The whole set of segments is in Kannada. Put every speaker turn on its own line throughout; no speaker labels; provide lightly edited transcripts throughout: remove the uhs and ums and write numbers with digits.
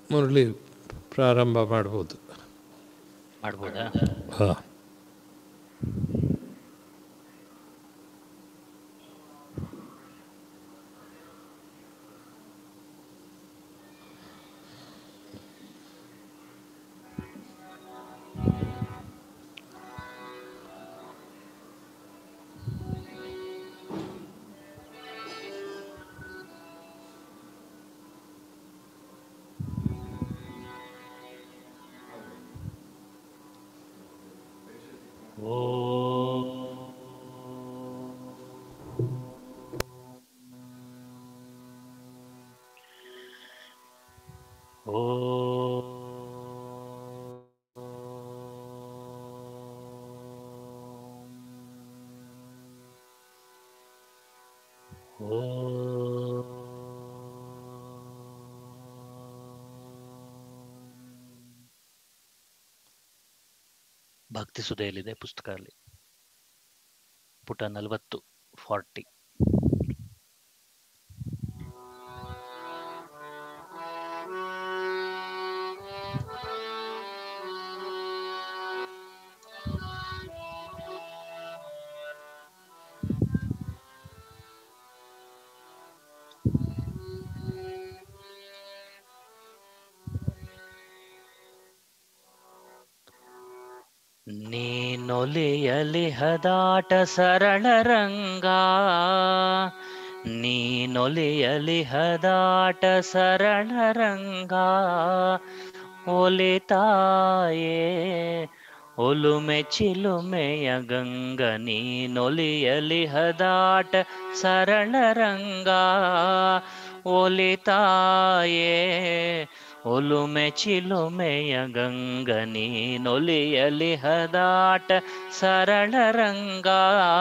ಮುರಳಿ ಪ್ರಾರಂಭ ಮಾಡ್ಬೋದು.
ಮಾಡ್ಬೋದಾ?
ಹಾಂ.
ಭಕ್ತಿ ಸುಧೆಯಲ್ಲಿದೆ ಪುಸ್ತಕದಲ್ಲಿ, ಪುಟ 40. ನೀನೊಲಿಯಲಿ ಹದಾಟ ಸರಳ ರಂಗ, ನೀನೊಲಿಯಲಿ ಹದಾಟ ಸರಳ ರಂಗ, ಒಲಿತಾಯೇ ಒಲುಮೆ ಚಿಲುಮೆಯ ಗಂಗ, ನೀನೊಲಿಯಲಿ ಹದಾಟ ಸರಳ ರಂಗ, ಒಲಿತಾಯೇ ಒಲುಮೆ ಚಿಲುಮೆಯ ಗಂಗ, ನೀನೊಲಿಯಲಿ ಹದಾಟ ಸರಳ ರಂಗ.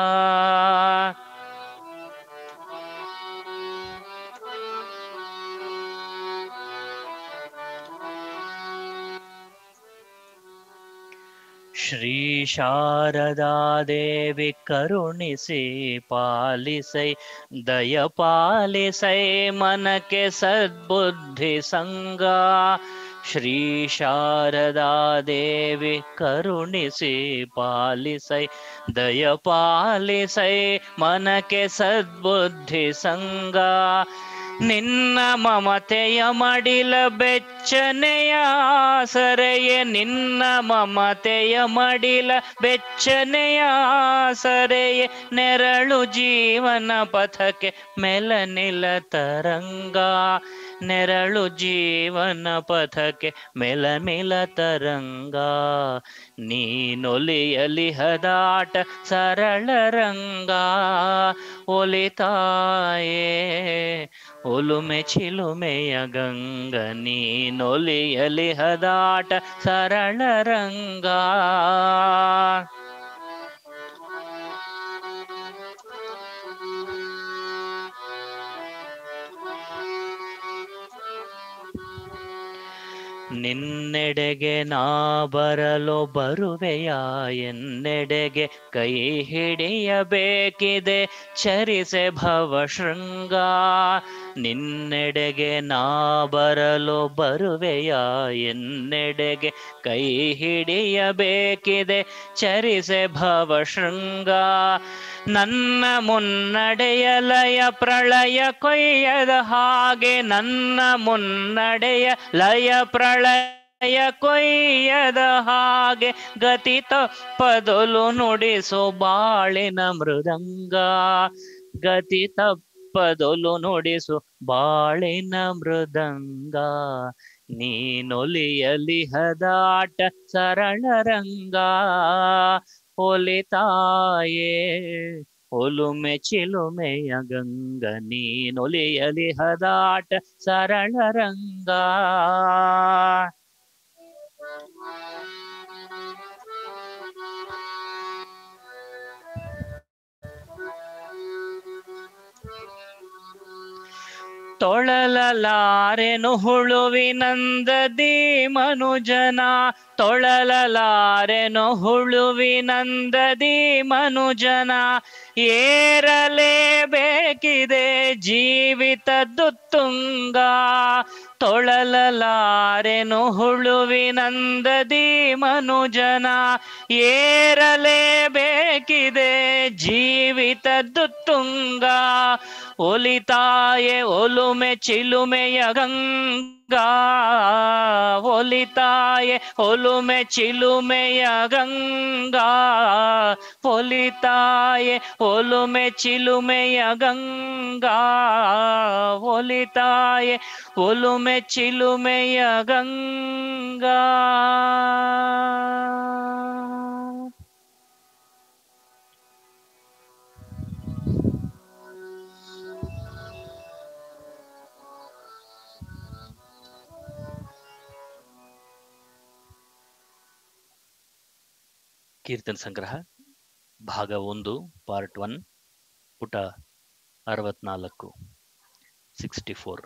ಶ್ರೀ ಶಾರದಾ ದೇವಿ ಕರುಣಿಸಿ ಪಾಲಿಸೈ, ದಯ ಪಾಲಿಸೈ ಮನಕ್ಕೆ ಸದ್ಬುದ್ಧಿ ಸಂಗ. ಶ್ರೀ ಶಾರದಾ ದೇವಿ ಕರುಣಿಸಿ ಪಾಲಿಸೈ, ದಯ ಪಾಲಿಸೈ ಮನಕ್ಕೆ ಸದ್ಬುದ್ಧಿ ಸಂಗ. ನಿನ್ನ ಮಮತೆಯ ಮಡಿಲ ಬೆಚ್ಚನೆಯ ಸರೆಯೇ, ನಿನ್ನ ಮಮತೆಯ ಮಡಿಲ ಬೆಚ್ಚನೆಯ ಸರೆಯೇ, ನೆರಳು ಜೀವನ ಪಥಕ್ಕೆ ಮೆಲನಿಲ ತರಂಗ, ನೆರಳು ಜೀವನ ಪಥಕ್ಕೆ ಮೆಲನಿಲ ತರಂಗ. ನೀನೊಲಿಯಲಿ ಹದಾಟ ಸರಳ ರಂಗ, ಒಲಿತಾಯೇ ಒಲುಮೆ ಚಿಲುಮೆಯ ಗಂಗ, ನೀನೊಲಿಯಲಿ ಹದಾಟ ಸರಳ ರಂಗ. ನಿನ್ನೆಡೆಗೆ ನಾ ಬರಲು ಬರುವೆಯ, ಎನ್ನೆಡೆಗೆ ಕೈ ಹಿಡಿಯಬೇಕಿದೆ ಚರಿಸೆ ಭವ ಶೃಂಗ. ನಿನ್ನೆಡೆಗೆ ನಾ ಬರಲು ಬರುವೆಯ, ಎನ್ನೆಡೆಗೆ ಕೈ ಹಿಡಿಯಬೇಕಿದೆ ಚರಿಸೆ ಭವ ಶೃಂಗ. ನನ್ನ ಮುನ್ನಡೆಯ ಲಯ ಪ್ರಳಯ ಕೊಯ್ಯದ ಹಾಗೆ, ನನ್ನ ಮುನ್ನಡೆಯ ಲಯ ಪ್ರಳಯ ಕೊಯ್ಯದ ಹಾಗೆ, ಗತಿ ತಪ್ಪದೊಲು ನುಡಿಸು ಬಾಳಿನ ಮೃದಂಗ, ಗತಿ ತಪ್ಪದೊಲು ನುಡಿಸು ಬಾಳಿನ ಮೃದಂಗ. ನೀನೊಲಿಯಲಿ ಹದಾಟ ಸರಳ ರಂಗ, ಒಲಿತಾಯೇ ಒಲುಮೆ ಚಿಲುಮೆಯ ಗಂಗ, ನೀನೊಲಿಯಲಿ ಹದಾಟ ಸರಳ ರಂಗ. ತೊಳಲಲಾರೆನು ಹುಳುವಿನಂದದಿ ಮನುಜನ, ತೊಳಲಲಾರೆನು ಹುಳುವಿನಂದದಿ ಮನುಜನ. ಏರಲೇಬೇಕಿದೆ ಜೀವಿತದ್ದು ತುಂಗ, ತೊಳಲಲಾರೆನು ಹುಳುವಿನಂದದಿ ಮನುಜನ ಏರಲೇಬೇಕಿದೆ ಜೀವಿತದ್ದು ತುಂಗ ಒಲಿತಾಯೆ ಒಲುಮೆ ಚಿಲುಮೆಯ ಗಂಗಾ ಒಲಿತಾಯೆ ಒಲುಮೆ ಚಿಲುಮೆಯ ಗಂಗಾ ಒಲಿತಾಯೆ ಒಲುಮೆ ಚಿಲುಮೆಯ ಗಂಗಾ ಒಲಿತಾಯೆ ಒಲುಮೆ ಚಿಲುಮೆಯ ಗಂಗಾ. ಕೀರ್ತನ ಸಂಗ್ರಹ ಭಾಗ 1 ಪಾರ್ಟ್ 1 ಪುಟ 64 64.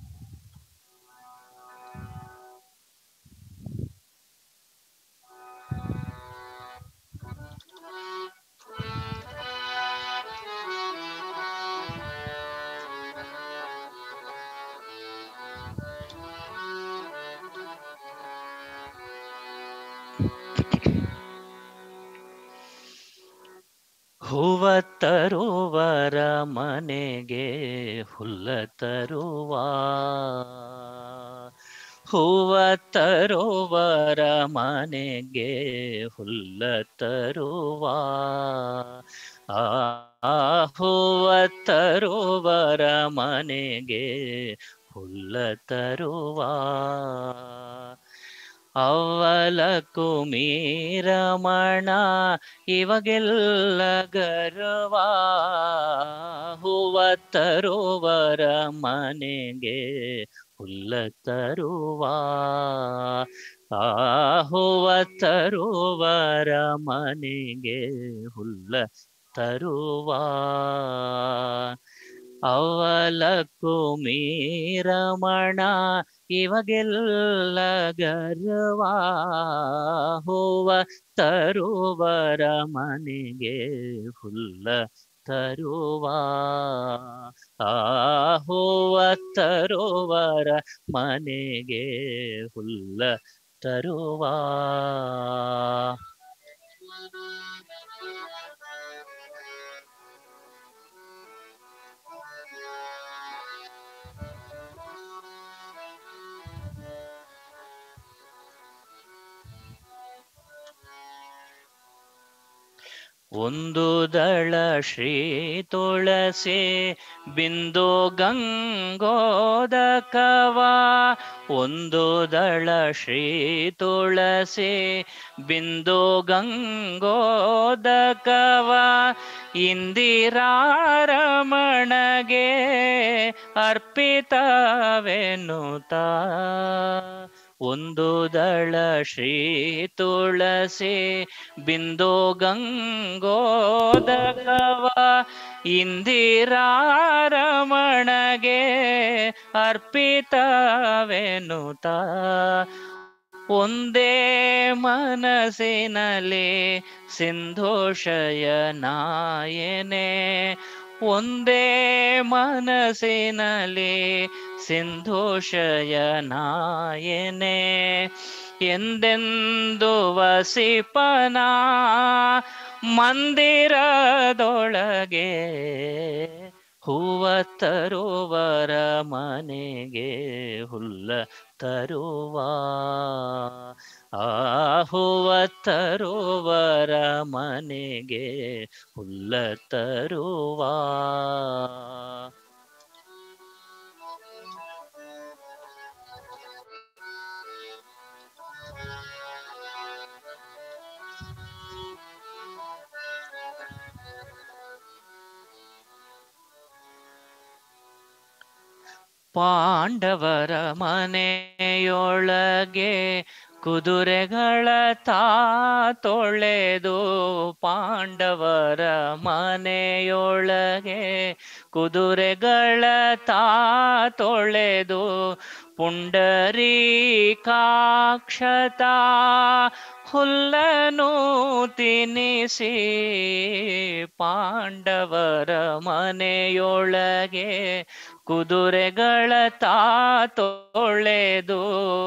ಹೂವ ತರುವರ ಮನೆಗೆ ಹುಲ್ಲ ತರುವ ಹೂವ ತರುವರ ಮನೆಗೆ ಹುಲ್ಲ ತರುವ ಹೂವ ತರುವರ ಮನೆಗೆ ಹುಲ್ಲ ತರುವ ಅವಲ ಕುಮೀರಮಣ ಇವಾಗೆಲ್ಲ ಗರ್ವ ಹೂವ ತರುವರ ಮನೆಗೆ ಹುಲ್ಲ ತರುವ ಹೂವ ತರುವರ ಮನೆಗೆ ಹುಲ್ಲ ತರುವ ಅವಲ ಕುಮೀರಮಣ ಇವಾಗೆಲ್ಲ ಗರ್ವ ಹೂವ ತರುವರ ಮನೆಗೆ ಹುಲ್ಲ ತರುವ ಹೂವ ತರುವರ ಮನೆಗೆ ಹುಲ್ಲ ತರುವ. ಒಂದು ದಳ ಶ್ರೀ ತುಳಸಿ ಬಿಂದು ಗಂಗೋದಕವ ಒಂದು ದಳ ಶ್ರೀ ತುಳಸಿ ಬಿಂದು ಗಂಗೋದಕವ ಇಂದಿರಾರಮಣಗೆ ಅರ್ಪಿತವೆನ್ನುತ್ತಾ ಒಂದು ದಳ ಶ್ರೀ ತುಳಸಿ ಬಿಂದು ಗಂಗೋದಕವ ಇಂದಿರಾರಮಣಗೆ ಅರ್ಪಿತವೆನ್ನುತ್ತಾ ಒಂದೇ ಮನಸ್ಸಿನಲ್ಲಿ ಸಿಂಧೋಷಯನಾಯನೆ ಒಂದೇ ಮನಸ್ಸಿನಲ್ಲಿ ಸಿಂಧೋಷಯನಾಯನೆ ಎಂದೆಂದು ವಸಿಪನ ಮಂದಿರದೊಳಗೆ ಹೂವ ತರುವರ ಮನೆಗೆ ಹುಲ್ಲ ತರುವ ಹೂವ ತರುವರ ಮನೆಗೆ ಹುಲ್ಲ ತರುವ. ಪಾಂಡವರ ಮನೆಯೊಳಗೆ ಕುದುರೆಗಳ ತೊಳೆದು ಪಾಂಡವರ ಮನೆಯೊಳಗೆ ಕುದುರೆಗಳ ತೊಳೆದು ಪುಂಡರೀಕಾಕ್ಷತಾ ಹುಲ್ಲನು ತಿನಿಸಿ ಪಾಂಡವರ ಮನೆಯೊಳಗೆ ಕುದುರೆಗಳ ತೊಳೆದು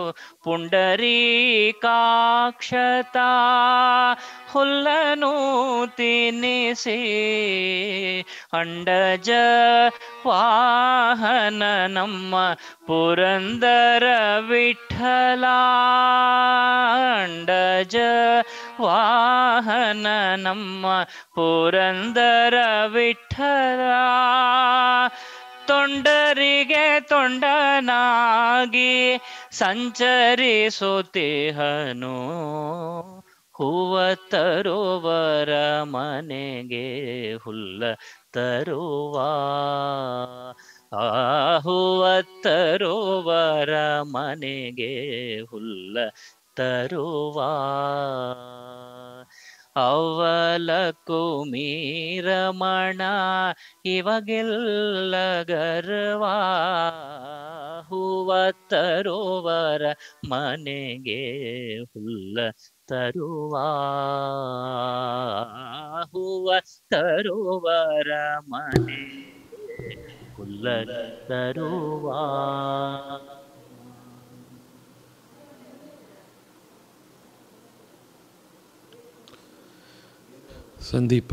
ಪುಂಡರೀಕಾಕ್ಷತ ಹುಲ್ಲನು ತಿನಿಸಿ ಅಂಡಜ ವಾಹನ ನಮ್ಮ ಪುರಂದರ ವಿಠಲ ಅಂಡಜ ವಾಹನ ನಮ್ಮ ಪುರಂದರ ವಿಠಲ ತೊಂಡರಿಗೆ ತೊಂಡನಾಗಿ ಸಂಚರಿಸುತ್ತಿಹನು ಹೂವ ತರುವರ ಮನೆಗೆ ಹುಲ್ಲ ತರುವ ಹೂವ ತರುವರ ಮನೆಗೆ ಹುಲ್ಲ ತರುವ ಅವಲ ಕುಮೀರಮಣ ಇವಗೆಲ್ಲ ಗರ್ವ ಹೂವ ತರುವರ ಮನೆಗೆ ಹುಲ್ಲ ತರುವ ಹೂವ ತರುವರ ಮನೆ ಹುಲ್ಲ ತರುವ.
ಸಂದೀಪ.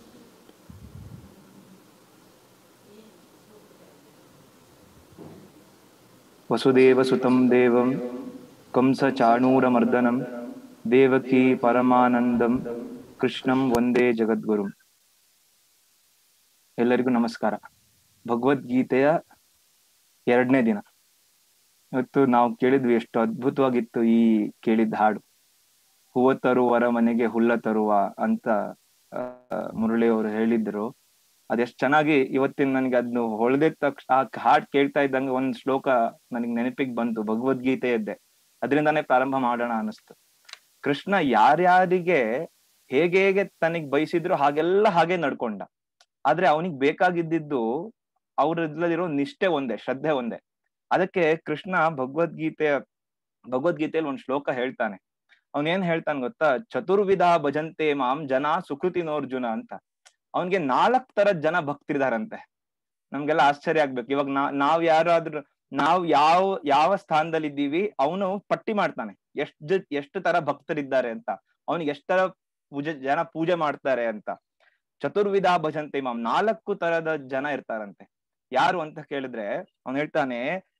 ವಸುದೇವಸುತಂ ದೇವಂ ಕಂಸಚಾಣೂರಮರ್ದನಂ ದೇವಕೀ ಪರಮಾನಂದಂ ಕೃಷ್ಣಂ ವಂದೇ ಜಗದ್ಗುರುಂ. ಎಲ್ಲರಿಗೂ ನಮಸ್ಕಾರ. ಭಗವದ್ಗೀತೆಯ 2ನೇ ದಿನ. ಇವತ್ತು ನಾವು ಕೇಳಿದ್ವಿ, ಎಷ್ಟು ಅದ್ಭುತವಾಗಿತ್ತು ಈ ಕೇಳಿದ ಹಾಡು. ಹೂವ ತರುವರ ಮನೆಗೆ ಹುಲ್ಲ ತರುವ ಅಂತ ಮುರಳಿ ಅವರು ಹೇಳಿದ್ರು. ಅದೆಷ್ಟು ಚೆನ್ನಾಗಿ ಇವತ್ತಿನ ನನಗೆ ಅದನ್ನು ಹೊಳೆದ ತಕ್ಷಣ ಆ ಹಾಡ್ ಕೇಳ್ತಾ ಇದ್ದಂಗೆ ಒಂದ್ ಶ್ಲೋಕ ನನಗೆ ನೆನಪಿಗೆ ಬಂತು, ಭಗವದ್ಗೀತೆಯದ್ದೇ. ಅದರಿಂದಾನೇ ಪ್ರಾರಂಭ ಮಾಡೋಣ ಅನಿಸ್ತು. ಕೃಷ್ಣ ಯಾರ್ಯಾರಿಗೆ ಹೇಗೆ ಹೇಗೆ ತನಗ್ ಬಯಸಿದ್ರು ಹಾಗೆಲ್ಲ ಹಾಗೆ ನಡ್ಕೊಂಡ. ಆದ್ರೆ ಅವನಿಗೆ ಬೇಕಾಗಿದ್ದಿದ್ದು ಅವ್ರದ್ರಲ್ಲಿರೋ ನಿಷ್ಠೆ ಒಂದೇ, ಶ್ರದ್ಧೆ ಒಂದೇ. ಅದಕ್ಕೆ ಕೃಷ್ಣ ಭಗವದ್ಗೀತೆಯಲ್ಲಿ ಒಂದ್ ಶ್ಲೋಕ ಹೇಳ್ತಾನೆ. ಅವನೇನ್ ಹೇಳ್ತಾನೆ ಗೊತ್ತಾ? ಚತುರ್ವಿಧ ಭಜಂತೆ ಮಾಂ ಜನ ಸುಕೃತಿನೋರ್ಜುನ ಅಂತ. ಅವನ್ಗೆ 4 ತರದ ಜನ ಭಕ್ತರಿದಾರಂತೆ. ನಮ್ಗೆಲ್ಲ ಆಶ್ಚರ್ಯ ಆಗ್ಬೇಕು. ಇವಾಗ ನಾವ್ ಯಾವ ಸ್ಥಾನದಲ್ಲಿ ಇದ್ದೀವಿ ಅವನು ಪಟ್ಟಿ ಮಾಡ್ತಾನೆ, ಎಷ್ಟು ತರ ಭಕ್ತರಿದ್ದಾರೆ ಅಂತ, ಅವನಿಗೆ ಎಷ್ಟ್ ತರ ಜನ ಪೂಜೆ ಮಾಡ್ತಾರೆ ಅಂತ. ಚತುರ್ವಿಧ ಭಜಂತೆ ಮಾಂ, 4 ತರದ ಜನ ಇರ್ತಾರಂತೆ. ಯಾರು ಅಂತ ಕೇಳಿದ್ರೆ ಅವನ್ ಹೇಳ್ತಾನೆ,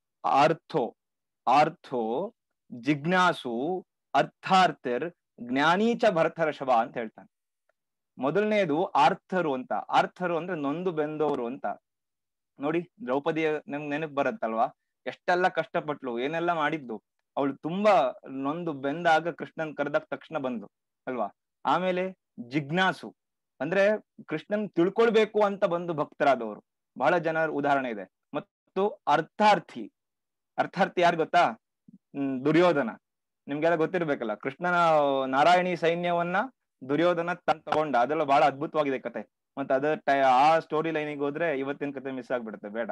ಆರ್ಥೋ ಜಿಜ್ಞಾಸು ಅರ್ಥಾರ್ಥರ್ ಜ್ಞಾನೀಚ ಭರತರ್ಷಭ ಅಂತ ಹೇಳ್ತಾನೆ. ಮೊದಲನೇದು ಆರ್ಥರು ಅಂತ. ಆರ್ಥರು ಅಂದ್ರೆ ನೊಂದು ಬೆಂದವರು ಅಂತ. ನೋಡಿ, ದ್ರೌಪದಿಯ ನಮ್ಗೆ ನೆನಪು ಬರುತ್ತಲ್ವಾ, ಎಷ್ಟೆಲ್ಲ ಕಷ್ಟಪಟ್ಲು, ಏನೆಲ್ಲ ಮಾಡಿದ್ದು. ಅವಳು ತುಂಬಾ ನೊಂದು ಬೆಂದಾಗ ಕೃಷ್ಣನ್ ಕರೆದಾಗ ತಕ್ಷಣ ಬಂದ್ಲು ಅಲ್ವಾ. ಆಮೇಲೆ ಜಿಜ್ಞಾಸು ಅಂದ್ರೆ ಕೃಷ್ಣನ್ ತಿಳ್ಕೊಳ್ಬೇಕು ಅಂತ ಬಂದು ಭಕ್ತರಾದವರು ಬಹಳ ಜನರ ಉದಾಹರಣೆ ಇದೆ. ಮತ್ತು ಅರ್ಥಾರ್ಥಿ ಯಾರು ಗೊತ್ತಾ? ದುರ್ಯೋಧನ. ನಿಮ್ಗೆಲ್ಲ ಗೊತ್ತಿರ್ಬೇಕಲ್ಲ, ಕೃಷ್ಣನ ನಾರಾಯಣಿ ಸೈನ್ಯವನ್ನ ದುರ್ಯೋಧನ ತಗೊಂಡ. ಅದೆಲ್ಲ ಬಹಳ ಅದ್ಭುತವಾಗಿದೆ ಕತೆ. ಮತ್ತೆ ಆ ಸ್ಟೋರಿ ಲೈನಿಗೆ ಹೋದ್ರೆ ಇವತ್ತಿನ ಕತೆ ಮಿಸ್ ಆಗ್ಬಿಡುತ್ತೆ, ಬೇಡ.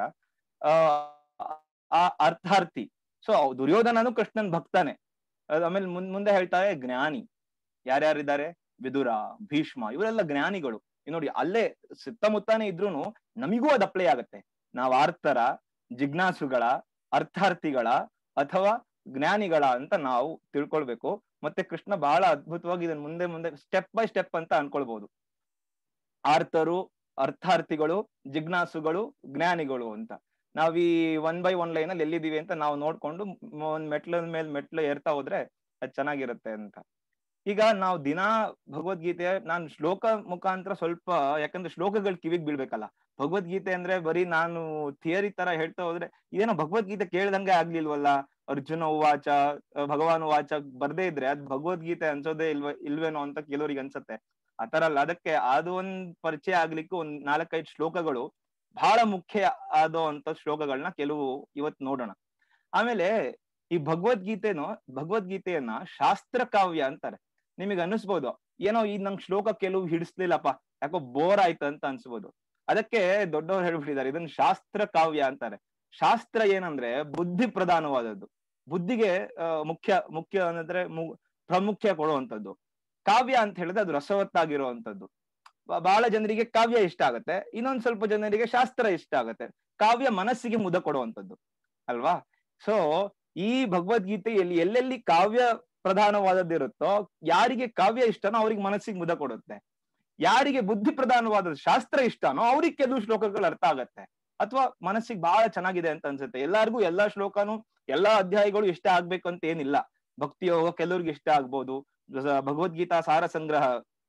ಆ ಅರ್ಥಾರ್ಥಿ. ಸೊ ದುರ್ಯೋಧನನು ಕೃಷ್ಣನ್ ಭಕ್ತಾನೆ. ಆಮೇಲೆ ಮುಂದೆ ಹೇಳ್ತಾರೆ ಜ್ಞಾನಿ. ಯಾರ್ಯಾರಿದ್ದಾರೆ? ವಿದುರ, ಭೀಷ್ಮ, ಇವರೆಲ್ಲ ಜ್ಞಾನಿಗಳು. ನೋಡಿ, ಅಲ್ಲೇ ಸುತ್ತಮುತ್ತಾನೆ ಇದ್ರೂನು ನಮಿಗೂ ಅದು ಅಪ್ಲೈ ಆಗತ್ತೆ. ನಾವ್ ಆರ್ತರ, ಜಿಜ್ಞಾಸುಗಳ, ಅರ್ಥಾರ್ಥಿಗಳ ಅಥವಾ ಜ್ಞಾನಿಗಳ ಅಂತ ನಾವು ತಿಳ್ಕೊಳ್ಬೇಕು. ಮತ್ತೆ ಕೃಷ್ಣ ಬಹಳ ಅದ್ಭುತವಾಗಿ ಇದನ್ನ ಮುಂದೆ ಸ್ಟೆಪ್ ಬೈ ಸ್ಟೆಪ್ ಅಂತ ಅನ್ಕೊಳ್ಬಹುದು. ಆರ್ತರು, ಅರ್ಥಾರ್ಥಿಗಳು, ಜಿಜ್ಞಾಸುಗಳು, ಜ್ಞಾನಿಗಳು ಅಂತ. ನಾವ್ ಈ 1 by 1 ಲೈನ್ ಅಲ್ಲಿ ಎಲ್ಲಿದ್ದೀವಿ ಅಂತ ನಾವು ನೋಡ್ಕೊಂಡು ಒಂದ್ ಮೆಟ್ಲು ಏರ್ತಾ ಹೋದ್ರೆ ಅದ್ ಚೆನ್ನಾಗಿರುತ್ತೆ ಅಂತ. ಈಗ ನಾವು ದಿನಾ ಭಗವದ್ಗೀತೆ ನಾನು ಶ್ಲೋಕ ಮುಖಾಂತರ ಸ್ವಲ್ಪ, ಯಾಕಂದ್ರೆ ಶ್ಲೋಕಗಳು ಕಿವಿಗ್ ಬೀಳ್ಬೇಕಲ್ಲ. ಭಗವದ್ಗೀತೆ ಅಂದ್ರೆ ಬರೀ ನಾನು ಥಿಯರಿ ತರ ಹೇಳ್ತಾ ಹೋದ್ರೆ ಇದೇನೋ ಭಗವದ್ಗೀತೆ ಕೇಳ್ದಂಗೆ ಆಗ್ಲಿಲ್ವಲ್ಲ, ಅರ್ಜುನ ಉವಾಚ ಭಗವಾನ್ ಉವಾಚ ಬರ್ದೇ ಇದ್ರೆ ಅದ್ ಭಗವದ್ಗೀತೆ ಅನ್ಸೋದೇ ಇಲ್ವೇನೋ ಅಂತ ಕೆಲವರಿಗೆ ಅನ್ಸತ್ತೆ. ಆತರ ಅಲ್ಲ. ಅದಕ್ಕೆ ಅದು ಒಂದ್ ಪರಿಚಯ ಆಗ್ಲಿಕ್ಕೆ ಒಂದ್ 4-5 ಶ್ಲೋಕಗಳು ಬಹಳ ಮುಖ್ಯ ಆದೋ ಅಂತ ಶ್ಲೋಕಗಳನ್ನ ಕೆಲವು ಇವತ್ ನೋಡೋಣ. ಆಮೇಲೆ ಈ ಭಗವದ್ಗೀತೆಯನ್ನ ಶಾಸ್ತ್ರ ಕಾವ್ಯ ಅಂತಾರೆ. ನಿಮಗೆ ಅನಿಸ್ಬೋದು, ಏನೋ ಈ ನಂಗೆ ಶ್ಲೋಕ ಕೆಲವು ಹಿಡಿಸ್ಲಿಲ್ಲಪ್ಪ, ಯಾಕೋ ಬೋರ್ ಆಯ್ತು ಅಂತ ಅನ್ಸ್ಬೋದು. ಅದಕ್ಕೆ ದೊಡ್ಡವ್ರು ಹೇಳ್ಬಿಟ್ಟಿದ್ದಾರೆ, ಇದನ್ನ ಶಾಸ್ತ್ರ ಕಾವ್ಯ ಅಂತಾರೆ. ಶಾಸ್ತ್ರ ಏನಂದ್ರೆ ಬುದ್ಧಿ ಪ್ರಧಾನವಾದದ್ದು. ಬುದ್ಧಿಗೆ ಮುಖ್ಯ ಅಂದ್ರೆ ಪ್ರಾಮುಖ್ಯ ಕೊಡುವಂಥದ್ದು. ಕಾವ್ಯ ಅಂತ ಹೇಳಿದ್ರೆ ಅದು ರಸವತ್ತಾಗಿರುವಂಥದ್ದು. ಬಹಳ ಜನರಿಗೆ ಕಾವ್ಯ ಇಷ್ಟ ಆಗತ್ತೆ, ಇನ್ನೊಂದ್ ಸ್ವಲ್ಪ ಜನರಿಗೆ ಶಾಸ್ತ್ರ ಇಷ್ಟ ಆಗತ್ತೆ. ಕಾವ್ಯ ಮನಸ್ಸಿಗೆ ಮುದ ಕೊಡುವಂಥದ್ದು ಅಲ್ವಾ? ಸೊ ಈ ಭಗವದ್ಗೀತೆಯಲ್ಲಿ ಎಲ್ಲೆಲ್ಲಿ ಕಾವ್ಯ ಪ್ರಧಾನವಾದದ್ದಿರುತ್ತೋ, ಯಾರಿಗೆ ಕಾವ್ಯ ಇಷ್ಟನೋ ಅವ್ರಿಗೆ ಮನಸ್ಸಿಗೆ ಮುದ ಕೊಡುತ್ತೆ. ಯಾರಿಗೆ ಬುದ್ಧಿ ಪ್ರಧಾನವಾದ ಶಾಸ್ತ್ರ ಇಷ್ಟನೋ ಅವ್ರಿಗೆ ಕೆಲವು ಶ್ಲೋಕಗಳು ಅರ್ಥ ಆಗತ್ತೆ ಅಥವಾ ಮನಸ್ಸಿಗೆ ಬಹಳ ಚೆನ್ನಾಗಿದೆ ಅಂತ ಅನ್ಸುತ್ತೆ. ಎಲ್ಲಾರ್ಗೂ ಎಲ್ಲಾ ಶ್ಲೋಕನು ಎಲ್ಲಾ ಅಧ್ಯಾಯಗಳು ಇಷ್ಟ ಆಗ್ಬೇಕು ಅಂತ ಏನಿಲ್ಲ. ಭಕ್ತಿ ಯೋಗ ಕೆಲವ್ರಿಗೆ ಇಷ್ಟ ಆಗ್ಬೋದು, ಭಗವದ್ಗೀತಾ ಸಾರ ಸಂಗ್ರಹ,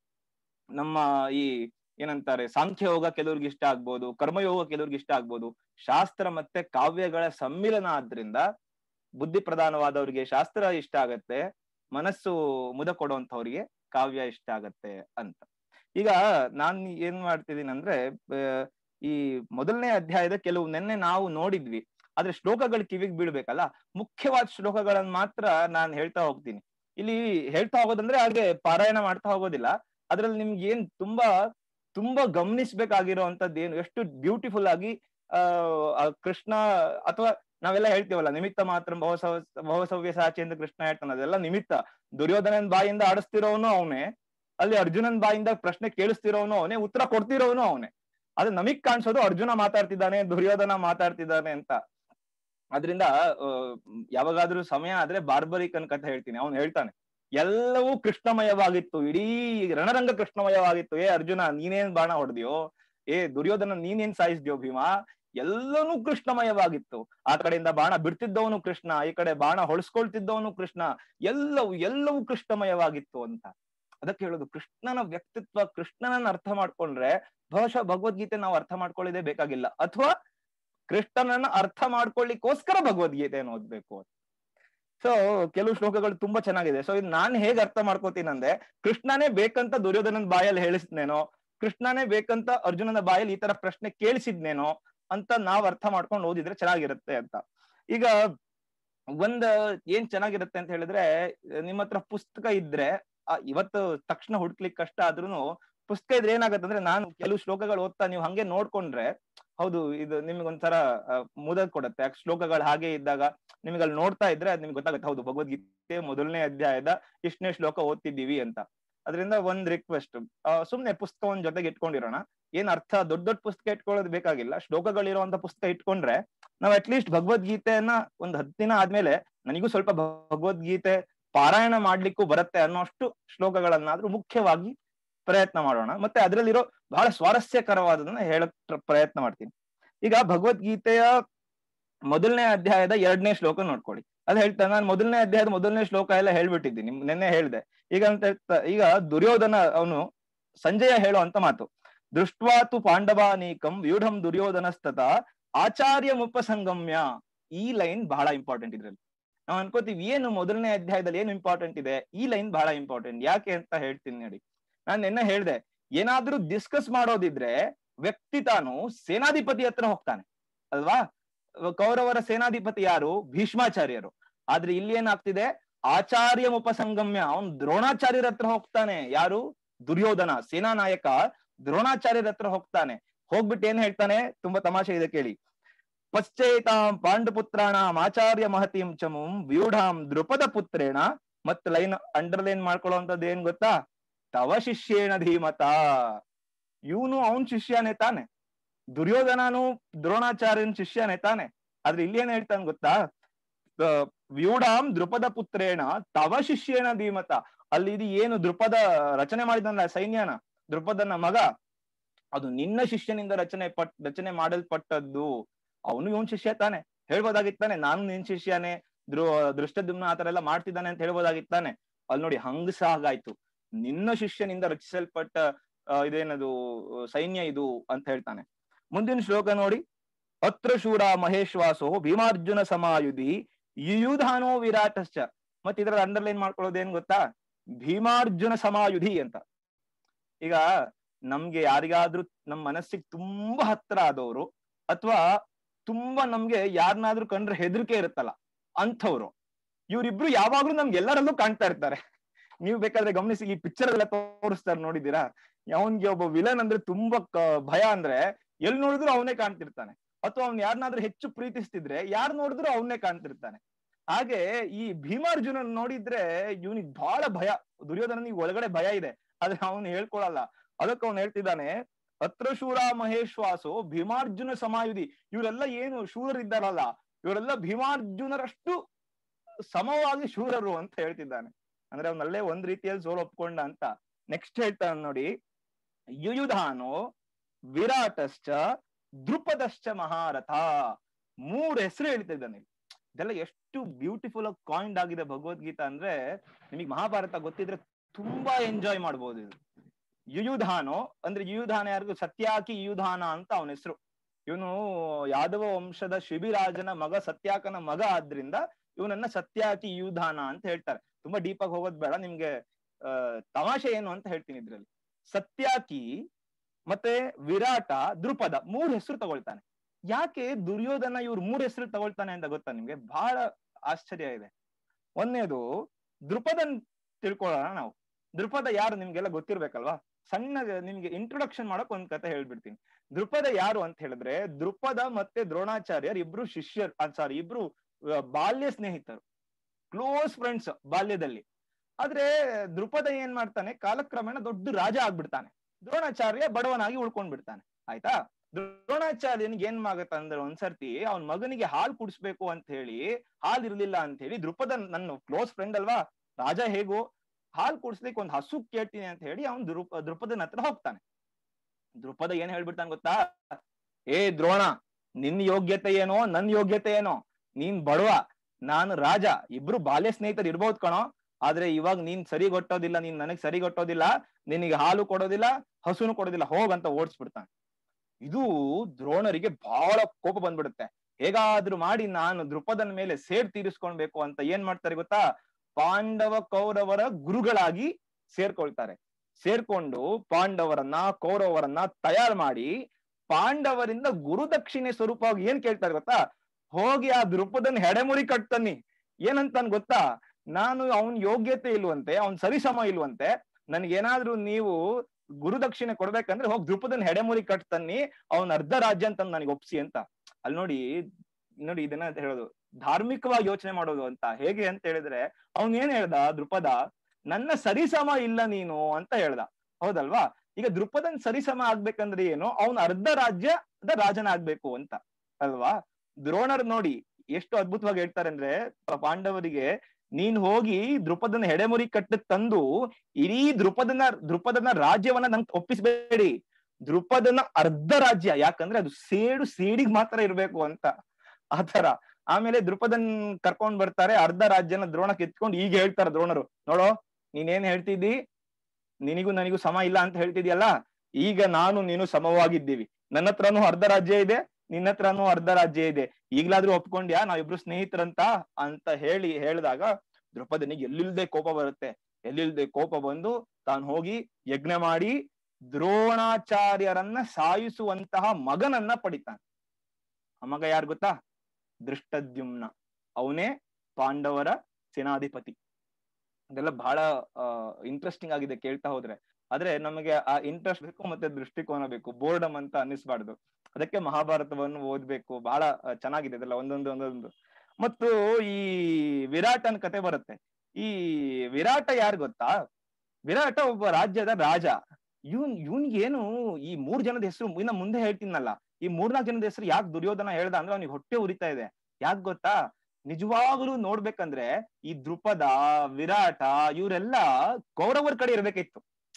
ನಮ್ಮ ಈ ಏನಂತಾರೆ ಸಾಂಖ್ಯ ಯೋಗ ಕೆಲವ್ರಿಗೆ ಇಷ್ಟ ಆಗ್ಬೋದು, ಕರ್ಮಯೋಗ ಕೆಲವ್ರಿಗೆ ಇಷ್ಟ ಆಗ್ಬೋದು. ಶಾಸ್ತ್ರ ಮತ್ತೆ ಕಾವ್ಯಗಳ ಸಮ್ಮಿಲನ ಆದ್ರಿಂದ ಬುದ್ಧಿ ಪ್ರಧಾನವಾದವ್ರಿಗೆ ಶಾಸ್ತ್ರ ಇಷ್ಟ ಆಗತ್ತೆ, ಮನಸ್ಸು ಮುದ ಕೊಡುವಂತವ್ರಿಗೆ ಕಾವ್ಯ ಇಷ್ಟ ಆಗತ್ತೆ ಅಂತ. ಈಗ ನಾನ್ ಏನ್ ಮಾಡ್ತಿದ್ದೀನಿ ಅಂದ್ರೆ, ಈ ಮೊದಲನೇ ಅಧ್ಯಾಯದ ಕೆಲವು ನೆನ್ನೆ ನಾವು ನೋಡಿದ್ವಿ, ಆದ್ರೆ ಶ್ಲೋಕಗಳು ಕಿವಿಗೆ ಬೀಳ್ಬೇಕಲ್ಲ, ಮುಖ್ಯವಾದ ಶ್ಲೋಕಗಳನ್ನ ಮಾತ್ರ ನಾನು ಹೇಳ್ತಾ ಹೋಗ್ತೀನಿ. ಇಲ್ಲಿ ಹೇಳ್ತಾ ಹೋಗೋದಂದ್ರೆ ಹಾಗೆ ಪಾರಾಯಣ ಮಾಡ್ತಾ ಹೋಗೋದಿಲ್ಲ. ಅದ್ರಲ್ಲಿ ನಿಮ್ಗೆ ಏನ್ ತುಂಬಾ ಗಮನಿಸ್ಬೇಕಾಗಿರೋ ಅಂತದ್ದು ಏನು, ಎಷ್ಟು ಬ್ಯೂಟಿಫುಲ್ ಆಗಿ ಕೃಷ್ಣ, ಅಥವಾ ನಾವೆಲ್ಲ ಹೇಳ್ತೀವಲ್ಲ ನಿಮಿತ್ತ ಮಾತ್ರ ಭವಸವ್ಯ ಸಾಚಿ ಕೃಷ್ಣ ಹೇಳ್ತಾನೆ, ಅದೆಲ್ಲ ನಿಮಿತ್ತ. ದುರ್ಯೋಧನನ್ ಬಾಯಿಂದ ಆಡಿಸ್ತಿರೋನು ಅವನೇ, ಅಲ್ಲಿ ಅರ್ಜುನನ್ ಬಾಯಿಂದ ಪ್ರಶ್ನೆ ಕೇಳಿಸ್ತಿರೋನು ಅವನೇ, ಉತ್ತರ ಕೊಡ್ತಿರೋನು ಅವನೇ. ಅದು ನಮಗ್ ಕಾಣಿಸೋದು ಅರ್ಜುನ ಮಾತಾಡ್ತಿದ್ದಾನೆ, ದುರ್ಯೋಧನ ಮಾತಾಡ್ತಿದ್ದಾನೆ ಅಂತ. ಅದ್ರಿಂದ ಯಾವಾಗಾದ್ರೂ ಸಮಯ ಆದ್ರೆ ಬಾರ್ಬರಿಕನ್ ಕಥೆ ಹೇಳ್ತೀನಿ. ಅವನು ಹೇಳ್ತಾನೆ ಎಲ್ಲವೂ ಕೃಷ್ಣಮಯವಾಗಿತ್ತು, ಇಡೀ ರಣರಂಗ ಕೃಷ್ಣಮಯವಾಗಿತ್ತು. ಏ ಅರ್ಜುನ ನೀನೇನ್ ಬಾಣ ಹೊಡೆದ್ಯೋ, ಏ ದುರ್ಯೋಧನ ನೀನೇನ್ ಸಾಯಿಸ್ದ್ಯೋ ಭೀಮ, ಎಲ್ಲನೂ ಕೃಷ್ಣಮಯವಾಗಿತ್ತು. ಆ ಕಡೆಯಿಂದ ಬಾಣ ಬಿಡ್ತಿದ್ದವನು ಕೃಷ್ಣ, ಈ ಕಡೆ ಬಾಣ ಹೊಳ್ಸ್ಕೊಳ್ತಿದ್ದವನು ಕೃಷ್ಣ, ಎಲ್ಲವೂ ಕೃಷ್ಣಮಯವಾಗಿತ್ತು ಅಂತ. ಅದಕ್ಕೆ ಹೇಳುದು ಕೃಷ್ಣನ ವ್ಯಕ್ತಿತ್ವ, ಕೃಷ್ಣನನ್ನ ಅರ್ಥ ಮಾಡ್ಕೊಂಡ್ರೆ ಬಹುಶಃ ಭಗವದ್ಗೀತೆ ನಾವು ಅರ್ಥ ಮಾಡ್ಕೊಳ್ಳಿದೇ ಬೇಕಾಗಿಲ್ಲ, ಅಥವಾ ಕೃಷ್ಣನನ್ನ ಅರ್ಥ ಮಾಡ್ಕೊಳ್ಳಿಕ್ಕೋಸ್ಕರ ಭಗವದ್ಗೀತೆಯನ್ನು ಓದ್ಬೇಕು. ಸೊ ಕೆಲವು ಶ್ಲೋಕಗಳು ತುಂಬಾ ಚೆನ್ನಾಗಿದೆ. ಸೊ ಇದು ನಾನ್ ಹೇಗ್ ಅರ್ಥ ಮಾಡ್ಕೋತೀನಂದ್ರೆ, ಕೃಷ್ಣನೇ ಬೇಕಂತ ದುರ್ಯೋಧನನ ಬಾಯಲ್ಲಿ ಹೇಳಿಸಿದ್ನೇನೋ, ಕೃಷ್ಣನೇ ಬೇಕಂತ ಅರ್ಜುನನ ಬಾಯಲ್ಲಿ ಈ ತರ ಪ್ರಶ್ನೆ ಕೇಳಿಸಿದ್ನೇನೋ ಅಂತ ನಾವ್ ಅರ್ಥ ಮಾಡ್ಕೊಂಡು ಓದಿದ್ರೆ ಚೆನ್ನಾಗಿರುತ್ತೆ ಅಂತ. ಈಗ ಏನ್ ಚೆನ್ನಾಗಿರುತ್ತೆ ಅಂತ ಹೇಳಿದ್ರೆ, ನಿಮ್ಮ ಹತ್ರ ಪುಸ್ತಕ ಇದ್ರೆ, ಇವತ್ತು ತಕ್ಷಣ ಹುಡ್ಕ್ಲಿಕ್ಕೆ ಕಷ್ಟ ಆದ್ರೂ ಪುಸ್ತಕ ಇದ್ರೆ ಏನಾಗತ್ತೆ ಅಂದ್ರೆ, ನಾನು ಕೆಲವು ಶ್ಲೋಕಗಳು ಓದ್ತಾ ನೀವು ಹಂಗೆ ನೋಡ್ಕೊಂಡ್ರೆ, ಹೌದು ಇದು ನಿಮ್ಗೊಂಥರ ಮುದ ಕೊಡುತ್ತೆ. ಶ್ಲೋಕಗಳು ಹಾಗೆ ಇದ್ದಾಗ ನಿಮ್ಗೆ ಅಲ್ಲಿ ನೋಡ್ತಾ ಇದ್ರೆ ಅದ್ ನಿಮ್ಗೆ ಗೊತ್ತಾಗುತ್ತೆ, ಹೌದು ಭಗವದ್ಗೀತೆ ಮೊದಲನೇ ಅಧ್ಯಾಯದ ಇಷ್ಟನೇ ಶ್ಲೋಕ ಓದ್ತಿದ್ದೀವಿ ಅಂತ. ಅದರಿಂದ ಒಂದ್ ರಿಕ್ವೆಸ್ಟ್, ಸುಮ್ನೆ ಪುಸ್ತಕ ಒಂದ್ ಜೊತೆಗೆ ಇಟ್ಕೊಂಡಿರೋಣ. ಏನ್ ಅರ್ಥ ದೊಡ್ಡ ಪುಸ್ತಕ ಇಟ್ಕೊಳ್ಳೋದು ಬೇಕಾಗಿಲ್ಲ, ಶ್ಲೋಕಗಳಿರುವಂತ ಪುಸ್ತಕ ಇಟ್ಕೊಂಡ್ರೆ ನಾವ್ ಅಟ್ಲೀಸ್ಟ್ ಭಗವದ್ಗೀತೆಯನ್ನ ಒಂದ್ 10 ದಿನ ಆದ್ಮೇಲೆ ನನಗೂ ಸ್ವಲ್ಪ ಭಗವದ್ಗೀತೆ ಪಾರಾಯಣ ಮಾಡ್ಲಿಕ್ಕೂ ಬರುತ್ತೆ ಅನ್ನೋಷ್ಟು ಶ್ಲೋಕಗಳನ್ನಾದ್ರೂ ಮುಖ್ಯವಾಗಿ ಪ್ರಯತ್ನ ಮಾಡೋಣ. ಮತ್ತೆ ಅದರಲ್ಲಿರೋ ಬಹಳ ಸ್ವಾರಸ್ಯಕರವಾದದನ್ನ ಹೇಳಕ್ ಪ್ರಯತ್ನ ಮಾಡ್ತೀನಿ. ಈಗ ಭಗವದ್ಗೀತೆಯ ಮೊದಲನೇ ಅಧ್ಯಾಯದ 2ನೇ ಶ್ಲೋಕ ನೋಡ್ಕೊಳ್ಳಿ. ಅದ್ ಹೇಳ್ತಾ, ನಾನು ಮೊದಲನೇ ಅಧ್ಯಾಯದ 1ನೇ ಶ್ಲೋಕ ಎಲ್ಲ ಹೇಳ್ಬಿಟ್ಟಿದ್ದೀನಿ, ನಿನ್ನೆ ಹೇಳ್ದೆ. ಈಗ ದುರ್ಯೋಧನ ಅವನು ಸಂಜಯ ಹೇಳೋ ಅಂತ ಮಾತು, ದೃಷ್ಟ್ವಾತು ಪಾಂಡವಾನೀಕಂ ವ್ಯೂಢಂ ದುರ್ಯೋಧನಸ್ತತ ಆಚಾರ್ಯ ಮುಪಸಂಗಮ್ಯ. ಈ ಲೈನ್ ಬಹಳ ಇಂಪಾರ್ಟೆಂಟ್. ಇದ್ರಲ್ಲಿ ನಾವ್ ಅನ್ಕೋತೀವಿ ಏನು ಮೊದಲನೇ ಅಧ್ಯಾಯದಲ್ಲಿ ಏನು ಇಂಪಾರ್ಟೆಂಟ್ ಇದೆ, ಈ ಲೈನ್ ಬಹಳ ಇಂಪಾರ್ಟೆಂಟ್. ಯಾಕೆ ಅಂತ ಹೇಳ್ತೀನಿ ನೋಡಿ. ನಾನ್ ನಿನ್ನೆ ಹೇಳ್ದೆ, ಏನಾದ್ರೂ ಡಿಸ್ಕಸ್ ಮಾಡೋದಿದ್ರೆ ವ್ಯಕ್ತಿ ತಾನು ಸೇನಾಧಿಪತಿ ಹತ್ರ ಹೋಗ್ತಾನೆ ಅಲ್ವಾ. ಕೌರವರ ಸೇನಾಧಿಪತಿ ಯಾರು? ಭೀಷ್ಮಾಚಾರ್ಯರು. ಆದ್ರೆ ಇಲ್ಲಿ ಏನಾಗ್ತಿದೆ, ಆಚಾರ್ಯ ಉಪಸಂಗಮ್ಯ, ಅವನ್ ದ್ರೋಣಾಚಾರ್ಯರ ಹತ್ರ ಹೋಗ್ತಾನೆ. ಯಾರು? ದುರ್ಯೋಧನ ಸೇನಾ ನಾಯಕ ದ್ರೋಣಾಚಾರ್ಯರ ಹತ್ರ ಹೋಗ್ತಾನೆ. ಹೋಗ್ಬಿಟ್ಟು ಏನ್ ಹೇಳ್ತಾನೆ, ತುಂಬಾ ತಮಾಷೆ ಇದೆ ಕೇಳಿ. ಪಶ್ಚೇತಾಂ ಪಾಂಡುಪುತ್ರಾಣಾಂ ಆಚಾರ್ಯ ಮಹತೀಂ ಚಮುಂ ವ್ಯೂಢಾಂ ದ್ರುಪದ ಪುತ್ರೇಣ. ಮತ್ ಲೈನ್ ಅಂಡರ್ಲೈನ್ ಮಾಡ್ಕೊಳ್ಳುವಂತದ್ದು ಏನ್ ಗೊತ್ತಾ? ತವ ಶಿಷ್ಯೇಣ ಧೀಮತ. ಇವನು ಅವನ್ ಶಿಷ್ಯನೇ ತಾನೆ, ದುರ್ಯೋಧನನು ದ್ರೋಣಾಚಾರ್ಯನ ಶಿಷ್ಯನೇ ತಾನೆ. ಆದ್ರೆ ಇಲ್ಲಿ ಏನ್ ಹೇಳ್ತಾನೆ ಗೊತ್ತಾ, ವ್ಯೂಢಾಂ ದ್ರುಪದ ಪುತ್ರೇಣ ತವ ಶಿಷ್ಯೇಣ ಧೀಮತ. ಅಲ್ಲಿ ಇದು ಏನು ದೃಪದ ರಚನೆ ಮಾಡಿದಲ್ಲ ಸೈನ್ಯನ, ದೃಪದನ ಮಗ, ಅದು ನಿನ್ನ ಶಿಷ್ಯನಿಂದ ರಚನೆ ಮಾಡಲ್ಪಟ್ಟದ್ದು. ಅವನು ಇವನ್ ಶಿಷ್ಯ ತಾನೆ. ಹೇಳ್ಬೋದಾಗಿತ್ತಾನೆ ನಾನು ನಿನ್ ಶಿಷ್ಯನೇ, ದೃಷ್ಟದ್ಯುಮ್ನ ಆತರ ಎಲ್ಲ ಮಾಡ್ತಿದ್ದಾನೆ ಅಂತ ಹೇಳ್ಬೋದಾಗಿತ್ತಾನೆ. ಅಲ್ಲಿ ನೋಡಿ ಹಂಗ ಸಾಗಾಯ್ತು, ನಿನ್ನ ಶಿಷ್ಯನಿಂದ ರಚಿಸಲ್ಪಟ್ಟ ಇದೇನದು ಸೈನ್ಯ ಇದು ಅಂತ ಹೇಳ್ತಾನೆ. ಮುಂದಿನ ಶ್ಲೋಕ ನೋಡಿ, ಅತ್ರ ಶೂರ ಮಹೇಶ್ವಾಸೋ ಭೀಮಾರ್ಜುನ ಸಮಾಯುಧಿ ಯುಯುಧಾನೋ ವಿರಾಟಶ್ಚ. ಮತ್ತೆ ಇದರ ಅಂಡರ್ಲೈನ್ ಮಾಡ್ಕೊಳ್ಳೋದೇನ್ ಗೊತ್ತಾ, ಭೀಮಾರ್ಜುನ ಸಮಾಯುಧಿ ಅಂತ. ಈಗ ನಮ್ಗೆ ಯಾರಿಗಾದ್ರೂ ನಮ್ ಮನಸ್ಸಿಗೆ ತುಂಬಾ ಹತ್ರ ಆದವರು, ಅಥವಾ ತುಂಬಾ ನಮ್ಗೆ ಯಾರನ್ನಾದ್ರೂ ಕಂಡ್ರೆ ಹೆದರಿಕೆ ಇರುತ್ತಲ್ಲ ಅಂಥವ್ರು, ಇವ್ರಿಬ್ರು ಯಾವಾಗ್ಲೂ ನಮ್ಗೆ ಎಲ್ಲರಲ್ಲೂ ಕಾಣ್ತಾ ಇರ್ತಾರೆ. ನೀವು ಬೇಕಾದ್ರೆ ಗಮನಿಸಿ, ಈ ಪಿಕ್ಚರ್ ಎಲ್ಲ ತೋರಿಸ್ತಾರೆ ನೋಡಿದ್ದೀರಾ, ಅವನ್ಗೆ ಒಬ್ಬ ವಿಲನ್ ಅಂದ್ರೆ ತುಂಬಾ ಭಯ ಅಂದ್ರೆ ಎಲ್ಲಿ ನೋಡಿದ್ರು ಅವನೇ ಕಾಣ್ತಿರ್ತಾನೆ. ಅಥವಾ ಅವ್ನ್ ಯಾರನ್ನಾದ್ರೂ ಹೆಚ್ಚು ಪ್ರೀತಿಸ್ತಿದ್ರೆ ಯಾರು ನೋಡಿದ್ರು ಅವನ್ನೇ ಕಾಣ್ತಿರ್ತಾನೆ. ಹಾಗೆ ಈ ಭೀಮಾರ್ಜುನ ನೋಡಿದ್ರೆ ಇವನಿಗೆ ಬಹಳ ಭಯ, ದುರ್ಯೋಧನನಿಗೆ ಒಳಗಡೆ ಭಯ ಇದೆ, ಆದ್ರೆ ಅವನು ಹೇಳ್ಕೊಳಲ್ಲ. ಅದಕ್ಕೆ ಅವನು ಹೇಳ್ತಿದ್ದಾನೆ, ಅತ್ರ ಶೂರ ಮಹೇಶ್ವಾಸೋ ಭೀಮಾರ್ಜುನ ಸಮಾಯುಧಿ. ಇವರೆಲ್ಲ ಏನು ಶೂರರಿದ್ದಾರಲ್ಲ, ಇವರೆಲ್ಲ ಭೀಮಾರ್ಜುನರಷ್ಟು ಸಮವಾಗಿ ಶೂರರು ಅಂತ ಹೇಳ್ತಿದ್ದಾನೆ. ಅಂದ್ರೆ ಅವನಲ್ಲೇ ಒಂದ್ ರೀತಿಯಲ್ಲಿ ಸೋಲು ಒಪ್ಕೊಂಡ ಅಂತ. ನೆಕ್ಸ್ಟ್ ಹೇಳ್ತಾನೆ ನೋಡಿ, ಯುಯುಧಾನೋ ವಿರಾಟಶ್ಚ ದ್ರುಪದಶ್ಚ ಮಹಾರಥ. 3 ಹೆಸರು ಹೇಳ್ತಿದ್ದಾನೆ. ಇದೆಲ್ಲ ಎಷ್ಟು ಬ್ಯೂಟಿಫುಲ್ ಆಗಿ ಕಾಯಿಂಡ್ ಆಗಿದೆ ಭಗವದ್ಗೀತಾ ಅಂದ್ರೆ, ನಿಮಗೆ ಮಹಾಭಾರತ ಗೊತ್ತಿದ್ರೆ ತುಂಬಾ ಎಂಜಾಯ್ ಮಾಡ್ಬೋದು ಇದು. ಯುಯುಧಾನೋ ಅಂದ್ರೆ ಯುಯುಧಾನ ಯಾರಿಗೂ, ಸತ್ಯಾಕಿ ಯುಯುಧಾನ ಅಂತ ಅವನ ಹೆಸರು. ಇವನು ಯಾದವ ವಂಶದ ಶಿಬಿರಾಜನ ಮಗ, ಸತ್ಯಾಕನ ಮಗ ಆದ್ರಿಂದ ಇವನನ್ನ ಸತ್ಯಾಕಿ ಯುಯುಧಾನ ಅಂತ ಹೇಳ್ತಾರೆ. ತುಂಬಾ ಡೀಪ್ ಆಗಿ ಹೋಗೋದ್ ಬೇಡ, ನಿಮ್ಗೆ ತಮಾಷೆ ಏನು ಅಂತ ಹೇಳ್ತೀನಿ ಇದ್ರಲ್ಲಿ. ಸತ್ಯಾಕಿ ಮತ್ತೆ ವಿರಾಟ, ದ್ರುಪದ 3 ಹೆಸರು ತಗೊಳ್ತಾನೆ. ಯಾಕೆ ದುರ್ಯೋಧನ ಇವ್ರು 3 ಹೆಸರು ತಗೊಳ್ತಾನೆ ಅಂತ ಗೊತ್ತಾ ನಿಮ್ಗೆ? ಬಹಳ ಆಶ್ಚರ್ಯ ಇದೆ. ಒಂದನೇದು ದ್ರುಪದನ್ ತಿಳ್ಕೊಳ್ಳೋಣ ನಾವು. ದ್ರುಪದ ಯಾರು ನಿಮ್ಗೆಲ್ಲ ಗೊತ್ತಿರ್ಬೇಕಲ್ವಾ? ಸಣ್ಣ ನಿಮ್ಗೆ ಇಂಟ್ರೊಡಕ್ಷನ್ ಮಾಡಕ್ ಒಂದ್ ಕತೆ ಹೇಳ್ಬಿಡ್ತೀನಿ. ದ್ರುಪದ ಯಾರು ಅಂತ ಹೇಳಿದ್ರೆ, ದ್ರುಪದ ಮತ್ತೆ ದ್ರೋಣಾಚಾರ್ಯರ್ ಇಬ್ರು ಶಿಷ್ಯರು, ಸಾರಿ ಇಬ್ರು ಬಾಲ್ಯ ಸ್ನೇಹಿತರು, ಕ್ಲೋಸ್ ಫ್ರೆಂಡ್ಸ್ ಬಾಲ್ಯದಲ್ಲಿ. ಆದ್ರೆ ದ್ರುಪದ ಏನ್ ಮಾಡ್ತಾನೆ, ಕಾಲಕ್ರಮೇಣ ದೊಡ್ಡ ರಾಜ ಆಗ್ಬಿಡ್ತಾನೆ, ದ್ರೋಣಾಚಾರ್ಯ ಬಡವನಾಗಿ ಉಳ್ಕೊಂಡ್ ಬಿಡ್ತಾನೆ. ಆಯ್ತಾ? ದ್ರೋಣಾಚಾರ್ಯನಿಗೆ ಏನ್ ಆಗತ್ತ ಅಂದ್ರೆ, ಒಂದ್ಸರ್ತಿ ಅವನ್ ಮಗನಿಗೆ ಹಾಲು ಕುಡಿಸ್ಬೇಕು ಅಂತ ಹೇಳಿ, ಹಾಲ್ ಇರ್ಲಿಲ್ಲ ಅಂತ ಹೇಳಿ, ದ್ರುಪದ ನನ್ನ ಕ್ಲೋಸ್ ಫ್ರೆಂಡ್ ಅಲ್ವಾ, ರಾಜ ಹೇಗೋ ಹಾಲು ಕುಡಿಸ್ಲಿಕ್ಕೆ ಒಂದ್ ಹಸು ಕೇಳ್ತೀನಿ ಅಂತ ಹೇಳಿ ಅವ್ನ್ ದ್ರುಪದನ ಹತ್ರ ಹೋಗ್ತಾನೆ. ದ್ರುಪದ ಏನ್ ಹೇಳ್ಬಿಡ್ತಾನೆ ಗೊತ್ತಾ, ಏ ದ್ರೋಣ, ನಿನ್ ಯೋಗ್ಯತೆ ಏನೋ ನನ್ ಯೋಗ್ಯತೆ ಏನೋ, ನೀನ್ ಬಡವ, ನಾನು ರಾಜ, ಇಬ್ರು ಬಾಲ್ಯ ಸ್ನೇಹಿತರು ಇರ್ಬೋದು ಕಣೋ, ಆದ್ರೆ ಇವಾಗ ನೀನ್ ಸರಿಗೊಟ್ಟೋದಿಲ್ಲ, ನೀನ್ ನನಗ್ ಸರಿಗೊಟ್ಟೋದಿಲ್ಲ, ನಿನಗೆ ಹಾಲು ಕೊಡೋದಿಲ್ಲ, ಹಸುನು ಕೊಡೋದಿಲ್ಲ, ಹೋಗಂತ ಓಡಿಸ್ಬಿಡ್ತಾನೆ. ಇದು ದ್ರೋಣರಿಗೆ ಬಹಳ ಕೋಪ ಬಂದ್ಬಿಡುತ್ತೆ. ಹೇಗಾದ್ರೂ ಮಾಡಿ ನಾನು ದ್ರುಪದನ ಮೇಲೆ ಸೇಡ್ ತೀರಿಸ್ಕೊಳ್ಬೇಕು ಅಂತ ಏನ್ ಮಾಡ್ತಾರೆ ಗೊತ್ತಾ, ಪಾಂಡವ ಕೌರವರ ಗುರುಗಳಾಗಿ ಸೇರ್ಕೊಳ್ತಾರೆ. ಸೇರ್ಕೊಂಡು ಪಾಂಡವರನ್ನ ಕೌರವರನ್ನ ತಯಾರು ಮಾಡಿ ಪಾಂಡವರಿಂದ ಗುರುದಕ್ಷಿಣೆ ಸ್ವರೂಪವಾಗಿ ಏನ್ ಕೇಳ್ತಾರೆ ಗೊತ್ತಾ, ಹೋಗಿ ಆ ದ್ರುಪದನ್ ಹೆಡೆಮುರಿ ಕಟ್ತನ್ನಿ. ಏನಂತಾನ್ ಗೊತ್ತಾ, ನಾನು ಅವನ್ ಯೋಗ್ಯತೆ ಇಲ್ವಂತೆ, ಅವನ್ ಸರಿಸಮ ಇಲ್ವಂತೆ, ನನ್ಗೇನಾದ್ರೂ ನೀವು ಗುರುದಕ್ಷಿಣೆ ಕೊಡ್ಬೇಕಂದ್ರೆ ಹೋಗಿ ದ್ರುಪದನ್ ಹೆಡೆಮುರಿ ಕಟ್ತನ್ನಿ, ಅವನ್ ಅರ್ಧ ರಾಜ್ಯ ಅಂತ ನನಗೆ ಒಪ್ಸಿ ಅಂತ. ಅಲ್ಲಿ ನೋಡಿ ನೋಡಿ ಇದನ್ನ ಹೇಳೋದು ಧಾರ್ಮಿಕವಾಗಿ ಯೋಚನೆ ಮಾಡೋದು ಅಂತ. ಹೇಗೆ ಅಂತ ಹೇಳಿದ್ರೆ, ಅವನ್ ಏನ್ ಹೇಳ್ದ ದ್ರುಪದ, ನನ್ನ ಸರಿಸಮ ಇಲ್ಲ ನೀನು ಅಂತ ಹೇಳ್ದ, ಹೌದಲ್ವಾ? ಈಗ ದ್ರುಪದನ್ ಸರಿಸಮ ಆಗ್ಬೇಕಂದ್ರೆ ಏನು, ಅವನ್ ಅರ್ಧ ರಾಜ್ಯದ ರಾಜನ ಆಗ್ಬೇಕು ಅಂತ ಅಲ್ವಾ? ದ್ರೋಣರ್ ನೋಡಿ ಎಷ್ಟು ಅದ್ಭುತವಾಗಿ ಹೇಳ್ತಾರೆ ಅಂದ್ರೆ, ಪಾಂಡವರಿಗೆ ನೀನ್ ಹೋಗಿ ದ್ರುಪದನ ಹೆಡೆಮುರಿ ಕಟ್ಟ ತಂದು ಇಡೀ ದ್ರುಪದನ ರಾಜ್ಯವನ್ನ ನಂಗೆ ಒಪ್ಪಿಸ್ಬೇಡಿ, ದ್ರುಪದನ ಅರ್ಧ ರಾಜ್ಯ, ಯಾಕಂದ್ರೆ ಅದು ಸೇಡಿಗೆ ಮಾತ್ರ ಇರ್ಬೇಕು ಅಂತ ಆತರ. ಆಮೇಲೆ ದ್ರುಪದನ್ ಕರ್ಕೊಂಡ್ ಬರ್ತಾರೆ, ಅರ್ಧ ರಾಜ್ಯನ ದ್ರೋಣಕ್ಕೆ ಎತ್ಕೊಂಡು ಈಗ ಹೇಳ್ತಾರ ದ್ರೋಣರು, ನೋಡೋ ನೀನೇನ್ ಹೇಳ್ತಿದ್ದಿ, ನಿನಗೂ ನನಗೂ ಸಮ ಇಲ್ಲ ಅಂತ ಹೇಳ್ತಿದ್ಯಲ್ಲ, ಈಗ ನಾನು ನೀನು ಸಮವಾಗಿದ್ದೀವಿ, ನನ್ನ ಹತ್ರನೂ ಅರ್ಧ ರಾಜ್ಯ ಇದೆ, ನಿನ್ನ ಹತ್ರನೂ ಅರ್ಧ ರಾಜ್ಯ ಇದೆ, ಈಗ್ಲಾದ್ರೂ ಒಪ್ಕೊಂಡ್ಯಾ ನಾವಿಬ್ರು ಸ್ನೇಹಿತರಂತ ಅಂತ ಹೇಳಿದಾಗ ದ್ರುಪದನಿಗೆ ಎಲ್ಲಿಲ್ದೆ ಕೋಪ ಬರುತ್ತೆ. ಎಲ್ಲಿಲ್ದೆ ಕೋಪ ಬಂದು ತಾನು ಹೋಗಿ ಯಜ್ಞ ಮಾಡಿ ದ್ರೋಣಾಚಾರ್ಯರನ್ನ ಸಾಯಿಸುವಂತಹ ಮಗನನ್ನ ಪಡಿತಾನೆ. ಆ ಮಗ ಯಾರು ಗೊತ್ತಾ, ದೃಷ್ಟದ್ಯುಮ್ನ. ಅವನೇ ಪಾಂಡವರ ಸೇನಾಧಿಪತಿ. ಅದೆಲ್ಲ ಬಹಳ ಇಂಟ್ರೆಸ್ಟಿಂಗ್ ಆಗಿದೆ ಕೇಳ್ತಾ ಹೋದ್ರೆ. ಆದ್ರೆ ನಮಗೆ ಆ ಇಂಟ್ರೆಸ್ಟ್ ಬೇಕು ಮತ್ತೆ ದೃಷ್ಟಿಕೋನ ಬೇಕು, ಬೋರ್ಡಮ್ ಅಂತ ಅನ್ನಿಸ್ಬಾರ್ದು. ಅದಕ್ಕೆ ಮಹಾಭಾರತವನ್ನು ಓದ್ಬೇಕು, ಬಹಳ ಚೆನ್ನಾಗಿದೆ ಇದೆಲ್ಲ ಒಂದೊಂದು. ಮತ್ತು ಈ ವಿರಾಟನ ಕತೆ ಬರುತ್ತೆ. ಈ ವಿರಾಟ ಯಾರು ಗೊತ್ತಾ, ವಿರಾಟ ಒಬ್ಬ ರಾಜ್ಯದ ರಾಜ. ಇವನ್ಗೇನು ಈ 3 ಜನದ ಹೆಸರು ಇನ್ನ ಮುಂದೆ ಹೇಳ್ತೀನಲ್ಲ, ಈ 4 ಜನದ ಹೆಸರು ಯಾಕೆ ದುರ್ಯೋಧನ ಹೇಳ್ದ ಅಂದ್ರೆ ಅವನಿಗೆ ಹೊಟ್ಟೆ ಉರಿತಾ ಇದೆ. ಯಾಕೆ ಗೊತ್ತಾ, ನಿಜವಾಗ್ಲೂ ನೋಡ್ಬೇಕಂದ್ರೆ ಈ ದ್ರುಪದ, ವಿರಾಟ ಇವರೆಲ್ಲ ಕೌರವರ ಕಡೆ ಇರ್ಬೇಕಿತ್ತು.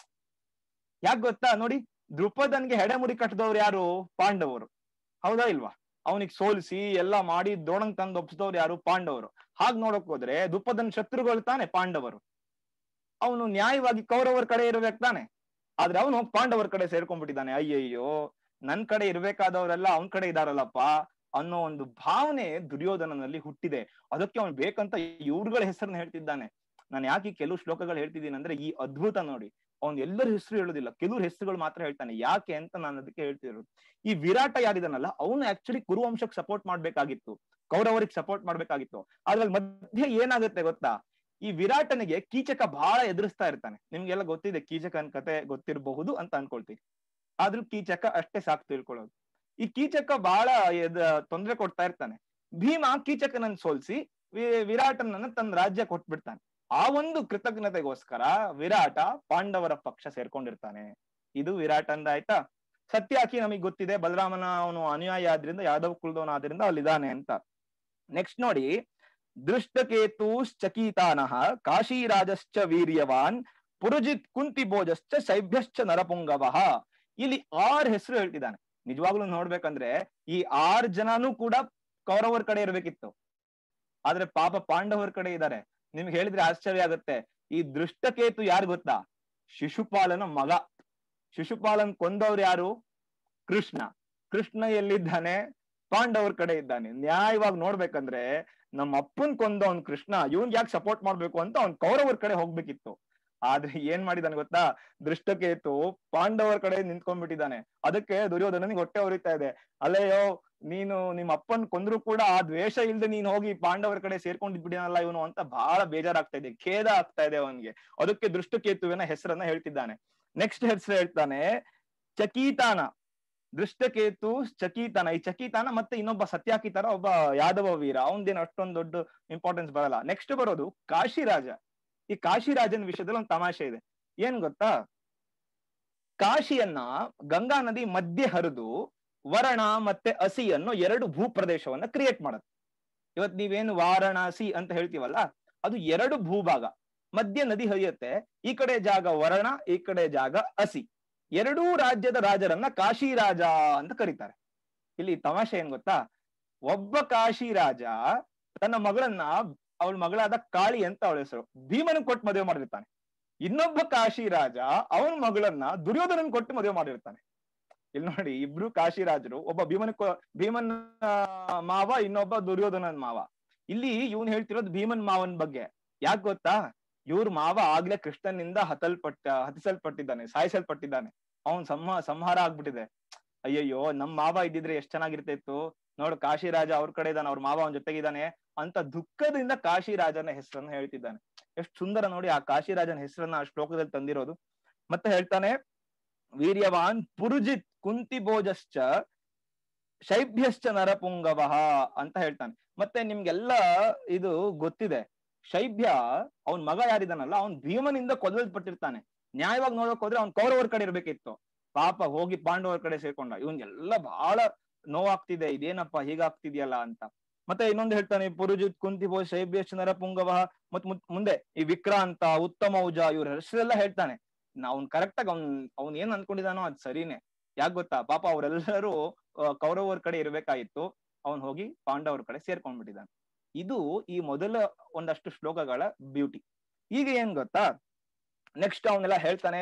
ಯಾಕೆ ಗೊತ್ತಾ, ನೋಡಿ ದ್ರುಪದನ್ಗೆ ಹೆಡೆಮುರಿ ಕಟ್ಟದವ್ರು ಯಾರು, ಪಾಂಡವರು, ಹೌದಾ ಇಲ್ವಾ? ಅವನಿಗೆ ಸೋಲಿಸಿ ಎಲ್ಲಾ ಮಾಡಿ ದ್ರೋಣಂಗ್ ತಂದು ಒಪ್ಪಿಸಿದವ್ರು ಯಾರು, ಪಾಂಡವರು. ಹಾಗೆ ನೋಡಕ್ ಹೋದ್ರೆ ದ್ರುಪದನ್ ಶತ್ರುಗಳು ತಾನೆ ಪಾಂಡವರು. ಅವನು ನ್ಯಾಯವಾಗಿ ಕೌರವರ ಕಡೆ ಇರ್ಬೇಕು ತಾನೆ, ಆದ್ರೆ ಅವನು ಪಾಂಡವರ ಕಡೆ ಸೇರ್ಕೊಂಡ್ಬಿಟ್ಟಿದ್ದಾನೆ. ಅಯ್ಯಯ್ಯೋ, ನನ್ ಕಡೆ ಇರ್ಬೇಕಾದವರೆಲ್ಲ ಅವನ್ ಕಡೆ ಇದಾರಲ್ಲಪ್ಪ ಅನ್ನೋ ಒಂದು ಭಾವನೆ ದುರ್ಯೋಧನನಲ್ಲಿ ಹುಟ್ಟಿದೆ. ಅದಕ್ಕೆ ಅವನು ಬೇಕಂತ ಇವ್ರುಗಳ ಹೆಸರನ್ನ ಹೇಳ್ತಿದ್ದಾನೆ. ನಾನು ಯಾಕೆ ಕೆಲವು ಶ್ಲೋಕಗಳು ಹೇಳ್ತಿದ್ದೀನಿ ಅಂದ್ರೆ, ಈ ಅದ್ಭುತ ನೋಡಿ, ಅವ್ನು ಎಲ್ಲರ ಹೆಸರು ಹೇಳುದಿಲ್ಲ, ಕೆಲವ್ರ ಹೆಸರುಗಳು ಮಾತ್ರ ಹೇಳ್ತಾನೆ. ಯಾಕೆ ಅಂತ ನಾನು ಅದಕ್ಕೆ ಹೇಳ್ತಿರೋದು. ಈ ವಿರಾಟ ಯಾರಿದಾನಲ್ಲ, ಅವನು ಆಕ್ಚುಲಿ ಕುರುವಂಶಕ್ಕೆ ಸಪೋರ್ಟ್ ಮಾಡ್ಬೇಕಾಗಿತ್ತು, ಕೌರವರಿಗೆ ಸಪೋರ್ಟ್ ಮಾಡ್ಬೇಕಾಗಿತ್ತು. ಅದ್ರಲ್ಲಿ ಮಧ್ಯೆ ಏನಾಗುತ್ತೆ ಗೊತ್ತಾ, ಈ ವಿರಾಟನಿಗೆ ಕೀಚಕ ಬಹಳ ಎದುರಿಸ್ತಾ ಇರ್ತಾನೆ. ನಿಮ್ಗೆಲ್ಲ ಗೊತ್ತಿದೆ, ಕೀಚಕನ್ ಕತೆ ಗೊತ್ತಿರಬಹುದು ಅಂತ ಅನ್ಕೊಳ್ತೀವಿ. ಆದ್ರೂ ಕೀಚಕ ಅಷ್ಟೇ ಸಾಕು ತಿಳ್ಕೊಳ್ಳೋದು. ಈ ಕೀಚಕ ಬಹಳ ತೊಂದರೆ ಕೊಡ್ತಾ ಇರ್ತಾನೆ. ಭೀಮ ಕೀಚಕನನ್ನು ಸೋಲ್ಸಿ ವಿರಾಟನನ್ನ ತನ್ನ ರಾಜ್ಯ ಕೊಟ್ಬಿಡ್ತಾನೆ. ಆ ಒಂದು ಕೃತಜ್ಞತೆಗೋಸ್ಕರ ವಿರಾಟ ಪಾಂಡವರ ಪಕ್ಷ ಸೇರ್ಕೊಂಡಿರ್ತಾನೆ. ಇದು ವಿರಾಟ್ ಅಂದ ಆಯ್ತಾ. ಸತ್ಯಾಕಿ ನಮಗ್ ಗೊತ್ತಿದೆ, ಬಲರಾಮನ ಅವನು ಅನುಯಾಯಿ ಆದ್ರಿಂದ, ಯಾದವ್ ಕುಲದವನ ಆದ್ರಿಂದ ಅಲ್ಲಿದ್ದಾನೆ ಅಂತ. ನೆಕ್ಸ್ಟ್ ನೋಡಿ, ದೃಷ್ಟಕೇತುಶ್ಚಕೀತಾನಃ ಕಾಶಿರಾಜಶ್ಚ ವೀರ್ಯವಾನ್ ಪುರುಜಿತ್ ಕುಂತಿಭೋಜಶ್ಚ ಶೈಭ್ಯಶ್ಚ ನರಪುಂಗವಃ. ಇಲ್ಲಿ 6 ಹೆಸರು ಹೇಳ್ತಿದ್ದಾನೆ. ನಿಜವಾಗ್ಲೂ ನೋಡ್ಬೇಕಂದ್ರೆ ಈ 6 ಜನನೂ ಕೂಡ ಕೌರವರ ಕಡೆ ಇರ್ಬೇಕಿತ್ತು, ಆದ್ರೆ ಪಾಪ ಪಾಂಡವರ ಕಡೆ ಇದ್ದಾರೆ. ನಿಮ್ಗೆ ಹೇಳಿದ್ರೆ ಆಶ್ಚರ್ಯ ಆಗುತ್ತೆ. ಈ ದೃಷ್ಟಕೇತು ಯಾರು ಗೊತ್ತಾ? ಶಿಶುಪಾಲನ ಮಗ. ಶಿಶುಪಾಲನ್ ಕೊಂದವ್ರು ಯಾರು? ಕೃಷ್ಣ. ಕೃಷ್ಣ ಎಲ್ಲಿದ್ದಾನೆ? ಪಾಂಡವರ ಕಡೆ ಇದ್ದಾನೆ. ನ್ಯಾಯವಾಗಿ ನೋಡ್ಬೇಕಂದ್ರೆ ನಮ್ಮ ಅಪ್ಪನ್ ಕೊಂದವನ್ ಕೃಷ್ಣ, ಇವನ್ ಯಾಕೆ ಸಪೋರ್ಟ್ ಮಾಡ್ಬೇಕು ಅಂತ ಅವ್ನ್ ಕೌರವರ ಕಡೆ ಹೋಗ್ಬೇಕಿತ್ತು. ಆದ್ರೆ ಏನ್ ಮಾಡಿದಾನೆ ಗೊತ್ತಾ? ದೃಷ್ಟಕೇತು ಪಾಂಡವರ ಕಡೆ ನಿಂತ್ಕೊಂಡ್ಬಿಟ್ಟಿದ್ದಾನೆ. ಅದಕ್ಕೆ ದುರ್ಯೋಧನನಿಗೆ ಹೊಟ್ಟೆ ಉರಿತಾ ಇದೆ. ಅಲ್ಲೆಯೋ ನೀನು ನಿಮ್ಮ ಅಪ್ಪನ್ ಕೊಂದ್ರು ಕೂಡ ಆ ದ್ವೇಷ ಇಲ್ದೆ ನೀನ್ ಹೋಗಿ ಪಾಂಡವರ ಕಡೆ ಸೇರ್ಕೊಂಡಿದ್ಬಿಟ್ಟಿನಲ್ಲ ಇವನು ಅಂತ ಬಹಳ ಬೇಜಾರಾಗ್ತಾ ಇದೆ, ಖೇದ ಆಗ್ತಾ ಇದೆ ಅವನ್ಗೆ. ಅದಕ್ಕೆ ದೃಷ್ಟಕೇತುವಿನ ಹೆಸರನ್ನ ಹೇಳ್ತಿದ್ದಾನೆ. ನೆಕ್ಸ್ಟ್ ಹೆಸರು ಹೇಳ್ತಾನೆ ಚಕೀತಾನ. ದೃಷ್ಟಕೇತು ಚಕೀತಾನ. ಈ ಚಕೀತಾನ ಮತ್ತೆ ಇನ್ನೊಬ್ಬ ಸತ್ಯಾಕಿ ತರ ಒಬ್ಬ ಯಾದವ ವೀರ, ಅವನದೇನು ಅಷ್ಟೊಂದು ದೊಡ್ಡ ಇಂಪಾರ್ಟೆನ್ಸ್ ಬರಲ್ಲ. ನೆಕ್ಸ್ಟ್ ಬರೋದು ಕಾಶಿರಾಜ. ಈ ಕಾಶಿರಾಜನ ವಿಷಯದಲ್ಲಿ ಒಂದು ತಮಾಷೆ ಇದೆ. ಏನ್ ಗೊತ್ತಾ? ಕಾಶಿಯನ್ನ ಗಂಗಾ ನದಿ ಮಧ್ಯೆ ಹರಿದು ವರಣ ಮತ್ತೆ ಅಸಿ ಅನ್ನೋ 2 ಭೂ ಪ್ರದೇಶವನ್ನ ಕ್ರಿಯೇಟ್ ಮಾಡುತ್ತೆ. ಇವತ್ ನೀವೇನು ವಾರಣಾಸಿ ಅಂತ ಹೇಳ್ತೀವಲ್ಲ, ಅದು 2 ಭೂಭಾಗ. ಮಧ್ಯ ನದಿ ಹರಿಯುತ್ತೆ, ಈ ಕಡೆ ಜಾಗ ವರಣ, ಈ ಕಡೆ ಜಾಗ ಅಸಿ. 2 ರಾಜ್ಯದ ರಾಜರನ್ನ ಕಾಶಿ ರಾಜ ಅಂತ ಕರೀತಾರೆ. ಇಲ್ಲಿ ತಮಾಷೆ ಏನ್ ಗೊತ್ತಾ? ಒಬ್ಬ ಕಾಶಿ ರಾಜ ತನ್ನ ಮಗಳನ್ನ, ಅವಳ ಮಗಳಾದ ಕಾಳಿ ಅಂತ ಅವಳ ಹೆಸರು, ಭೀಮನ ಕೊಟ್ಟು ಮದುವೆ ಮಾಡಿರ್ತಾನೆ. ಇನ್ನೊಬ್ಬ ಕಾಶಿ ರಾಜ ಅವನ ಮಗಳನ್ನ ದುರ್ಯೋಧನನ್ ಕೊಟ್ಟು ಮದುವೆ ಮಾಡಿರ್ತಾನೆ. ಇಲ್ಲಿ ನೋಡಿ, ಇಬ್ರು ಕಾಶಿ ರಾಜರು, ಒಬ್ಬ ಭೀಮನ್ ಮಾವ, ಇನ್ನೊಬ್ಬ ದುರ್ಯೋಧನನ್ ಮಾವ. ಇಲ್ಲಿ ಇವನ್ ಹೇಳ್ತಿರೋದು ಭೀಮನ್ ಮಾವನ್ ಬಗ್ಗೆ. ಯಾಕೆ ಗೊತ್ತಾ? ಇವ್ರ ಮಾವ ಆಗ್ಲೇ ಕೃಷ್ಣನಿಂದ ಹತಿಸಲ್ಪಟ್ಟಿದ್ದಾನೆ, ಸಾಯಿಸಲ್ಪಟ್ಟಿದ್ದಾನೆ. ಅವನ್ ಸಂಹಾರ ಆಗ್ಬಿಟ್ಟಿದೆ. ಅಯ್ಯಯ್ಯೋ, ನಮ್ ಮಾವ ಇದ್ದಿದ್ರೆ ಎಷ್ಟ್ ಚೆನ್ನಾಗಿರ್ತಿತ್ತು, ನೋಡು ಕಾಶಿ ರಾಜ ಅವ್ರ ಕಡೆ ಇದ್ದಾನೆ, ಅವ್ರ ಮಾವ ಅವನ್ ಜೊತೆಗಿದ್ದಾನೆ ಅಂತ ದುಃಖದಿಂದ ಕಾಶಿ ರಾಜನ ಹೆಸರನ್ನ ಹೇಳ್ತಿದ್ದಾನೆ. ಎಷ್ಟು ಸುಂದರ ನೋಡಿ ಆ ಕಾಶಿ ರಾಜನ ಹೆಸರನ್ನ ಆ ಶ್ಲೋಕದಲ್ಲಿ ತಂದಿರೋದು. ಮತ್ತೆ ಹೇಳ್ತಾನೆ ವೀರ್ಯವಾನ್ ಪುರುಜಿತ್ ಕುಂತಿಭೋಜಶ್ಚ ಶೈಭ್ಯಶ್ಚ ನರಪುಂಗವಃ ಅಂತ ಹೇಳ್ತಾನೆ. ಮತ್ತೆ ನಿಮ್ಗೆಲ್ಲ ಇದು ಗೊತ್ತಿದೆ, ಶೈಭ್ಯ ಅವನ್ ಮಗ ಯಾರಿದಾನಲ್ಲ, ಅವನ್ ಭೀಮನಿಂದ ಕೊಲ್ಲಲ್ಪಟ್ಟಿರ್ತಾನೆ. ನ್ಯಾಯವಾಗಿ ನೋಡಕ್ ಹೋದ್ರೆ ಅವ್ನ್ ಕೌರವರ ಕಡೆ ಇರ್ಬೇಕಿತ್ತು, ಪಾಪ ಹೋಗಿ ಪಾಂಡವರ ಕಡೆ ಸೇರ್ಕೊಂಡ. ಇವನ್ಗೆಲ್ಲ ಬಹಳ ನೋವಾಗ್ತಿದೆ, ಇದೇನಪ್ಪ ಹೀಗಾಗ್ತಿದ್ಯಲ್ಲ ಅಂತ. ಮತ್ತೆ ಇನ್ನೊಂದು ಹೇಳ್ತಾನೆ ಪುರುಜಿತ್ ಕುಂತಿಭೋಜ ಶೈಭ್ಯಶ್ಚ ನರಪುಂಗವಃ. ಮತ್ ಮುಂದೆ ಈ ವಿಕ್ರಾಂತ, ಉತ್ತಮೌಜ, ಇವ್ರ ಹೆಸರೆಲ್ಲ ಹೇಳ್ತಾನೆ. ಅವ್ನ್ ಕರೆಕ್ಟ್ ಆಗಿ ಅವ್ನ್ ಏನ್ ಅನ್ಕೊಂಡಿದಾನೋ ಅದ್ ಸರಿನೇ. ಯಾಕೆ ಗೊತ್ತಾ? ಪಾಪ ಅವರೆಲ್ಲರೂ ಕೌರವರ ಕಡೆ ಇರ್ಬೇಕಾಗಿತ್ತು, ಅವನ್ ಹೋಗಿ ಪಾಂಡವರ ಕಡೆ ಸೇರ್ಕೊಂಡ್ಬಿಟ್ಟಿದ್ದಾನೆ. ಇದು ಈ ಮೊದಲ ಒಂದಷ್ಟು ಶ್ಲೋಕಗಳ ಬ್ಯೂಟಿ. ಈಗ ಏನ್ ಗೊತ್ತಾ, ನೆಕ್ಸ್ಟ್ ಅವನ್ನೆಲ್ಲ ಹೇಳ್ತಾನೆ.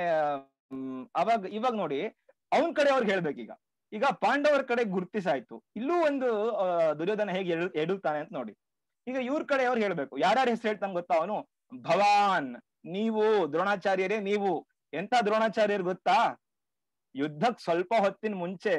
ಇವಾಗ ನೋಡಿ, ಅವನ್ ಕಡೆ ಅವ್ರಿಗೆ ಹೇಳ್ಬೇಕೀಗ. ಈಗ ಪಾಂಡವರ ಕಡೆ ಗುರ್ತಿಸಾಯ್ತು. ಇಲ್ಲೂ ಒಂದು ದುರ್ಯೋಧನ ಹೇಗೆ ಎಡುತ್ತಾನೆ ಅಂತ ನೋಡಿ. ಈಗ ಇವ್ರ ಕಡೆ ಅವ್ರು ಹೇಳ್ಬೇಕು. ಯಾರ್ಯಾರ ಹೆಸರು ಹೇಳ್ತಾನೆ ಗೊತ್ತಾ ಅವನು? ಭವಾನ್, ನೀವು ದ್ರೋಣಾಚಾರ್ಯರೇ. ನೀವು ಎಂತ ದ್ರೋಣಾಚಾರ್ಯರು ಗೊತ್ತಾ? ಯುದ್ಧಕ್ ಸ್ವಲ್ಪ ಹೊತ್ತಿನ ಮುಂಚೆ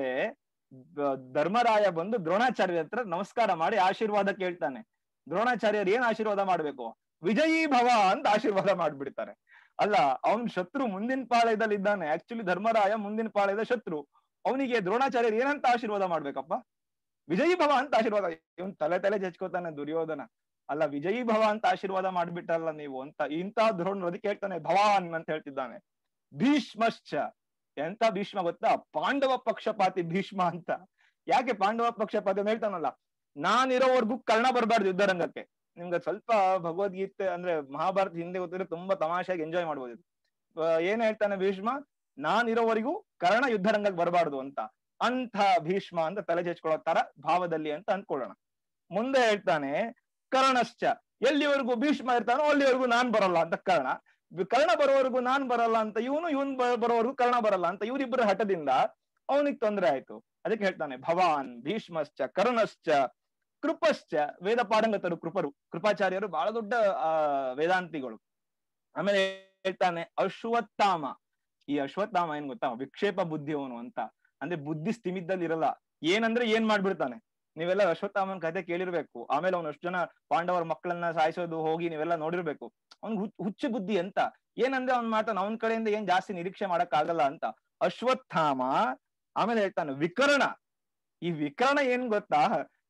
ಧರ್ಮರಾಯ ಬಂದು ದ್ರೋಣಾಚಾರ್ಯರ ಹತ್ರ ನಮಸ್ಕಾರ ಮಾಡಿ ಆಶೀರ್ವಾದ ಕೇಳ್ತಾನೆ. ದ್ರೋಣಾಚಾರ್ಯರು ಏನ್ ಆಶೀರ್ವಾದ ಮಾಡ್ಬೇಕು? ವಿಜಯೀ ಭವ ಅಂತ ಆಶೀರ್ವಾದ ಮಾಡ್ಬಿಡ್ತಾರೆ. ಅಲ್ಲ, ಅವನ್ ಶತ್ರು ಮುಂದಿನ ಪಾಳ್ಯದಲ್ಲಿ ಇದ್ದಾನೆ. ಆಕ್ಚುಲಿ ಧರ್ಮರಾಯ ಮುಂದಿನ ಪಾಳ್ಯದ ಶತ್ರು. ಅವನಿಗೆ ದ್ರೋಣಾಚಾರ್ಯರು ಏನಂತ ಆಶೀರ್ವಾದ ಮಾಡ್ಬೇಕಪ್ಪ? ವಿಜಯೀ ಭವ ಅಂತ ಆಶೀರ್ವಾದ. ಇವನ್ ತಲೆ ಜಚ್ಕೋತಾನೆ ದುರ್ಯೋಧನ. ಅಲ್ಲ, ವಿಜಯೀ ಭವ ಅಂತ ಆಶೀರ್ವಾದ ಮಾಡ್ಬಿಟ್ಟಲ್ಲ ನೀವು ಅಂತ. ಇಂಥ ದ್ರೋಣರು ಅದಕ್ಕೆ ಹೇಳ್ತಾನೆ ಭವಾನ್ ಅಂತ ಹೇಳ್ತಿದ್ದಾನೆ. ಭೀಷ್ಮಶ್ಚ, ಎಂತ ಭೀಷ್ಮ ಗೊತ್ತಾ? ಪಾಂಡವ ಪಕ್ಷಪಾತಿ ಭೀಷ್ಮ ಅಂತ. ಯಾಕೆ ಪಾಂಡವ ಪಕ್ಷಪಾತಿ ಅಂತ ಹೇಳ್ತಾನಲ್ಲ, ನಾನಿರೋವರೆಗೂ ಕರ್ಣ ಬರಬಾರ್ದು ಯುದ್ಧರಂಗಕ್ಕೆ. ನಿಮ್ಗೆ ಸ್ವಲ್ಪ ಭಗವದ್ಗೀತೆ ಅಂದ್ರೆ ಮಹಾಭಾರತ ಹಿಂದೆ ಗೊತ್ತಿದ್ರೆ ತುಂಬಾ ತಮಾಷೆಯಾಗಿ ಎಂಜಾಯ್ ಮಾಡ್ಬೋದು. ಏನ್ ಹೇಳ್ತಾನೆ ಭೀಷ್ಮ? ನಾನಿರೋವರೆಗೂ ಕರ್ಣ ಯುದ್ಧರಂಗಕ್ಕೆ ಬರಬಾರ್ದು ಅಂತ. ಅಂಥ ಭೀಷ್ಮ ಅಂತ ತಲೆ ಚೆಚ್ಕೊಳ್ಳೋ ತರ ಭಾವದಲ್ಲಿ ಅಂತ ಅಂದ್ಕೊಳ್ಳೋಣ. ಮುಂದೆ ಹೇಳ್ತಾನೆ ಕರ್ಣಶ್ಚ, ಎಲ್ಲಿವರೆಗೂ ಭೀಷ್ಮ ಇರ್ತಾನೋ ಅಲ್ಲಿವರೆಗೂ ನಾನ್ ಬರಲ್ಲ ಅಂತ ಕರ್ಣ. ಕರ್ಣ ಬರೋವರೆಗೂ ನಾನ್ ಬರಲ್ಲ ಅಂತ ಇವನ್ ಬರೋವರೆಗೂ ಕರ್ಣ ಬರಲ್ಲ ಅಂತ ಇವರಿಬ್ಬರ ಹಠದಿಂದ ಅವನಿಗೆ ತೊಂದರೆ ಆಯ್ತು. ಅದಕ್ಕೆ ಹೇಳ್ತಾನೆ ಭವಾನ್ ಭೀಷ್ಮಶ್ಚ ಕರ್ಣಶ್ಚ ಕೃಪಶ್ಚ. ವೇದ ಪಾರಂಗತರು ಕೃಪಾಚಾರ್ಯರು ಬಹಳ ದೊಡ್ಡ ವೇದಾಂತಿಗಳು. ಆಮೇಲೆ ಹೇಳ್ತಾನೆ ಅಶ್ವತ್ಥಾಮ. ಈ ಅಶ್ವತ್ಥಾಮ ಏನ್ ಗೊತ್ತಾ? ವಿಕ್ಷೇಪ ಬುದ್ಧಿಯವನು ಅಂತ. ಅಂದ್ರೆ ಬುದ್ಧಿ ಸ್ಥಿಮಿತದಲ್ಲಿ ಇರಲ್ಲ. ಏನಂದ್ರೆ ಏನ್ ಮಾಡ್ಬಿಡ್ತಾನೆ. ನೀವೆಲ್ಲ ಅಶ್ವತ್ಥಾಮನ್ ಕಥೆ ಕೇಳಿರ್ಬೇಕು. ಆಮೇಲೆ ಅವ್ನು ಅಷ್ಟು ಜನ ಪಾಂಡವರ ಮಕ್ಕಳನ್ನ ಸಾಯಿಸೋದು ಹೋಗಿ ನೀವೆಲ್ಲ ನೋಡಿರ್ಬೇಕು. ಅವ್ನ್ ಹುಚ್ಚು ಬುದ್ಧಿ ಅಂತ. ಏನಂದ್ರೆ ಅವ್ನ್ ಮಾಡ್ತಾನೆ, ಅವನ ಕಡೆಯಿಂದ ಏನ್ ಜಾಸ್ತಿ ನಿರೀಕ್ಷೆ ಮಾಡಕ್ ಆಗಲ್ಲ ಅಂತ ಅಶ್ವತ್ಥಾಮ. ಆಮೇಲೆ ಹೇಳ್ತಾನೆ ವಿಕರ್ಣ. ಈ ವಿಕರ್ಣ ಏನ್ ಗೊತ್ತಾ?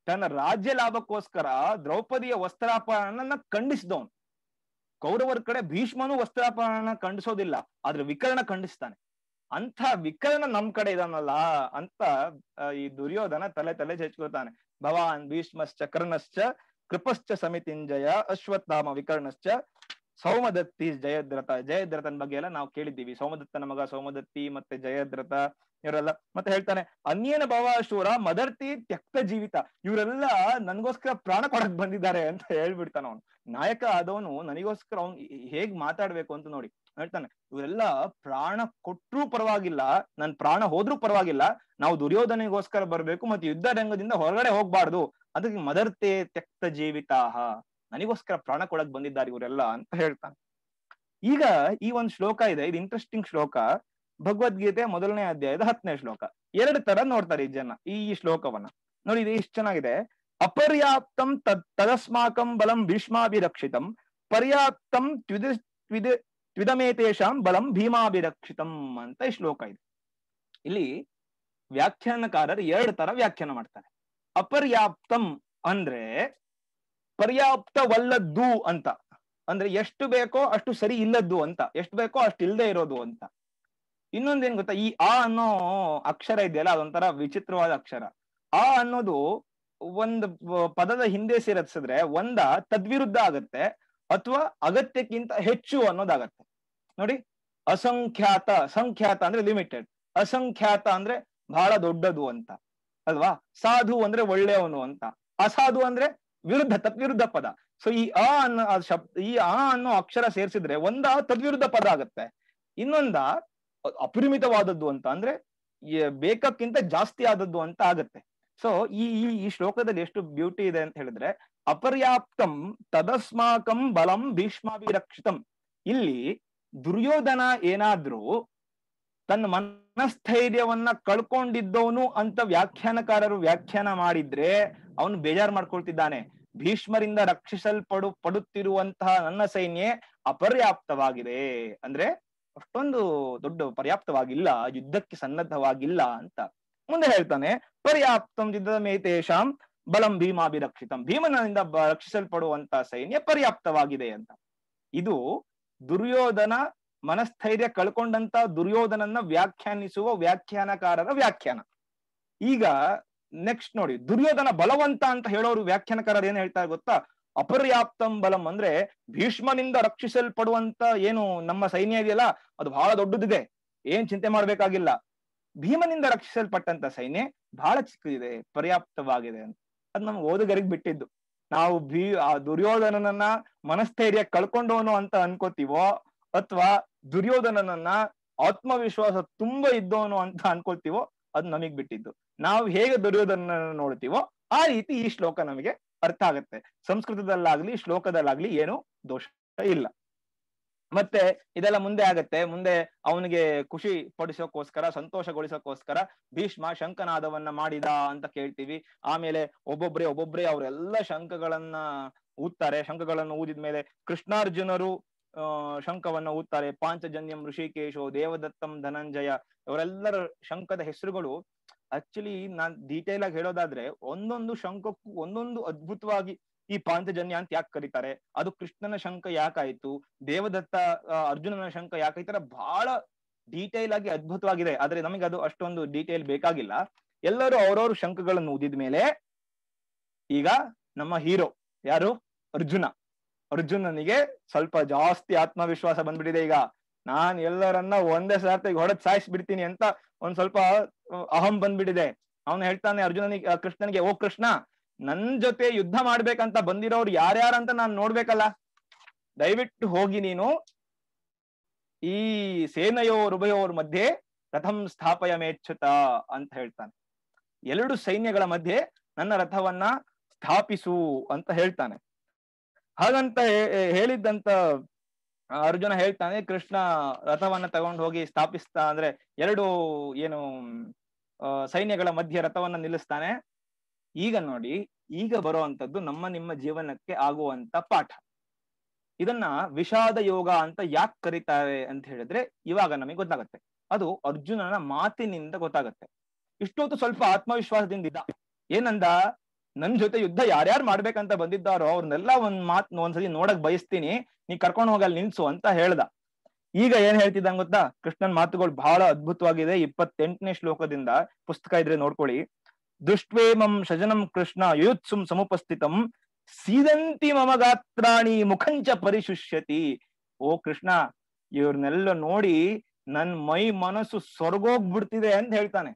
ತನ್ನ ರಾಜ್ಯ ಲಾಭಕ್ಕೋಸ್ಕರ ದ್ರೌಪದಿಯ ವಸ್ತ್ರಾಪಹರಣ ಖಂಡಿಸಿದವನು. ಕೌರವರ ಕಡೆ ಭೀಷ್ಮನು ವಸ್ತ್ರಾಪಹರಣ ಖಂಡಿಸೋದಿಲ್ಲ, ಆದ್ರೆ ವಿಕರ್ಣ ಖಂಡಿಸ್ತಾನೆ. ಅಂತ ವಿಕರ್ಣ ನಮ್ ಕಡೆ ಇದಾನಲ್ಲ ಅಂತ ಈ ದುರ್ಯೋಧನ ತಲೆ ಚೆಚ್ಕೊತಾನೆ. ಭವಾನ್ ಭೀಷ್ಮಶ್ಚ ಕರ್ಣಶ್ಚ ಕೃಪಶ್ಚ ಸಮಿತಿಂಜಯ ಅಶ್ವತ್ಥಾಮ ವಿಕರ್ಣಶ್ಚ ಸೌಮದತ್ತಿ ಜಯದ್ರಥ. ಜಯದ್ರಥನ್ ಬಗ್ಗೆ ಎಲ್ಲ ನಾವು ಕೇಳಿದ್ದೀವಿ. ಸೌಮದತ್ತನ ಮಗ ಸೌಮದತ್ತಿ ಮತ್ತೆ ಜಯದ್ರಥ ಇವರೆಲ್ಲ. ಮತ್ತೆ ಹೇಳ್ತಾನೆ ಅನ್ಯೇನ ಭವಾಶೂರ ಮದರ್ತಿ ತ್ಯಕ್ತ ಜೀವಿತ. ಇವರೆಲ್ಲ ನನ್ಗೋಸ್ಕರ ಪ್ರಾಣ ಕೊಡಕ್ ಬಂದಿದ್ದಾರೆ ಅಂತ ಹೇಳ್ಬಿಡ್ತಾನ ಅವನು. ನಾಯಕ ಆದವನು ನನಗೋಸ್ಕರ ಅವ್ನು ಹೇಗ್ ಮಾತಾಡ್ಬೇಕು ಅಂತ ನೋಡಿ ಹೇಳ್ತಾನೆ. ಇವರೆಲ್ಲ ಪ್ರಾಣ ಕೊಟ್ರೂ ಪರವಾಗಿಲ್ಲ, ನನ್ ಪ್ರಾಣ ಹೋದ್ರೂ ಪರವಾಗಿಲ್ಲ, ನಾವು ದುರ್ಯೋಧನಿಗೋಸ್ಕರ ಬರ್ಬೇಕು ಮತ್ತೆ ಯುದ್ಧ ರಂಗದಿಂದ ಹೊರಗಡೆ ಹೋಗ್ಬಾರ್ದು, ಅದಕ್ಕೆ ಮದರ್ತೆ ತ್ಯಕ್ತ ಜೀವಿತಾಹ, ನನಗೋಸ್ಕರ ಪ್ರಾಣ ಕೊಡಕ್ ಬಂದಿದ್ದಾರೆ ಇವರೆಲ್ಲ ಅಂತ ಹೇಳ್ತಾನೆ. ಈಗ ಈ ಒಂದು ಶ್ಲೋಕ ಇದೆ, ಇದು ಇಂಟ್ರೆಸ್ಟಿಂಗ್ ಶ್ಲೋಕ. ಭಗವದ್ಗೀತೆ 1ನೇ ಅಧ್ಯಾಯದ 10ನೇ ಶ್ಲೋಕ. 2 ತರ ನೋಡ್ತಾರೆ ಈ ಜನ ಈ ಶ್ಲೋಕವನ್ನ ನೋಡಿ. ಇದು ಇಷ್ಟು ಚೆನ್ನಾಗಿದೆ. ಅಪರ್ಯಾಪ್ತಂ ತದಸ್ಮಾಕಂ ಬಲಂ ಭೀಷ್ಮಾಭಿರಕ್ಷಿತಂ ಪರ್ಯಾಪ್ತಂ ತ್ವಿದಮೇತೇಷಾಂ ಬಲಂ ಭೀಮಾಭಿರಕ್ಷಿತಂ ಅಂತ ಈ ಶ್ಲೋಕ ಇದೆ. ಇಲ್ಲಿ ವ್ಯಾಖ್ಯಾನಕಾರರು 2 ತರ ವ್ಯಾಖ್ಯಾನ ಮಾಡ್ತಾರೆ. ಅಪರ್ಯಾಪ್ತಂ ಅಂದ್ರೆ ಪರ್ಯಾಪ್ತವಲ್ಲದ್ದು ಅಂತ, ಅಂದ್ರೆ ಎಷ್ಟು ಬೇಕೋ ಅಷ್ಟು ಸರಿ ಇಲ್ಲದ್ದು ಅಂತ, ಎಷ್ಟು ಬೇಕೋ ಅಷ್ಟು ಇಲ್ಲದೆ ಇರೋದು ಅಂತ. ಇನ್ನೊಂದೇನ್ ಗೊತ್ತಾ, ಈ ಆ ಅನ್ನೋ ಅಕ್ಷರ ಇದೆಯಲ್ಲ ಅದೊಂಥರ ವಿಚಿತ್ರವಾದ ಅಕ್ಷರ. ಆ ಅನ್ನೋದು ಒಂದು ಪದದ ಹಿಂದೆ ಸೇರಿಸಿದ್ರೆ ಒಂದ ತದ್ವಿರುದ್ಧ ಆಗತ್ತೆ ಅಥವಾ ಅಗತ್ಯಕ್ಕಿಂತ ಹೆಚ್ಚು ಅನ್ನೋದಾಗತ್ತೆ. ನೋಡಿ, ಅಸಂಖ್ಯಾತ, ಸಂಖ್ಯಾತ ಅಂದ್ರೆ ಲಿಮಿಟೆಡ್, ಅಸಂಖ್ಯಾತ ಅಂದ್ರೆ ಬಹಳ ದೊಡ್ಡದು ಅಂತ ಅಲ್ವಾ. ಸಾಧು ಅಂದ್ರೆ ಒಳ್ಳೆಯವನು ಅಂತ, ಅಸಾಧು ಅಂದ್ರೆ ವಿರುದ್ಧ, ತದ್ವಿರುದ್ಧ ಪದ. ಸೊ ಈ ಆ ಅನ್ನೋ ಈ ಆ ಅನ್ನೋ ಅಕ್ಷರ ಸೇರಿಸಿದ್ರೆ ಒಂದ ತದ್ವಿರುದ್ಧ ಪದ ಆಗತ್ತೆ, ಇನ್ನೊಂದ ಅಪರಿಮಿತವಾದದ್ದು ಅಂತ ಅಂದ್ರೆ ಬೇಕಕ್ಕಿಂತ ಜಾಸ್ತಿ ಆದದ್ದು ಅಂತ ಆಗತ್ತೆ. ಸೊ ಈ ಶ್ಲೋಕದಲ್ಲಿ ಎಷ್ಟು ಬ್ಯೂಟಿ ಇದೆ ಅಂತ ಹೇಳಿದ್ರೆ, ಅಪರ್ಯಾಪ್ತಂ ತದಸ್ಮಾಕಂ ಬಲಂ ಭೀಷ್ಮಾಭಿರಕ್ಷಿತಂ. ಇಲ್ಲಿ ದುರ್ಯೋಧನ ಏನಾದ್ರೂ ತನ್ನ ಮನಸ್ಥೈರ್ಯವನ್ನ ಕಳ್ಕೊಂಡಿದ್ದವನು ಅಂತ ವ್ಯಾಖ್ಯಾನಕಾರರು ವ್ಯಾಖ್ಯಾನ ಮಾಡಿದ್ರೆ ಅವನು ಬೇಜಾರು ಮಾಡ್ಕೊಳ್ತಿದ್ದಾನೆ. ಭೀಷ್ಮರಿಂದ ಪಡುತ್ತಿರುವಂತಹ ನನ್ನ ಸೈನ್ಯ ಅಪರ್ಯಾಪ್ತವಾಗಿದೆ, ಅಂದ್ರೆ ಅಷ್ಟೊಂದು ದೊಡ್ಡ ಪರ್ಯಾಪ್ತವಾಗಿಲ್ಲ, ಯುದ್ಧಕ್ಕೆ ಸನ್ನದ್ಧವಾಗಿಲ್ಲ ಅಂತ ಮುಂದೆ ಹೇಳ್ತಾನೆ. ಪರ್ಯಾಪ್ತಂ ಯುದ್ಧಮೇತೇಷಾಂ ಬಲಂ ಭೀಮಾಭಿರಕ್ಷಿತಂ, ಭೀಮನಿಂದ ರಕ್ಷಿಸಲ್ಪಡುವಂತ ಸೈನ್ಯ ಪರ್ಯಾಪ್ತವಾಗಿದೆ ಅಂತ. ಇದು ದುರ್ಯೋಧನ ಮನಸ್ಥೈರ್ಯ ಕಳ್ಕೊಂಡಂತ ದುರ್ಯೋಧನನ್ನ ವ್ಯಾಖ್ಯಾನಿಸುವ ವ್ಯಾಖ್ಯಾನಕಾರರ ವ್ಯಾಖ್ಯಾನ. ಈಗ ನೆಕ್ಸ್ಟ್ ನೋಡಿ, ದುರ್ಯೋಧನ ಬಲವಂತ ಅಂತ ಹೇಳೋರು ವ್ಯಾಖ್ಯಾನಕಾರರು ಏನ್ ಹೇಳ್ತಾರೆ ಗೊತ್ತಾ? ಅಪರ್ಯಾಪ್ತಂ ಬಲಂ ಅಂದ್ರೆ ಭೀಷ್ಮನಿಂದ ರಕ್ಷಿಸಲ್ಪಡುವಂತ ಏನು ನಮ್ಮ ಸೈನ್ಯ ಇದೆಯಲ್ಲ ಅದು ಬಹಳ ದೊಡ್ಡದಿದೆ, ಏನ್ ಚಿಂತೆ ಮಾಡ್ಬೇಕಾಗಿಲ್ಲ. ಭೀಮನಿಂದ ರಕ್ಷಿಸಲ್ಪಟ್ಟಂತ ಸೈನ್ಯ ಬಹಳ ಚಿಕ್ಕದಿದೆ, ಪರ್ಯಾಪ್ತವಾಗಿದೆ ಅಂತ. ಅದ್ ನಮ್ ಓದುಗರಿಗೆ ಬಿಟ್ಟಿದ್ದು. ನಾವು ಆ ದುರ್ಯೋಧನನನ್ನ ಮನಸ್ಥೈರ್ಯ ಕಳ್ಕೊಂಡವನು ಅಂತ ಅನ್ಕೋತೀವೋ ಅಥವಾ ದುರ್ಯೋಧನನನ್ನ ಆತ್ಮವಿಶ್ವಾಸ ತುಂಬಾ ಇದ್ದವನು ಅಂತ ಅನ್ಕೊಳ್ತೀವೋ ಅದು ನಮಗ್ ಬಿಟ್ಟಿದ್ದು. ನಾವು ಹೇಗೆ ದುರ್ಯೋಧನ ನೋಡ್ತೀವೋ ಆ ರೀತಿ ಈ ಶ್ಲೋಕ ನಮಗೆ ಅರ್ಥ ಆಗತ್ತೆ. ಸಂಸ್ಕೃತದಲ್ಲಾಗ್ಲಿ ಶ್ಲೋಕದಲ್ಲಾಗ್ಲಿ ಏನು ದೋಷ ಇಲ್ಲ. ಮತ್ತೆ ಇದೆಲ್ಲ ಮುಂದೆ ಆಗತ್ತೆ. ಮುಂದೆ ಅವನಿಗೆ ಖುಷಿ ಪಡಿಸೋಕೋಸ್ಕರ, ಸಂತೋಷಗೊಳಿಸೋಕೋಸ್ಕರ ಭೀಷ್ಮ ಶಂಖನಾದವನ್ನ ಮಾಡಿದ ಅಂತ ಕೇಳ್ತೀವಿ. ಆಮೇಲೆ ಒಬ್ಬೊಬ್ರೆ ಅವರೆಲ್ಲ ಶಂಖಗಳನ್ನ ಊದ್ತಾರೆ. ಶಂಖಗಳನ್ನು ಊದಿದ್ಮೇಲೆ ಕೃಷ್ಣಾರ್ಜುನರು ಶಂಖವನ್ನ ಊದ್ತಾರೆ. ಪಾಂಚಜನ್ಯಂ ಋಷಿಕೇಶೋ ದೇವದತ್ತಂ ಧನಂಜಯ, ಇವರೆಲ್ಲರ ಶಂಖದ ಹೆಸರುಗಳು ಆಕ್ಚುಲಿ ನಾನ್ ಡೀಟೇಲ್ ಆಗಿ ಹೇಳೋದಾದ್ರೆ ಒಂದೊಂದು ಶಂಖಕ್ಕೂ ಒಂದೊಂದು ಅದ್ಭುತವಾಗಿ ಈ ಪಾಂಚಜನ್ಯ ಅಂತ ಯಾಕೆ ಕರೀತಾರೆ, ಅದು ಕೃಷ್ಣನ ಶಂಖ ಯಾಕಾಯ್ತು, ದೇವದತ್ತ ಅರ್ಜುನನ ಶಂಖ ಯಾಕಾಯ್ತು, ಈ ತರ ಬಹಳ ಡೀಟೇಲ್ ಆಗಿ ಅದ್ಭುತವಾಗಿದೆ. ಆದ್ರೆ ನಮಗೆ ಅದು ಅಷ್ಟೊಂದು ಡೀಟೇಲ್ ಬೇಕಾಗಿಲ್ಲ. ಎಲ್ಲರೂ ಅವ್ರವ್ರ ಶಂಖಗಳನ್ನು ಊದಿದ ಮೇಲೆ ಈಗ ನಮ್ಮ ಹೀರೋ ಯಾರು, ಅರ್ಜುನನಿಗೆ ಸ್ವಲ್ಪ ಜಾಸ್ತಿ ಆತ್ಮವಿಶ್ವಾಸ ಬಂದ್ಬಿಟ್ಟಿದೆ. ಈಗ ನಾನ್ ಎಲ್ಲರನ್ನ ಒಂದೇ ಸರ್ತಿ ಹೊಡೆದ್ ಸಾಯಿಸ್ಬಿಡ್ತೀನಿ ಅಂತ ಒಂದ್ ಸ್ವಲ್ಪ ಅಹಂ ಬಂದ್ಬಿಟ್ಟಿದೆ. ಅವನು ಹೇಳ್ತಾನೆ ಕೃಷ್ಣನಿಗೆ, ಓ ಕೃಷ್ಣ, ನನ್ ಜೊತೆ ಯುದ್ಧ ಮಾಡ್ಬೇಕಂತ ಬಂದಿರೋರು ಯಾರ್ಯಾರಂತ ನಾನ್ ನೋಡ್ಬೇಕಲ್ಲ, ದಯವಿಟ್ಟು ಹೋಗಿ ನೀನು ಈ ಉಭಯೋರ್ ಮಧ್ಯೆ ರಥಂ ಸ್ಥಾಪಯ ಮೇಚ್ಛುತ ಅಂತ ಹೇಳ್ತಾನೆ. 2 ಸೈನ್ಯಗಳ ಮಧ್ಯೆ ನನ್ನ ರಥವನ್ನ ಸ್ಥಾಪಿಸು ಅಂತ ಹೇಳ್ತಾನೆ. ಹಾಗಂತ ಹೇಳಿದ್ದಂತ ಅರ್ಜುನ ಹೇಳ್ತಾನೆ, ಕೃಷ್ಣ ರಥವನ್ನ ತಗೊಂಡು ಹೋಗಿ ಸ್ಥಾಪಿಸ್ತಾ ಅಂದ್ರೆ 2 ಏನು ಸೈನ್ಯಗಳ ಮಧ್ಯೆ ರಥವನ್ನ ನಿಲ್ಲಿಸ್ತಾನೆ. ಈಗ ನೋಡಿ, ಈಗ ಬರುವಂತದ್ದು ನಮ್ಮ ನಿಮ್ಮ ಜೀವನಕ್ಕೆ ಆಗುವಂತ ಪಾಠ. ಇದನ್ನ ವಿಷಾದ ಯೋಗ ಅಂತ ಯಾಕೆ ಕರೀತಾರೆ ಅಂತ ಹೇಳಿದ್ರೆ ಇವಾಗ ನಮಗೆ ಗೊತ್ತಾಗತ್ತೆ. ಅದು ಅರ್ಜುನನ ಮಾತಿನಿಂದ ಗೊತ್ತಾಗತ್ತೆ. ಇಷ್ಟೊತ್ತು ಸ್ವಲ್ಪ ಆತ್ಮವಿಶ್ವಾಸದಿಂದ ಇದ್ದ, ಏನಂದ, ನನ್ ಜೊತೆ ಯುದ್ಧ ಯಾರ್ಯಾರು ಮಾಡ್ಬೇಕಂತ ಬಂದಿದ್ದಾರೋ ಅವ್ರನ್ನೆಲ್ಲ ಒಂದ್ಸಲಿ ನೋಡಕ್ ಬಯಸ್ತೀನಿ, ನೀ ಕರ್ಕೊಂಡು ಹೋಗಲ್ ನಿಲ್ಸು ಅಂತ ಹೇಳ್ದ. ಈಗ ಏನ್ ಹೇಳ್ತಿದ್ದಂಗ ಗೊತ್ತಾ, ಕೃಷ್ಣನ್ ಮಾತುಗಳು ಬಹಳ ಅದ್ಭುತವಾಗಿದೆ. 28ನೇ ಶ್ಲೋಕದಿಂದ ಪುಸ್ತಕ ಇದ್ರೆ ನೋಡ್ಕೊಳ್ಳಿ. ದೃಷ್ಟ್ವೇಮಂ ಶಜನಂ ಕೃಷ್ಣ ಯುಯುತ್ಸುಂ ಸಮುಪಸ್ಥಿತಂ ಸೀದಂತಿ ಮಮ ಗಾತ್ರಾಣಿ ಮುಖಂಚ ಪರಿಶುಷ್ಯತಿ. ಓ ಕೃಷ್ಣ, ಇವ್ರನ್ನೆಲ್ಲ ನೋಡಿ ನನ್ ಮೈ ಮನಸ್ಸು ಸ್ವರ್ಗೋಗ್ಬಿಡ್ತಿದೆ ಅಂತ ಹೇಳ್ತಾನೆ.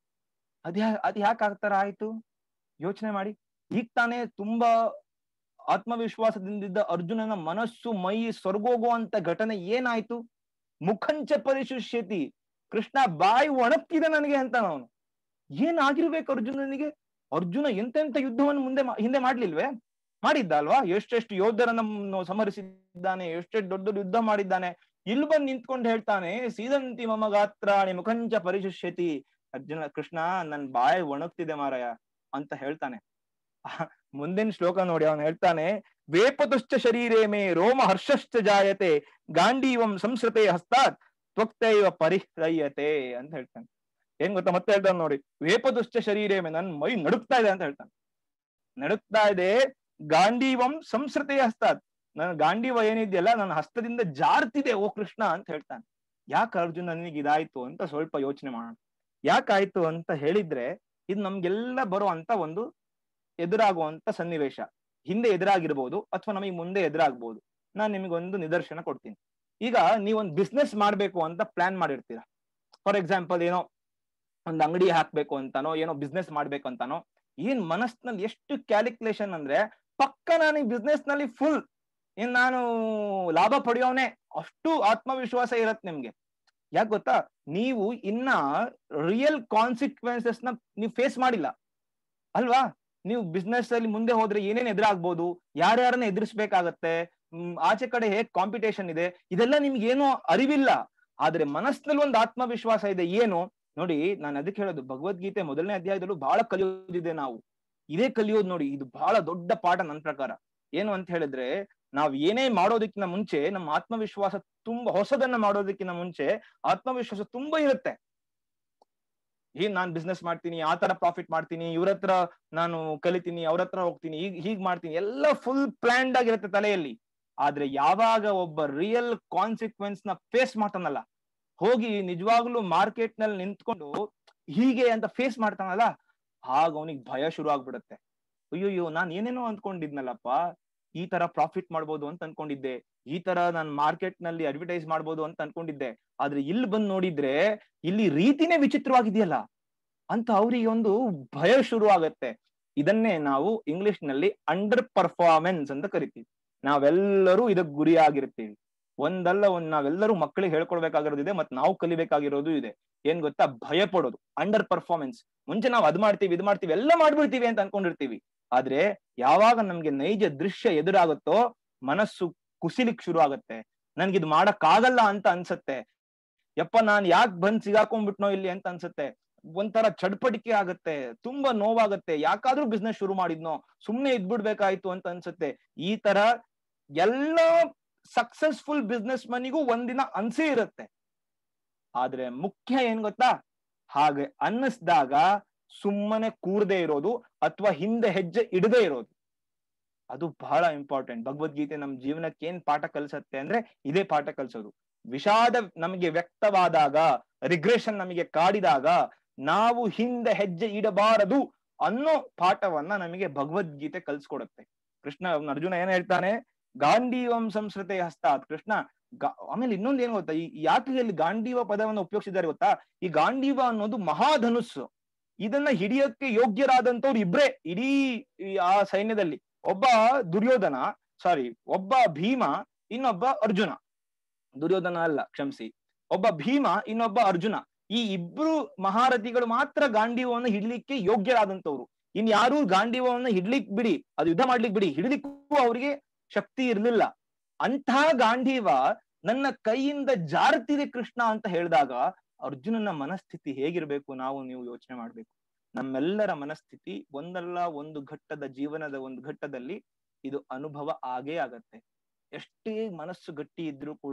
ಅದ್ ಯಾಕೆ ಆಗ್ತಾರ ಆಯ್ತು ಯೋಚನೆ ಮಾಡಿ. ಈಗ ತಾನೇ ತುಂಬಾ ಆತ್ಮವಿಶ್ವಾಸದಿಂದಿದ್ದ ಅರ್ಜುನನ ಮನಸ್ಸು ಮೈ ಸ್ವರ್ಗೋಗುವಂತ ಘಟನೆ ಏನಾಯ್ತು? ಮುಖಂಚ ಪರಿಶುಷ್ಯತಿ, ಕೃಷ್ಣ ಬಾಯಿ ಒಣಗ್ತಿದೆ ನನಗೆ ಅಂತ ಅವನು. ಏನಾಗಿರ್ಬೇಕು ಅರ್ಜುನನಿಗೆ? ಅರ್ಜುನ ಎಂತೆಂತ ಯುದ್ಧವನ್ನು ಹಿಂದೆ ಮಾಡ್ಲಿಲ್ವೇ? ಮಾಡಿದ್ದ ಅಲ್ವಾ? ಎಷ್ಟೆಷ್ಟು ಯೋಧರನ್ನು ಸಂಹರಿಸಿದ್ದಾನೆ, ಎಷ್ಟೆಷ್ಟು ದೊಡ್ಡ ಯುದ್ಧ ಮಾಡಿದ್ದಾನೆ. ಇಲ್ಲಿ ಬಂದು ನಿಂತ್ಕೊಂಡು ಹೇಳ್ತಾನೆ ಸೀದಂತಿ ಮಮ ಗಾತ್ರಾಣಿ ಮುಖಂಚ ಪರಿಶುಷ್ಯತಿ. ಅರ್ಜುನ, ಕೃಷ್ಣ ನನ್ ಬಾಯಿ ಒಣಗ್ತಿದೆ ಮಾರಾಯ ಅಂತ ಹೇಳ್ತಾನೆ. ಮುಂದಿನ ಶ್ಲೋಕ ನೋಡಿ, ಅವನು ಹೇಳ್ತಾನೆ ವೇಪತುಶ್ಚ ಶರೀರೇ ಮೇ ರೋಮ ಹರ್ಷಶ್ಚ ಜಾಯತೆ ಗಾಂಡೀವಂ ಸಂಸ್ಕೃತೆ ಹಸ್ತಾತ್ ತ್ವಕ್ತೈವ ಪರಿಹ್ರಯತೆ ಅಂತ ಹೇಳ್ತಾನೆ. ಏನ್ ಗೊತ್ತಾ, ಮತ್ತೆ ಹೇಳ್ತಾನೆ ನೋಡಿ, ವೇಪದುಶ್ಚ ಶರೀರೇ ಮೇ, ನನ್ ಮೈ ನಡುಕ್ತಾ ಇದೆ ಅಂತ ಹೇಳ್ತಾನೆ. ನಡುಕ್ತಾ ಇದೆ. ಗಾಂಡೀವಂ ಸಂಸ್ಕೃತೆ ಹಸ್ತಾತ್, ನನ್ನ ಗಾಂಡೀವ ಏನಿದೆಯಲ್ಲ ನನ್ನ ಹಸ್ತದಿಂದ ಜಾರ್ತಿದೆ ಓ ಕೃಷ್ಣ ಅಂತ ಹೇಳ್ತಾನೆ. ಯಾಕೆ ಅರ್ಜುನ ನನಗೆ ಇದಾಯ್ತು ಅಂತ ಸ್ವಲ್ಪ ಯೋಚನೆ ಮಾಡೋಣ. ಯಾಕಾಯ್ತು ಅಂತ ಹೇಳಿದ್ರೆ, ಇದು ನಮ್ಗೆಲ್ಲ ಬರೋ ಅಂತ ಒಂದು ಎದುರಾಗುವಂತ ಸನ್ನಿವೇಶ. ಹಿಂದೆ ಎದುರಾಗಿರ್ಬೋದು ಅಥವಾ ನಮಗೆ ಮುಂದೆ ಎದುರಾಗ್ಬೋದು. ನಾನ್ ನಿಮಗೊಂದು ನಿದರ್ಶನ ಕೊಡ್ತೀನಿ. ಈಗ ನೀವೊಂದು ಬಿಸ್ನೆಸ್ ಮಾಡ್ಬೇಕು ಅಂತ ಪ್ಲಾನ್ ಮಾಡಿರ್ತೀರ. ಫಾರ್ ಎಕ್ಸಾಂಪಲ್, ಏನೋ ಒಂದು ಅಂಗಡಿ ಹಾಕ್ಬೇಕು ಅಂತಾನೋ, ಏನೋ ಬಿಸ್ನೆಸ್ ಮಾಡ್ಬೇಕು ಅಂತಾನೋ, ಏನ್ ಮನಸ್ಸಿನಲ್ಲಿ ಎಷ್ಟು ಕ್ಯಾಲ್ಕುಲೇಷನ್ ಅಂದ್ರೆ, ಪಕ್ಕ ನಾನು ಈ ಬಿಸ್ನೆಸ್ ನಲ್ಲಿ ಫುಲ್ ನಾನು ಲಾಭ ಪಡೆಯೋನೆ, ಅಷ್ಟು ಆತ್ಮವಿಶ್ವಾಸ ಇರತ್ತೆ ನಿಮ್ಗೆ. ಯಾಕೆ ಗೊತ್ತಾ, ನೀವು ಇನ್ನ ರಿಯಲ್ ಕಾನ್ಸಿಕ್ವೆನ್ಸಸ್ ನ ನೀವು ಫೇಸ್ ಮಾಡಿಲ್ಲ ಅಲ್ವಾ? ನೀವು ಬಿಸ್ನೆಸ್ ಅಲ್ಲಿ ಮುಂದೆ ಹೋದ್ರೆ ಏನೇನ್ ಎದುರಾಗ್ಬೋದು, ಯಾರ್ಯಾರನ್ನ ಎದುರಿಸ್ಬೇಕಾಗತ್ತೆ, ಆಚೆ ಕಡೆ ಹೇಗ್ ಕಾಂಪಿಟೇಷನ್ ಇದೆ, ಇದೆಲ್ಲ ನಿಮ್ಗೆ ಏನೋ ಅರಿವಿಲ್ಲ. ಆದ್ರೆ ಮನಸ್ಸಿನಲ್ಲಿ ಒಂದು ಆತ್ಮವಿಶ್ವಾಸ ಇದೆ. ಏನು ನೋಡಿ, ನಾನು ಅದಕ್ಕೆ ಹೇಳೋದು, ಭಗವದ್ಗೀತೆ 1ನೇ ಅಧ್ಯಾಯದಲ್ಲೂ ಬಹಳ ಕಲಿಯೋದಿದೆ ನಾವು. ಇದೇ ಕಲಿಯೋದು ನೋಡಿ, ಇದು ಬಹಳ ದೊಡ್ಡ ಪಾಠ ನನ್ನ ಪ್ರಕಾರ. ಏನು ಅಂತ ಹೇಳಿದ್ರೆ, ನಾವ್ ಏನೇ ಮಾಡೋದಕ್ಕಿಂತ ಮುಂಚೆ ನಮ್ಮ ಆತ್ಮವಿಶ್ವಾಸ ತುಂಬಾ, ಹೊಸದನ್ನ ಮಾಡೋದಕ್ಕಿಂತ ಮುಂಚೆ ಆತ್ಮವಿಶ್ವಾಸ ತುಂಬಾ ಇರುತ್ತೆ. ನಾನ್ ಬಿಸ್ನೆಸ್ ಮಾಡ್ತೀನಿ, ಆ ತರ ಪ್ರಾಫಿಟ್ ಮಾಡ್ತೀನಿ, ಇವ್ರ ಹತ್ರ ನಾನು ಕಲಿತೀನಿ, ಅವ್ರ ಹತ್ರ ಹೋಗ್ತೀನಿ, ಹೀಗ್ ಮಾಡ್ತೀನಿ, ಎಲ್ಲ ಫುಲ್ ಪ್ಲಾನ್ಡ್ ಆಗಿರುತ್ತೆ ತಲೆಯಲ್ಲಿ. ಆದ್ರೆ ಯಾವಾಗ ಒಬ್ಬ ರಿಯಲ್ ಕಾನ್ಸಿಕ್ವೆನ್ಸ್ ನ ಫೇಸ್ ಮಾಡ್ತಾನಲ್ಲ, ಹೋಗಿ ನಿಜವಾಗ್ಲೂ ಮಾರ್ಕೆಟ್ ನಲ್ಲಿ ನಿಂತ್ಕೊಂಡು ಹೀಗೆ ಅಂತ ಫೇಸ್ ಮಾಡ್ತಾನಲ್ಲ, ಆಗ ಅವನಿಗೆ ಭಯ ಶುರು ಆಗ್ಬಿಡುತ್ತೆ. ಅಯ್ಯೋಯ್ಯೋ, ನಾನ್ ಏನೇನೋ ಅಂದ್ಕೊಂಡಿದ್ನಲ್ಲಪ್ಪ, ಈ ತರ ಪ್ರಾಫಿಟ್ ಮಾಡ್ಬೋದು ಅಂತ ಅನ್ಕೊಂಡಿದ್ದೆ, ಈ ತರ ನಾನು ಮಾರ್ಕೆಟ್ ನಲ್ಲಿ ಅಡ್ವರ್ಟೈಸ್ ಮಾಡ್ಬೋದು ಅಂತ ಅನ್ಕೊಂಡಿದ್ದೆ, ಆದ್ರೆ ಇಲ್ಲಿ ಬಂದ್ ನೋಡಿದ್ರೆ ಇಲ್ಲಿ ರೀತಿನೇ ವಿಚಿತ್ರವಾಗಿದೆಯಲ್ಲ ಅಂತ ಅವ್ರಿಗೆ ಒಂದು ಭಯ ಶುರು ಆಗತ್ತೆ. ಇದನ್ನೇ ನಾವು ಇಂಗ್ಲಿಷ್ ನಲ್ಲಿ ಅಂಡರ್ ಪರ್ಫಾರ್ಮೆನ್ಸ್ ಅಂತ ಕರಿತೀವಿ. ನಾವೆಲ್ಲರೂ ಇದಕ್ ಗುರಿಯಾಗಿರ್ತೀವಿ. ಒಂದಲ್ಲ ಒಂದ್ ನಾವೆಲ್ಲರೂ ಮಕ್ಕಳಿಗೆ ಹೇಳ್ಕೊಡ್ಬೇಕಾಗಿರೋದಿದೆ, ಮತ್ತೆ ನಾವು ಕಲಿಬೇಕಾಗಿರೋದು ಇದೆ. ಏನ್ ಗೊತ್ತಾ, ಭಯ ಪಡೋದು, ಅಂಡರ್ ಪರ್ಫಾರ್ಮೆನ್ಸ್. ಮುಂಚೆ ನಾವು ಅದ್ ಮಾಡ್ತೀವಿ, ಇದು ಮಾಡ್ತೀವಿ, ಎಲ್ಲ ಮಾಡ್ಬಿಡ್ತೀವಿ ಅಂತ ಅನ್ಕೊಂಡಿರ್ತೀವಿ. ಆದ್ರೆ ಯಾವಾಗ ನಮ್ಗೆ ನೈಜ ದೃಶ್ಯ ಎದುರಾಗುತ್ತೋ ಮನಸ್ಸು ಕುಸಿಲಿಕ್ ಶುರು ಆಗತ್ತೆ. ನನ್ಗಿದ್ ಮಾಡಕ್ ಆಗಲ್ಲ ಅಂತ ಅನ್ಸತ್ತೆ. ಯಪ್ಪ, ನಾನ್ ಯಾಕೆ ಬಂದ್ ಸಿಗಾಕೊಂಡ್ಬಿಟ್ನೋ ಇಲ್ಲಿ ಅಂತ ಅನ್ಸತ್ತೆ. ಒಂಥರ ಚಡ್ಪಟಿಕೆ ಆಗತ್ತೆ, ತುಂಬಾ ನೋವಾಗತ್ತೆ. ಯಾಕಾದ್ರೂ ಬಿಸ್ನೆಸ್ ಶುರು ಮಾಡಿದ್ನೋ, ಸುಮ್ನೆ ಇದ್ಬಿಡ್ಬೇಕಾಯ್ತು ಅಂತ ಅನ್ಸತ್ತೆ. ಈ ತರ ಎಲ್ಲ ಸಕ್ಸಸ್ಫುಲ್ ಬಿಸ್ನೆಸ್ ಮನಿಗೂ ಒಂದಿನ ಅನ್ಸೇ ಇರುತ್ತೆ. ಆದ್ರೆ ಮುಖ್ಯ ಏನ್ ಗೊತ್ತಾ, ಹಾಗೆ ಅನ್ನಿಸ್ದಾಗ ಸುಮ್ಮನೆ ಕೂರ್ದೇ ಇರೋದು ಅಥವಾ ಹಿಂದೆ ಹೆಜ್ಜೆ ಇಡದೇ ಇರೋದು, ಅದು ಬಹಳ ಇಂಪಾರ್ಟೆಂಟ್. ಭಗವದ್ಗೀತೆ ನಮ್ ಜೀವನಕ್ಕೆ ಏನ್ ಪಾಠ ಕಲ್ಸತ್ತೆ ಅಂದ್ರೆ ಇದೇ ಪಾಠ ಕಲ್ಸೋದು. ವಿಷಾದ ನಮಗೆ ವ್ಯಕ್ತವಾದಾಗ, ರಿಗ್ರೆಷನ್ ನಮಗೆ ಕಾಡಿದಾಗ ನಾವು ಹಿಂದೆ ಹೆಜ್ಜೆ ಇಡಬಾರದು ಅನ್ನೋ ಪಾಠವನ್ನ ನಮಗೆ ಭಗವದ್ಗೀತೆ ಕಲ್ಸ್ಕೊಡುತ್ತೆ. ಕೃಷ್ಣ, ಅರ್ಜುನ ಏನ್ ಹೇಳ್ತಾನೆ, ಗಾಂಡೀವಂ ಸಂಸ್ಕೃತೆ ಹಸ್ತಾತ್. ಕೃಷ್ಣ ಆಮೇಲೆ ಇನ್ನೊಂದು ಏನ್ ಗೊತ್ತಾ, ಯಾಕೆ ಇಲ್ಲಿ ಗಾಂಡೀವ ಪದವನ್ನು ಉಪಯೋಗಿಸಿದ್ದಾರೆ ಗೊತ್ತಾ? ಈ ಗಾಂಡೀವ ಅನ್ನೋದು ಮಹಾಧನುಸ್ಸು. ಇದನ್ನ ಹಿಡಿಯಕ್ಕೆ ಯೋಗ್ಯರಾದಂತವ್ರು ಇಬ್ರೇ ಇಡೀ ಆ ಸೈನ್ಯದಲ್ಲಿ. ಒಬ್ಬ ದುರ್ಯೋಧನ, ಒಬ್ಬ ಭೀಮ, ಇನ್ನೊಬ್ಬ ಅರ್ಜುನ. ದುರ್ಯೋಧನ ಅಲ್ಲ, ಕ್ಷಮಿಸಿ, ಒಬ್ಬ ಭೀಮ, ಇನ್ನೊಬ್ಬ ಅರ್ಜುನ. ಈ ಇಬ್ರು ಮಹಾರಥಿಗಳು ಮಾತ್ರ ಗಾಂಡೀವವನ್ನು ಹಿಡ್ಲಿಕ್ಕೆ ಯೋಗ್ಯರಾದಂತವ್ರು. ಇನ್ ಯಾರು ಗಾಂಡೀವವನ್ನು ಹಿಡ್ಲಿಕ್ ಬಿಡಿ, ಅದು ಯುದ್ಧ ಮಾಡ್ಲಿಕ್ ಬಿಡಿ, ಹಿಡ್ಲಿಕ್ಕೂ ಅವರಿಗೆ ಶಕ್ತಿ ಇರ್ಲಿಲ್ಲ. ಅಂತಹ ಗಾಂಡೀವ ನನ್ನ ಕೈಯಿಂದ ಜಾರ್ತಿದೆ ಕೃಷ್ಣ ಅಂತ ಹೇಳಿದಾಗ ಅರ್ಜುನನ ಮನಸ್ಥಿತಿ ಹೇಗಿರ್ಬೇಕು ನಾವು ನೀವು ಯೋಚನೆ ಮಾಡ್ಬೇಕು. ನಮ್ಮೆಲ್ಲರ ಮನಸ್ಥಿತಿ ಒಂದಲ್ಲ ಒಂದು ಘಟ್ಟದ ಜೀವನದ ಒಂದು ಘಟ್ಟದಲ್ಲಿ ಇದು ಅನುಭವ ಆಗೇ ಆಗತ್ತೆ. ಎಷ್ಟೇ ಮನಸ್ಸು ಗಟ್ಟಿ ಇದ್ರೂ ಕೂಡ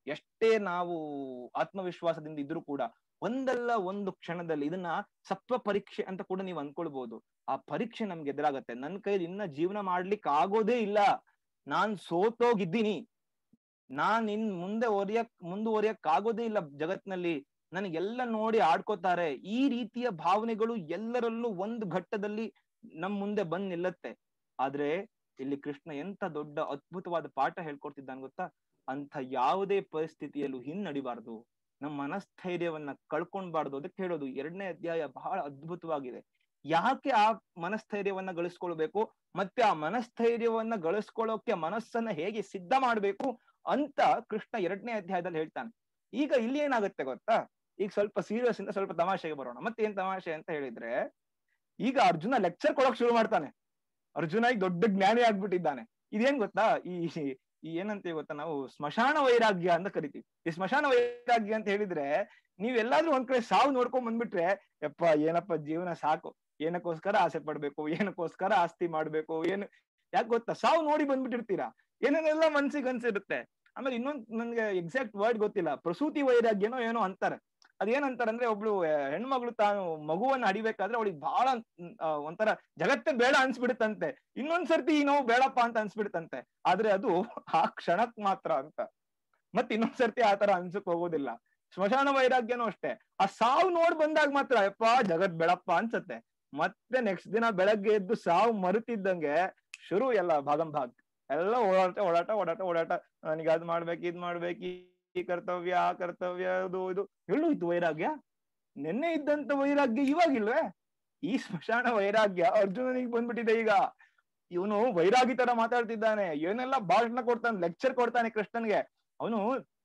ಎಷ್ಟೇ ನಾವು ಆತ್ಮವಿಶ್ವಾಸದಿಂದ ಇದ್ರೂ ಕೂಡ ಒಂದಲ್ಲ ಒಂದು ಕ್ಷಣದಲ್ಲಿ ಇದನ್ನ ಸತ್ವ ಪರೀಕ್ಷೆ ಅಂತ ಕೂಡ ನೀವು ಅನ್ಕೊಳ್ಬಹುದು. ಆ ಪರೀಕ್ಷೆ ನಮ್ಗೆ ಎದುರಾಗತ್ತೆ. ನನ್ನ ಕೈಲಿ ಇನ್ನ ಜೀವನ ಮಾಡ್ಲಿಕ್ಕೆ ಆಗೋದೇ ಇಲ್ಲ, ನಾನ್ ಸೋತೋಗಿದ್ದೀನಿ, ನಾನ್ ಮುಂದುವರಿಯಕ್ ಆಗೋದೇ ಇಲ್ಲ ಜಗತ್ನಲ್ಲಿ, ನನಗೆಲ್ಲ ನೋಡಿ ಆಡ್ಕೋತಾರೆ, ಈ ರೀತಿಯ ಭಾವನೆಗಳು ಎಲ್ಲರಲ್ಲೂ ಒಂದು ಘಟ್ಟದಲ್ಲಿ ನಮ್ ಮುಂದೆ ಬಂದ್ ನಿಲ್ಲತ್ತೆ. ಆದ್ರೆ ಇಲ್ಲಿ ಕೃಷ್ಣ ಎಂತ ದೊಡ್ಡ ಅದ್ಭುತವಾದ ಪಾಠ ಹೇಳ್ಕೊಡ್ತಿದ್ದಾನೆ ಗೊತ್ತಾ? ಅಂತ ಯಾವುದೇ ಪರಿಸ್ಥಿತಿಯಲ್ಲೂ ಹಿನ್ನಡಿಬಾರ್ದು, ನಮ್ಮ ಮನಸ್ಥೈರ್ಯವನ್ನ ಕಳ್ಕೊಂಡ್ಬಾರ್ದು. ಅದಕ್ಕೆ ಹೇಳೋದು 2ನೇ ಅಧ್ಯಾಯ ಬಹಳ ಅದ್ಭುತವಾಗಿದೆ. ಯಾಕೆ ಆ ಮನಸ್ಥೈರ್ಯವನ್ನ ಗಳಿಸ್ಕೊಳ್ಬೇಕು, ಮತ್ತೆ ಆ ಮನಸ್ಥೈರ್ಯವನ್ನ ಗಳಿಸ್ಕೊಳ್ಳೋಕೆ ಮನಸ್ಸನ್ನ ಹೇಗೆ ಸಿದ್ಧ ಮಾಡ್ಬೇಕು ಅಂತ ಕೃಷ್ಣ 2ನೇ ಅಧ್ಯಾಯದಲ್ಲಿ ಹೇಳ್ತಾನೆ. ಈಗ ಇಲ್ಲಿ ಏನಾಗುತ್ತೆ ಗೊತ್ತಾ, ಈಗ ಸ್ವಲ್ಪ ಸೀರಿಯಸ್ ಇಂದ ಸ್ವಲ್ಪ ತಮಾಷೆಗೆ ಬರೋಣ. ಮತ್ತೆ ಏನ್ ತಮಾಷೆ ಅಂತ ಹೇಳಿದ್ರೆ, ಈಗ ಅರ್ಜುನ ಲೆಕ್ಚರ್ ಕೊಡಕ್ ಶುರು ಮಾಡ್ತಾನೆ. ಅರ್ಜುನ ಈಗ ದೊಡ್ಡ ಜ್ಞಾನಿ ಆಗ್ಬಿಟ್ಟಿದ್ದಾನೆ. ಇದೇನ್ ಗೊತ್ತಾ, ಈ ಏನಂತೀವಿ ಗೊತ್ತಾ, ನಾವು ಸ್ಮಶಾನ ವೈರಾಗ್ಯ ಅಂತ ಕರಿತೀವಿ. ಈ ಸ್ಮಶಾನ ವೈರಾಗ್ಯ ಅಂತ ಹೇಳಿದ್ರೆ, ನೀವೆಲ್ಲಾದ್ರೂ ಒಂದ್ ಕಡೆ ಸಾವು ನೋಡ್ಕೊಂಡ್ ಬಂದ್ಬಿಟ್ರೆ, ಯಪ್ಪ ಏನಪ್ಪ ಜೀವನ ಸಾಕು, ಏನಕ್ಕೋಸ್ಕರ ಆಸೆ ಪಡ್ಬೇಕು, ಏನಕ್ಕೋಸ್ಕರ ಆಸ್ತಿ ಮಾಡ್ಬೇಕು, ಯಾಕೆ ಗೊತ್ತಾ, ಸಾವು ನೋಡಿ ಬಂದ್ಬಿಟ್ಟಿರ್ತೀರಾ, ಏನೇನೆಲ್ಲ ಮನ್ಸಿಗೆ ಅನ್ಸಿರುತ್ತೆ. ಆಮೇಲೆ ಇನ್ನೊಂದ್ ನನ್ಗೆ ಎಕ್ಸಾಕ್ಟ್ ವರ್ಡ್ ಗೊತ್ತಿಲ್ಲ, ಪ್ರಸೂತಿ ವೈರಾಗ್ಯನೋ ಏನೋ ಅಂತಾರೆ. ಅದೇನಂತಾರೆ ಅಂದ್ರೆ, ಒಬ್ಳು ಹೆಣ್ಮಗಳು ತಾನು ಮಗುವನ್ನ ಹಡಿಬೇಕಾದ್ರೆ ಅವಳಿಗೆ ಬಹಳ ಒಂಥರ ಜಗತ್ತೇ ಬೇಡ ಅನ್ಸ್ಬಿಡುತ್ತಂತೆ, ಇನ್ನೊಂದ್ಸರ್ತಿ ಈ ನೋವು ಬೇಡಪ್ಪ ಅಂತ ಅನ್ಸ್ಬಿಡುತ್ತಂತೆ. ಆದ್ರೆ ಅದು ಆ ಕ್ಷಣಕ್ ಮಾತ್ರ ಅಂತ, ಮತ್ತೆ ಇನ್ನೊಂದ್ಸರ್ತಿ ಆತರ ಅನ್ಸಕ್ ಹೋಗೋದಿಲ್ಲ. ಸ್ಮಶಾನ ವೈರಾಗ್ಯನೂ ಅಷ್ಟೇ, ಆ ಸಾವು ನೋಡ್ ಬಂದಾಗ ಮಾತ್ರ ಯಪ್ಪ ಜಗತ್ ಬೇಡಪ್ಪ ಅನ್ಸತ್ತೆ. ಮತ್ತೆ ನೆಕ್ಸ್ಟ್ ದಿನ ಬೆಳಗ್ಗೆ ಎದ್ದು ಸಾವು ಮರುತಿದ್ದಂಗೆ ಶುರು ಎಲ್ಲ ಭಾಗಂಭಾಗ್ ಎಲ್ಲ ಓಡಾಟ. ನನಗೆ ಅದ್ ಮಾಡ್ಬೇಕು, ಇದ್ ಮಾಡ್ಬೇಕು, ಈ ಕರ್ತವ್ಯ ಆ ಕರ್ತವ್ಯ, ಇದು ಎಲ್ಲೂ ಇತ್ತು ವೈರಾಗ್ಯ. ನಿನ್ನೆ ಇದ್ದಂತ ವೈರಾಗ್ಯ ಇವಾಗಿಲ್ವೇ? ಈ ಸ್ಮಶಾನ ವೈರಾಗ್ಯ ಅರ್ಜುನನಿಗೆ ಬಂದ್ಬಿಟ್ಟಿದೆ. ಈಗ ಇವನು ವೈರಾಗಿ ತರ ಮಾತಾಡ್ತಿದ್ದಾನೆ, ಏನೆಲ್ಲ ಭಾಷಣ ಕೊಡ್ತಾನೆ, ಲೆಕ್ಚರ್ ಕೊಡ್ತಾನೆ ಕೃಷ್ಣನ್ಗೆ. ಅವನು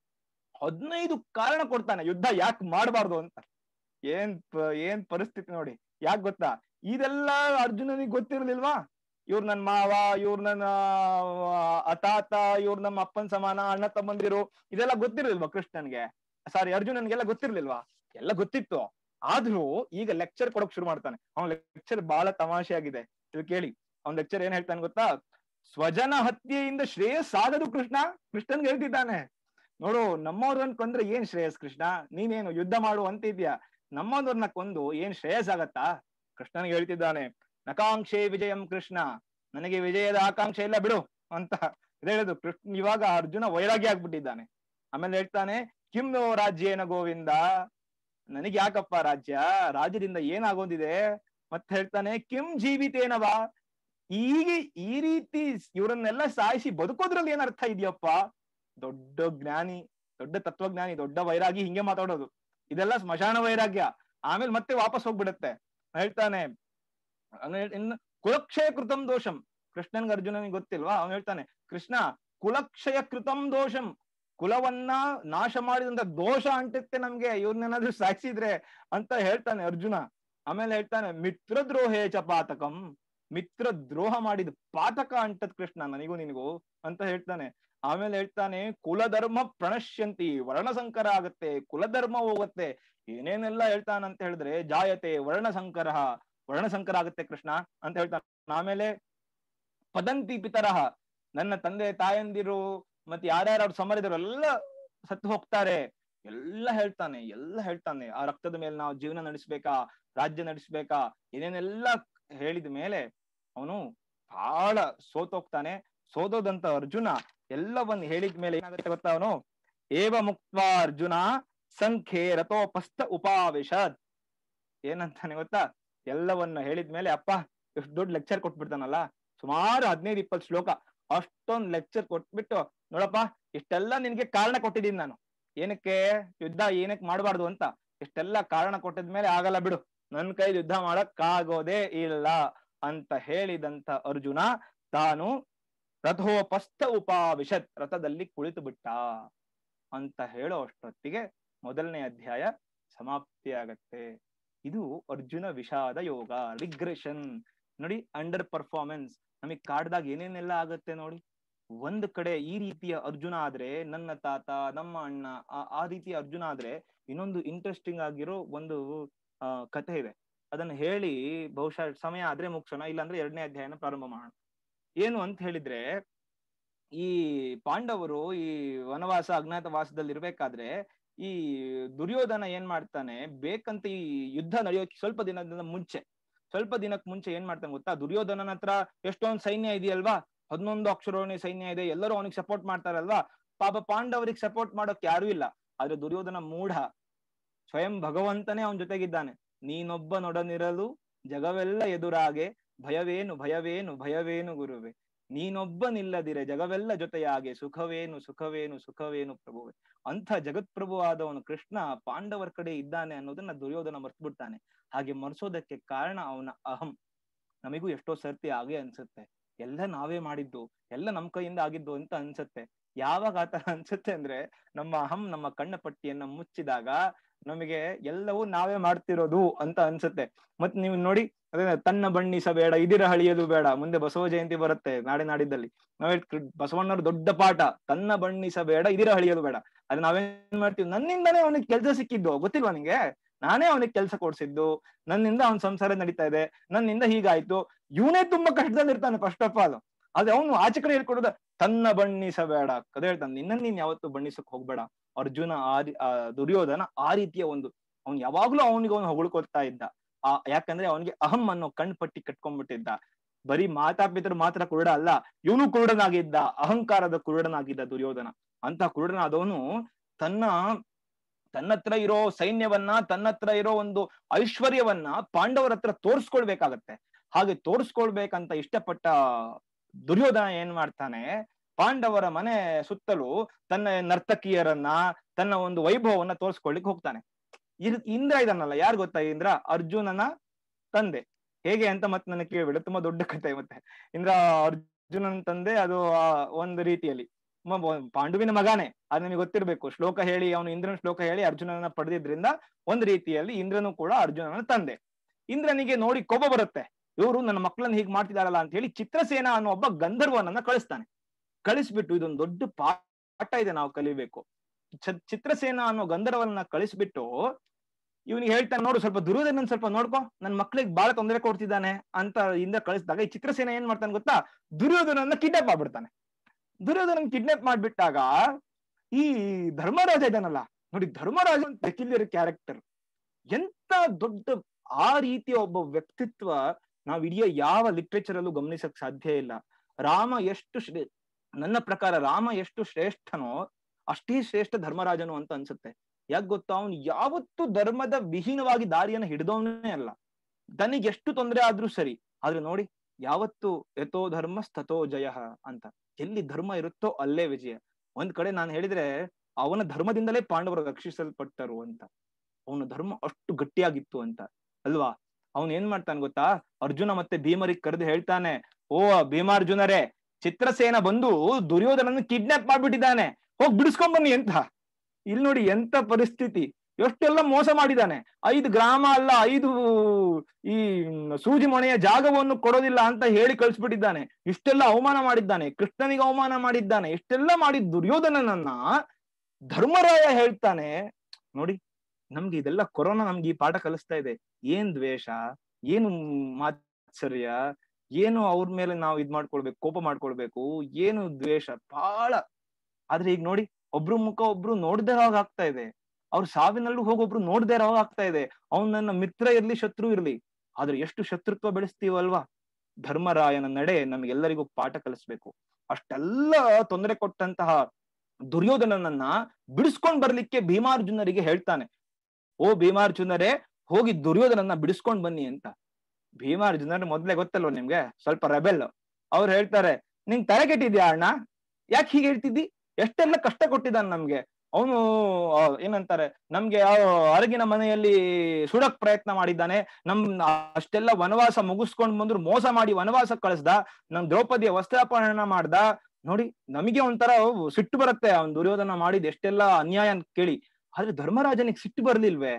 15 ಕಾರಣ ಕೊಡ್ತಾನೆ ಯುದ್ಧ ಯಾಕೆ ಮಾಡಬಾರ್ದು ಅಂತ. ಏನ್ ಪರಿಸ್ಥಿತಿ ನೋಡಿ. ಯಾಕೆ ಗೊತ್ತಾ, ಇದೆಲ್ಲ ಅರ್ಜುನನಿಗೆ ಗೊತ್ತಿರ್ಲಿಲ್ವಾ? ಇವ್ರು ನನ್ ಮಾವ, ಇವ್ರು ನನ್ನ ಅತಾತ, ಇವ್ರು ನಮ್ಮ ಅಪ್ಪನ್ ಸಮಾನ, ಅಣ್ಣ ತಮ್ಮಂದಿರು, ಇದೆಲ್ಲ ಗೊತ್ತಿರ್ಲಿಲ್ವಾ ಕೃಷ್ಣನ್ಗೆ? ಸಾರಿ, ಅರ್ಜುನನ್ಗೆಲ್ಲ ಗೊತ್ತಿರ್ಲಿಲ್ವಾ? ಎಲ್ಲ ಗೊತ್ತಿತ್ತು. ಆದ್ರೂ ಈಗ ಲೆಕ್ಚರ್ ಕೊಡಕ್ ಶುರು ಮಾಡ್ತಾನೆ. ಅವ್ನ ಲೆಕ್ಚರ್ ಬಹಳ ತಮಾಷೆ ಆಗಿದೆ, ಇದು ಕೇಳಿ. ಅವ್ನ ಲೆಕ್ಚರ್ ಏನ್ ಹೇಳ್ತಾನೆ ಗೊತ್ತಾ, ಸ್ವಜನ ಹತ್ಯೆಯಿಂದ ಶ್ರೇಯಸ್ ಆಗದು ಕೃಷ್ಣನ್ಗೆ ಹೇಳ್ತಿದ್ದಾನೆ. ನೋಡು, ನಮ್ಮವ್ರನ್ನ ಕೊಂದ್ರೆ ಏನ್ ಶ್ರೇಯಸ್ ಕೃಷ್ಣ, ನೀನೇನು ಯುದ್ಧ ಮಾಡು ಅಂತಿದ್ಯಾ, ನಮ್ಮವ್ರನ್ನ ಕೊಂದು ಏನ್ ಶ್ರೇಯಸ್ ಆಗತ್ತಾ? ಕೃಷ್ಣನ್ಗೆ ಹೇಳ್ತಿದ್ದಾನೆ, ನಕಾಂಕ್ಷೆ ವಿಜಯಂ ಕೃಷ್ಣ, ನನಗೆ ವಿಜಯದ ಆಕಾಂಕ್ಷೆ ಇಲ್ಲ ಬಿಡು ಅಂತ ಹೇಳುದು ಕೃಷ್ಣ. ಇವಾಗ ಅರ್ಜುನ ವೈರಾಗ್ಯ ಆಗ್ಬಿಟ್ಟಿದ್ದಾನೆ. ಆಮೇಲೆ ಹೇಳ್ತಾನೆ, ಕಿಮ್ನೋ ರಾಜ್ಯೇನ ಗೋವಿಂದ, ನನಗೆ ಯಾಕಪ್ಪ ರಾಜ್ಯದಿಂದ ಏನಾಗೋದಿದೆ? ಮತ್ತೆ ಹೇಳ್ತಾನೆ, ಕಿಂ ಜೀವಿತೇನವಾ, ಈಗ ಈ ರೀತಿ ಇವರನ್ನೆಲ್ಲ ಸಾಯಿಸಿ ಬದುಕೋದ್ರಲ್ಲಿ ಏನ್ ಅರ್ಥ ಇದೆಯಪ್ಪ? ದೊಡ್ಡ ಜ್ಞಾನಿ, ದೊಡ್ಡ ತತ್ವಜ್ಞಾನಿ, ದೊಡ್ಡ ವೈರಾಗಿ ಹಿಂಗೆ ಮಾತಾಡೋದು. ಇದೆಲ್ಲ ಸ್ಮಶಾನ ವೈರಾಗ್ಯ. ಆಮೇಲೆ ಮತ್ತೆ ವಾಪಸ್ ಹೋಗ್ಬಿಡುತ್ತೆ. ಹೇಳ್ತಾನೆ, ಇನ್ನು ಕುಲಕ್ಷಯ ಕೃತಂ ದೋಷಂ, ಕೃಷ್ಣನ್ಗೆ ಅರ್ಜುನನಿಗೆ ಗೊತ್ತಿಲ್ವಾ? ಅವನು ಹೇಳ್ತಾನೆ, ಕೃಷ್ಣ ಕುಲಕ್ಷಯ ಕೃತಂ ದೋಷಂ, ಕುಲವನ್ನ ನಾಶ ಮಾಡಿದಂತ ದೋಷ ಅಂಟುತ್ತೆ ನಮ್ಗೆ ಇವ್ರನ್ನೇನಾದ್ರೂ ಸಾಯಿಸಿದ್ರೆ ಅಂತ ಹೇಳ್ತಾನೆ ಅರ್ಜುನ. ಆಮೇಲೆ ಹೇಳ್ತಾನೆ, ಮಿತ್ರದ್ರೋಹೇ ಚ ಪಾತಕಂ, ಮಿತ್ರ ದ್ರೋಹ ಮಾಡಿದ ಪಾತಕ ಅಂಟದ್ ಕೃಷ್ಣ ನನಗೂ ನಿನಗೂ ಅಂತ ಹೇಳ್ತಾನೆ. ಆಮೇಲೆ ಹೇಳ್ತಾನೆ, ಕುಲಧರ್ಮ ಪ್ರಣಶ್ಯಂತಿ, ವರ್ಣಸಂಕರ ಆಗತ್ತೆ, ಕುಲಧರ್ಮ ಹೋಗುತ್ತೆ, ಏನೇನೆಲ್ಲ ಹೇಳ್ತಾನಂತ ಹೇಳಿದ್ರೆ, ಜಾಯತೆ ವರ್ಣಸಂಕರ ಆಗುತ್ತೆ ಕೃಷ್ಣ ಅಂತ ಹೇಳ್ತಾನೆ. ಆಮೇಲೆ ಪದಂತಿ ಪಿತರಹ, ನನ್ನ ತಂದೆ ತಾಯಂದಿರು ಮತ್ತೆ ಯಾರ್ಯಾರು ಅವ್ರು ಸಮರಿದರು ಎಲ್ಲ ಸತ್ತು ಹೋಗ್ತಾರೆ, ಎಲ್ಲ ಹೇಳ್ತಾನೆ. ಆ ರಕ್ತದ ಮೇಲೆ ನಾವು ಜೀವನ ನಡೆಸ್ಬೇಕಾ, ರಾಜ್ಯ ನಡೆಸ್ಬೇಕಾ, ಏನೇನೆಲ್ಲ ಹೇಳಿದ ಮೇಲೆ ಅವನು ಬಹಳ ಸೋತೋಗ್ತಾನೆ. ಸೋದೋದಂತ ಅರ್ಜುನ ಎಲ್ಲವನ್ನ ಹೇಳಿದ ಮೇಲೆ ಏನಾಗುತ್ತೆ ಗೊತ್ತಾ, ಅವನು ಏವ ಮುಕ್ತ ಅರ್ಜುನ ಸಂಖ್ಯೆ ರಥೋಪಸ್ಥ ಉಪಾವೇಶದ್, ಏನಂತಾನೆ ಗೊತ್ತಾ, ಎಲ್ಲವನ್ನ ಹೇಳಿದ್ಮೇಲೆ, ಅಪ್ಪ ಎಷ್ಟು ದೊಡ್ಡ ಲೆಕ್ಚರ್ ಕೊಟ್ಬಿಡ್ತಾನಲ್ಲ, ಸುಮಾರು 15-20 ಶ್ಲೋಕ ಅಷ್ಟೊಂದ್ ಲೆಕ್ಚರ್ ಕೊಟ್ಬಿಟ್ಟು, ನೋಡಪ್ಪ ಇಷ್ಟೆಲ್ಲ ನಿನ್ಗೆ ಕಾರಣ ಕೊಟ್ಟಿದ್ದೀನಿ ನಾನು, ಏನಕ್ಕೆ ಯುದ್ಧ ಏನಕ್ಕೆ ಮಾಡಬಾರ್ದು ಅಂತ ಇಷ್ಟೆಲ್ಲ ಕಾರಣ ಕೊಟ್ಟಿದ್ಮೇಲೆ ಆಗಲ್ಲ ಬಿಡು, ನನ್ ಕೈ ಯುದ್ಧ ಮಾಡಕ್ ಆಗೋದೇ ಇಲ್ಲ ಅಂತ ಹೇಳಿದಂತ ಅರ್ಜುನ ತಾನು ರಥೋಪಸ್ಥ ಉಪಾವಿಶತ್, ರಥದಲ್ಲಿ ಕುಳಿತು ಬಿಟ್ಟ ಅಂತ ಹೇಳೋ ಅಷ್ಟೊತ್ತಿಗೆ 1ನೇ ಅಧ್ಯಾಯ ಸಮಾಪ್ತಿ ಆಗತ್ತೆ. ಇದು ಅರ್ಜುನ ವಿಷಾದ ಯೋಗ, ರಿಗ್ರೆಷನ್. ನೋಡಿ, ಅಂಡರ್ ಪರ್ಫಾರ್ಮೆನ್ಸ್ ನಮಗ್ ಕಾಡ್ದಾಗ ಏನೇನೆಲ್ಲ ಆಗತ್ತೆ ನೋಡಿ. ಒಂದ್ ಕಡೆ ಈ ರೀತಿಯ ಅರ್ಜುನ ಆದ್ರೆ, ನನ್ನ ತಾತ, ನಮ್ಮ ಅಣ್ಣ, ಆ ರೀತಿಯ ಅರ್ಜುನ ಆದ್ರೆ, ಇನ್ನೊಂದು ಇಂಟ್ರೆಸ್ಟಿಂಗ್ ಆಗಿರೋ ಒಂದು ಕಥೆ ಇದೆ. ಅದನ್ನ ಹೇಳಿ ಬಹುಶಃ ಸಮಯ ಆದ್ರೆ ಮುಗಿಸೋಣ, ಇಲ್ಲಾಂದ್ರೆ 2ನೇ ಅಧ್ಯಾಯನ ಪ್ರಾರಂಭ ಮಾಡೋಣ. ಏನು ಅಂತ ಹೇಳಿದ್ರೆ, ಈ ಪಾಂಡವರು ಈ ವನವಾಸ ಅಜ್ಞಾತವಾಸದಲ್ಲಿ ಇರ್ಬೇಕಾದ್ರೆ ಈ ದುರ್ಯೋಧನ ಏನ್ ಮಾಡ್ತಾನೆ, ಬೇಕಂತ ಈ ಯುದ್ಧ ನಡೆಯೋಕೆ ಸ್ವಲ್ಪ ದಿನಕ್ಕೆ ಮುಂಚೆ ಏನ್ ಮಾಡ್ತಾನೆ ಗೊತ್ತಾ, ದುರ್ಯೋಧನನ ಹತ್ರ ಎಷ್ಟೊಂದ್ ಸೈನ್ಯ ಇದೆಯಲ್ವಾ, 11 ಅಕ್ಷರೋಣಿ ಸೈನ್ಯ ಇದೆ, ಎಲ್ಲರೂ ಅವನಿಗೆ ಸಪೋರ್ಟ್ ಮಾಡ್ತಾರಲ್ವಾ. ಪಾಪ ಪಾಂಡವರಿಗೆ ಸಪೋರ್ಟ್ ಮಾಡೋಕ್ ಯಾರು ಇಲ್ಲ. ಆದ್ರೆ ದುರ್ಯೋಧನ ಮೂಢ, ಸ್ವಯಂ ಭಗವಂತನೇ ಅವನ ಜೊತೆಗಿದ್ದಾನೆ. ನೀನೊಬ್ಬನೊಡನಿರಲು ಜಗವೆಲ್ಲ ಎದುರಾಗೆ, ಭಯವೇನು ಭಯವೇನು ಭಯವೇನು ಗುರುವೆ, ನೀನೊಬ್ಬನಿಲ್ಲದಿರೆ ಜಗವೆಲ್ಲ ಜೊತೆಯಾಗೆ, ಸುಖವೇನು ಸುಖವೇನು ಸುಖವೇನು ಪ್ರಭುವೆ. ಅಂಥ ಜಗತ್ಪ್ರಭು ಆದವನು ಕೃಷ್ಣ ಪಾಂಡವರ ಕಡೆ ಇದ್ದಾನೆ ಅನ್ನೋದನ್ನ ದುರ್ಯೋಧನ ಮರ್ತ್ಬಿಡ್ತಾನೆ. ಹಾಗೆ ಮರ್ಸೋದಕ್ಕೆ ಕಾರಣ ಅವನ ಅಹಂ. ನಮಿಗೂ ಎಷ್ಟೋ ಸರ್ತಿ ಹಾಗೆ ಅನ್ಸುತ್ತೆ, ಎಲ್ಲ ನಾವೇ ಮಾಡಿದ್ದು, ಎಲ್ಲ ನಮ್ ಕೈಯಿಂದ ಆಗಿದ್ದು ಅಂತ ಅನ್ಸುತ್ತೆ. ಯಾವಾಗ ಆತರ ಅನ್ಸುತ್ತೆ ಅಂದ್ರೆ, ನಮ್ಮ ಅಹಂ ನಮ್ಮ ಕಣ್ಣ ಪಟ್ಟಿಯನ್ನ ಮುಚ್ಚಿದಾಗ ನಮಗೆ ಎಲ್ಲವೂ ನಾವೇ ಮಾಡ್ತಿರೋದು ಅಂತ ಅನ್ಸುತ್ತೆ. ಮತ್ ನೀವು ನೋಡಿ, ಅದೇ ತನ್ನ ಬಣ್ಣಿಸಬೇಡ ಇದಿರ ಹಳಿಯಲು ಬೇಡ, ಮುಂದೆ ಬಸವ ಜಯಂತಿ ಬರುತ್ತೆ ನಾಡಿದ್ದಲ್ಲಿ. ನಾವೇ ಬಸವಣ್ಣವ್ರ ದೊಡ್ಡ ಪಾಠ, ತನ್ನ ಬಣ್ಣಿಸಬೇಡ ಇದಿರ ಹಳಿಯಲು ಬೇಡ. ಅದ್ ನಾವೇನ್ ಮಾಡ್ತೀವಿ, ನನ್ನಿಂದಾನೇ ಅವನಿಗೆ ಕೆಲಸ ಸಿಕ್ಕಿದ್ದು, ಗೊತ್ತಿಲ್ವಾ ನಿಂಗೆ, ನಾನೇ ಅವನಿಗೆ ಕೆಲಸ ಕೊಡ್ಸಿದ್ದು, ನನ್ನಿಂದ ಅವನ ಸಂಸಾರ ನಡೀತಾ ಇದೆ, ನನ್ನಿಂದ ಹೀಗಾಯ್ತು. ಇವನೇ ತುಂಬಾ ಕಷ್ಟದಲ್ಲಿ ಇರ್ತಾನೆ ಫಸ್ಟ್ ಆಫ್ ಆಲ್. ಆದ್ರೆ ಅವನು ಆಚೆ ಕಡೆ ಹೇಳ್ಕೊಡೋದ ತನ್ನ ಬಣ್ಣಿಸಬೇಡ, ಕದ ಹೇಳ್ತಾನೆ, ನಿನ್ನ ನೀನ್ ಯಾವತ್ತು ಬಣ್ಣಿಸಕ್ ಹೋಗ್ಬೇಡ. ಅರ್ಜುನ ದುರ್ಯೋಧನ ಆ ರೀತಿಯ ಒಂದು, ಅವ್ನು ಯಾವಾಗ್ಲೂ ಅವನಿಗೆ ಅವನು ಹೊಗಳ್ಕೊಳ್ತಾ ಇದ್ದ. ಯಾಕಂದ್ರೆ ಅವನಿಗೆ ಅಹಂ ಅನ್ನೋ ಕಣ್ ಪಟ್ಟಿ ಕಟ್ಕೊಂಡ್ಬಿಟ್ಟಿದ್ದ. ಬರೀ ಮಾತಾಪಿತರು ಮಾತ್ರ ಕುರುಡ ಅಲ್ಲ, ಇವನು ಕುರುಡನಾಗಿದ್ದ, ಅಹಂಕಾರದ ಕುರುಡನಾಗಿದ್ದ ದುರ್ಯೋಧನ. ಅಂತ ಕುರುಡನಾದವನು ತನ್ನತ್ರ ಇರೋ ಸೈನ್ಯವನ್ನ, ತನ್ನತ್ರ ಇರೋ ಒಂದು ಐಶ್ವರ್ಯವನ್ನ ಪಾಂಡವರ ಹತ್ರ ತೋರ್ಸ್ಕೊಳ್ಬೇಕಾಗತ್ತೆ. ಹಾಗೆ ತೋರ್ಸ್ಕೊಳ್ಬೇಕಂತ ಇಷ್ಟಪಟ್ಟ ದುರ್ಯೋಧನ ಏನ್ ಮಾಡ್ತಾನೆ, ಪಾಂಡವರ ಮನೆ ಸುತ್ತಲೂ ತನ್ನ ನರ್ತಕಿಯರನ್ನ, ತನ್ನ ಒಂದು ವೈಭವವನ್ನ ತೋರ್ಸ್ಕೊಳ್ಲಿಕ್ಕೆ ಹೋಗ್ತಾನೆ. ಇಂದ್ರ ಇದನ್ನಲ್ಲ, ಯಾರು ಗೊತ್ತಾ ಇಂದ್ರ? ಅರ್ಜುನನ ತಂದೆ. ಹೇಗೆ ಅಂತ ಮತ್ತೆ ನನಗೆ ಕೇಳ್ಬೇಡ, ತುಂಬಾ ದೊಡ್ಡ ಕಥೆ. ಮತ್ತೆ ಇಂದ್ರ ಅರ್ಜುನನ ತಂದೆ, ಅದು ಒಂದು ರೀತಿಯಲ್ಲಿ ಪಾಂಡುವಿನ ಮಗಾನೆ, ಅದು ನಿಮಗೆ ಗೊತ್ತಿರ್ಬೇಕು. ಶ್ಲೋಕ ಹೇಳಿ, ಅವನು ಇಂದ್ರನ ಶ್ಲೋಕ ಹೇಳಿ ಅರ್ಜುನನ ಪಡೆದಿದ್ರಿಂದ ಒಂದು ರೀತಿಯಲ್ಲಿ ಇಂದ್ರನು ಕೂಡ ಅರ್ಜುನನ ತಂದೆ. ಇಂದ್ರನಿಗೆ ನೋಡಿ ಕೋಪ ಬರುತ್ತೆ, ಇವರು ನನ್ನ ಮಕ್ಕಳನ್ನ ಹೀಗೆ ಮಾಡ್ತಿದಾರಲ್ಲ ಅಂತ ಹೇಳಿ ಚಿತ್ರಸೇನ ಅನ್ನೋ ಒಬ್ಬ ಗಂಧರ್ವನನ್ನ ಕಳಿಸ್ತಾನೆ. ಕಳಿಸ್ಬಿಟ್ಟು, ಇದೊಂದು ದೊಡ್ಡ ಪಾಠ ಇದೆ ನಾವು ಕಲಿಬೇಕು. ಚಿತ್ರಸೇನ ಅನ್ನೋ ಗಂಧರ್ವನನ್ನ ಕಳಿಸ್ಬಿಟ್ಟು ಇವನಿಗೆ ಹೇಳ್ತಾನೆ, ನೋಡು ಸ್ವಲ್ಪ ದುರ್ಯೋಧನ ಸ್ವಲ್ಪ ನೋಡ್ಕೊ, ನನ್ ಮಕ್ಳಿಗೆ ಬಹಳ ತೊಂದರೆ ಕೊಡ್ತಿದ್ದಾನೆ ಅಂತ ಇಂದ್ರ ಕಳಿಸಿದಾಗ, ಈ ಚಿತ್ರಸೇನ ಏನ್ ಮಾಡ್ತಾನೆ ಗೊತ್ತಾ, ದುರ್ಯೋಧನನ್ನ ಕಿಡ್ನಾಪ್ ಮಾಡ್ಬಿಡ್ತಾನೆ. ದುರ್ಯೋಧನ ಕಿಡ್ನಾಪ್ ಮಾಡ್ಬಿಟ್ಟಾಗ ಈ ಧರ್ಮರಾಜ ಇದಾನಲ್ಲ ನೋಡಿ, ಧರ್ಮರಾಜ ಪೆಕ್ಯುಲಿಯರ್ ಕ್ಯಾರೆಕ್ಟರ್. ಎಂತ ದೊಡ್ಡ ಆ ರೀತಿಯ ಒಬ್ಬ ವ್ಯಕ್ತಿತ್ವ ನಾವು ಇಡೀ ಯಾವ ಲಿಟ್ರೇಚರ್ ಅಲ್ಲೂ ಗಮನಿಸಕ್ ಸಾಧ್ಯ ಇಲ್ಲ. ರಾಮ ಎಷ್ಟು ನನ್ನ ಪ್ರಕಾರ ರಾಮ ಎಷ್ಟು ಶ್ರೇಷ್ಠನೋ ಅಷ್ಟೇ ಶ್ರೇಷ್ಠ ಧರ್ಮರಾಜನು ಅಂತ ಅನ್ಸುತ್ತೆ. ಯಾಕೆ ಗೊತ್ತಾ, ಅವನು ಯಾವತ್ತೂ ಧರ್ಮದ ವಿಹೀನವಾಗಿ ದಾರಿಯನ್ನು ಹಿಡಿದವನೇ ಅಲ್ಲ. ತನಿಗೆ ಎಷ್ಟು ತೊಂದರೆ ಆದ್ರೂ ಸರಿ, ಆದ್ರೆ ನೋಡಿ ಯಾವತ್ತು ಯಥೋ ಧರ್ಮ ಸ್ಥತೋ ಜಯ ಅಂತ, ಎಲ್ಲಿ ಧರ್ಮ ಇರುತ್ತೋ ಅಲ್ಲೇ ವಿಜಯ. ಒಂದ್ ಕಡೆ ನಾನು ಹೇಳಿದ್ರೆ, ಅವನ ಧರ್ಮದಿಂದಲೇ ಪಾಂಡವರು ರಕ್ಷಿಸಲ್ಪಟ್ಟರು ಅಂತ. ಅವನ ಧರ್ಮ ಅಷ್ಟು ಗಟ್ಟಿಯಾಗಿತ್ತು ಅಂತ ಅಲ್ವಾ. ಅವನ್ ಏನ್ ಮಾಡ್ತಾನೆ ಗೊತ್ತಾ, ಅರ್ಜುನ ಮತ್ತೆ ಭೀಮರಿಗೆ ಕರೆದು ಹೇಳ್ತಾನೆ, ಓ ಭೀಮಾರ್ಜುನರೇ, ಚಿತ್ರಸೇನ ಬಂದು ದುರ್ಯೋಧನನ್ನು ಕಿಡ್ನಾಪ್ ಮಾಡ್ಬಿಟ್ಟಿದ್ದಾನೆ, ಹೋಗಿ ಬಿಡಿಸ್ಕೊಂಡ್ ಬನ್ನಿ ಅಂತ. ಇಲ್ಲಿ ನೋಡಿ ಎಂತ ಪರಿಸ್ಥಿತಿ, ಎಷ್ಟೆಲ್ಲ ಮೋಸ ಮಾಡಿದ್ದಾನೆ. 5 ಗ್ರಾಮ ಅಲ್ಲ, 5 ಈ ಸೂಜಿ ಮೊನೆಯ ಜಾಗವನ್ನು ಕೊಡೋದಿಲ್ಲ ಅಂತ ಹೇಳಿ ಕಳಿಸ್ಬಿಟ್ಟಿದ್ದಾನೆ. ಇಷ್ಟೆಲ್ಲ ಅವಮಾನ ಮಾಡಿದ್ದಾನೆ, ಕೃಷ್ಣನಿಗೆ ಅವಮಾನ ಮಾಡಿದ್ದಾನೆ. ಇಷ್ಟೆಲ್ಲ ಮಾಡಿದ ದುರ್ಯೋಧನನನ್ನ ಧರ್ಮರಾಯ ಹೇಳ್ತಾನೆ. ನೋಡಿ, ನಮ್ಗೆ ಇದೆಲ್ಲ ಕೊರೋನಾ ನಮ್ಗೆ ಈ ಪಾಠ ಕಲಿಸ್ತಾ ಇದೆ. ಏನ್ ದ್ವೇಷ, ಏನು ಮಾತ್ಸರ್ಯ, ಏನು ಅವ್ರ ಮೇಲೆ ನಾವು ಇದ್ ಮಾಡ್ಕೊಳ್ಬೇಕು, ಕೋಪ ಮಾಡ್ಕೊಳ್ಬೇಕು, ಏನು ದ್ವೇಷ ಬಹಳ. ಆದ್ರೆ ಈಗ ನೋಡಿ, ಒಬ್ರು ಮುಖ ಒಬ್ರು ನೋಡ್ದೇ ಇರೋ ಆಗ್ತಾ ಇದೆ. ಅವ್ರ ಸಾವಿನಲ್ಲೂ ಹೋಗೊಬ್ರು ನೋಡ್ದೇ ಇರೋ ಆಗ್ತಾ ಇದೆ. ಅವ್ನ್ ನನ್ನ ಮಿತ್ರ ಇರ್ಲಿ ಶತ್ರು ಇರ್ಲಿ, ಆದ್ರೆ ಎಷ್ಟು ಶತ್ರುತ್ವ ಬೆಳೆಸ್ತೀವಲ್ವಾ. ಧರ್ಮರಾಯನ ನಡೆ ನಮ್ಗೆಲ್ಲರಿಗೂ ಪಾಠ ಕಲಿಸ್ಬೇಕು. ಅಷ್ಟೆಲ್ಲ ತೊಂದರೆ ಕೊಟ್ಟಂತಹ ದುರ್ಯೋಧನನನ್ನ ಬಿಡಿಸ್ಕೊಂಡ್ ಬರ್ಲಿಕ್ಕೆ ಭೀಮಾರ್ಜುನರಿಗೆ ಹೇಳ್ತಾನೆ, ಓ ಭೀಮಾರ್ಜುನರೇ, ಹೋಗಿ ದುರ್ಯೋಧನನ್ನ ಬಿಡಿಸ್ಕೊಂಡ್ ಬನ್ನಿ ಅಂತ. ಭೀಮಾರ್ಜುನರ್ ಮೊದ್ಲೇ ಗೊತ್ತಲ್ವ ನಿಮ್ಗೆ, ಸ್ವಲ್ಪ ರೆಬೆಲ್. ಅವ್ರು ಹೇಳ್ತಾರೆ, ನಿಂಗ್ ತಲೆ ಕೆಟ್ಟಿದ್ಯಾ ಅಣ್ಣ, ಯಾಕೆ ಹೀಗೆ ಹೇಳ್ತಿದ್ದಿ, ಎಷ್ಟೆಲ್ಲ ಕಷ್ಟ ಕೊಟ್ಟಿದ್ದಾನೆ ನಮ್ಗೆ ಅವನು. ಏನಂತಾರೆ, ನಮ್ಗೆ ಅರಗಿನ ಮನೆಯಲ್ಲಿ ಸುಡಕ್ ಪ್ರಯತ್ನ ಮಾಡಿದ್ದಾನೆ, ಅಷ್ಟೆಲ್ಲ ವನವಾಸ ಮುಗಿಸ್ಕೊಂಡ್ ಬಂದ್ರು ಮೋಸ ಮಾಡಿ ವನವಾಸ ಕಳಿಸ್ದ, ನಮ್ ದ್ರೌಪದಿಯ ವಸ್ತ್ರಾಪಹರಣ ಮಾಡ್ದ. ನೋಡಿ, ನಮಗೆ ಒಂಥರ ಸಿಟ್ಟು ಬರುತ್ತೆ ಅವ್ನ್ ದುರ್ಯೋಧನ ಮಾಡಿದ್ ಎಷ್ಟೆಲ್ಲ ಅನ್ಯಾಯ ಅಂತ ಕೇಳಿ. ಆದ್ರೆ ಧರ್ಮರಾಜನಿಗೆ ಸಿಟ್ಟು ಬರ್ಲಿಲ್ವೇ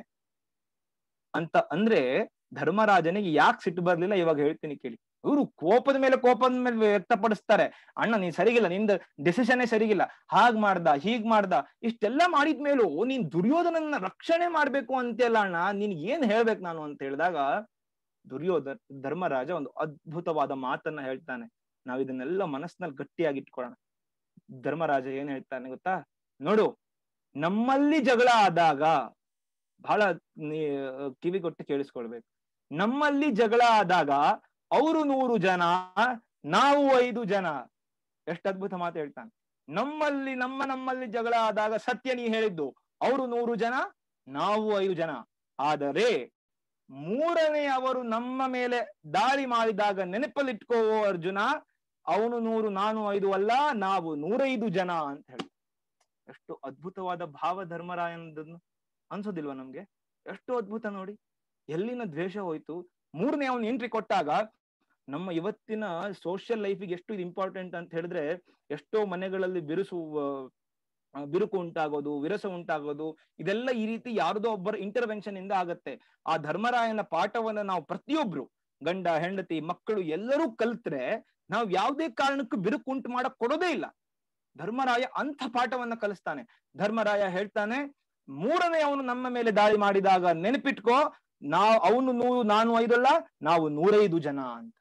ಅಂತ ಅಂದ್ರೆ, ಧರ್ಮರಾಜನಿಗೆ ಯಾಕೆ ಸಿಟ್ಟು ಬರ್ಲಿಲ್ಲ ಇವಾಗ ಹೇಳ್ತೀನಿ ಕೇಳಿ. ಇವರು ಕೋಪದ ಮೇಲೆ ವ್ಯಕ್ತಪಡಿಸ್ತಾರೆ, ಅಣ್ಣ ನೀನ್ ಸರಿಗಿಲ್ಲ, ನಿಂದ ಡಿಸಿಷನ್ನೇ ಸರಿಗಿಲ್ಲ, ಹಾಗ್ ಮಾಡ್ದ ಹೀಗ್ ಮಾಡ್ದ. ಇಷ್ಟೆಲ್ಲ ಮಾಡಿದ್ಮೇಲೂ ನೀನ್ ದುರ್ಯೋಧನನ್ನ ರಕ್ಷಣೆ ಮಾಡ್ಬೇಕು ಅಂತೆಲ್ಲ ಅಣ್ಣ, ನೀನ್ ಏನ್ ಹೇಳ್ಬೇಕು ನಾನು ಅಂತ ಹೇಳಿದಾಗ, ಧರ್ಮರಾಜ ಒಂದು ಅದ್ಭುತವಾದ ಮಾತನ್ನ ಹೇಳ್ತಾನೆ. ನಾವ್ ಇದನ್ನೆಲ್ಲ ಮನಸ್ಸಿನಲ್ಲಿ ಗಟ್ಟಿಯಾಗಿ ಇಟ್ಕೊಳ್ಳೋಣ. ಧರ್ಮರಾಜ ಏನ್ ಹೇಳ್ತಾನೆ ಗೊತ್ತಾ, ನೋಡು ನಮ್ಮಲ್ಲಿ ಜಗಳ ಆದಾಗ, ಬಹಳ ಕಿವಿಗೊಟ್ಟು ಕೇಳಿಸ್ಕೊಳ್ಬೇಕು, ನಮ್ಮಲ್ಲಿ ಜಗಳ ಆದಾಗ ಅವರು 100 ಜನ, ನಾವು 5 ಜನ. ಎಷ್ಟು ಅದ್ಭುತ ಮಾತು ಹೇಳ್ತಾನೆ. ನಮ್ಮಲ್ಲಿ ಜಗಳ ಆದಾಗ ಸತ್ಯ ನೀ ಹೇಳಿದ್ದು, ಅವರು 100 ಜನ, ನಾವು 5 ಜನ. ಆದರೆ 3ನೇ ಅವರು ನಮ್ಮ ಮೇಲೆ ದಾಳಿ ಮಾಡಿದಾಗ ನೆನಪಲ್ಲಿಟ್ಕೋ ಅರ್ಜುನ, ಅವನು 100 ನಾನು 5 ಅಲ್ಲ, ನಾವು 105 ಜನ ಅಂತ ಹೇಳಿ. ಎಷ್ಟು ಅದ್ಭುತವಾದ ಭಾವ ಧರ್ಮರಾಯನದನ್ನು ಅನ್ಸೋದಿಲ್ವಾ ನಮ್ಗೆ? ಎಷ್ಟು ಅದ್ಭುತ ನೋಡಿ, ಎಲ್ಲಿನ ದ್ವೇಷ ಹೋಯ್ತು. 3ನೇ ಅವನು ಎಂಟ್ರಿ ಕೊಟ್ಟಾಗ ನಮ್ಮ ಇವತ್ತಿನ ಸೋಷಿಯಲ್ ಲೈಫಿಗೆ ಎಷ್ಟು ಇದು ಇಂಪಾರ್ಟೆಂಟ್ ಅಂತ ಹೇಳಿದ್ರೆ, ಎಷ್ಟೋ ಮನೆಗಳಲ್ಲಿ ಬಿರುಕು ಉಂಟಾಗೋದು, ವಿರಸ ಉಂಟಾಗೋದು, ಇದೆಲ್ಲ ಈ ರೀತಿ ಯಾರ್ದೋ ಒಬ್ಬರ ಇಂಟರ್ವೆನ್ಷನ್ ಇಂದ ಆಗತ್ತೆ. ಆ ಧರ್ಮರಾಯನ ಪಾಠವನ್ನ ನಾವು ಪ್ರತಿಯೊಬ್ರು, ಗಂಡ ಹೆಂಡತಿ ಮಕ್ಕಳು ಎಲ್ಲರೂ ಕಲ್ತ್ರೆ ನಾವು ಯಾವುದೇ ಕಾರಣಕ್ಕೂ ಬಿರುಕು ಉಂಟು ಮಾಡಕ್ ಕೊಡೋದೇ ಇಲ್ಲ. ಧರ್ಮರಾಯ ಅಂಥ ಪಾಠವನ್ನ ಕಲಿಸ್ತಾನೆ. ಧರ್ಮರಾಯ ಹೇಳ್ತಾನೆ, 3ನೇ ಅವನು ನಮ್ಮ ಮೇಲೆ ದಾಳಿ ಮಾಡಿದಾಗ ನೆನಪಿಟ್ಕೋ, ಅವನು 100 ನಾನು 5 ಅಲ್ಲ, ನಾವು 105 ಜನ ಅಂತ.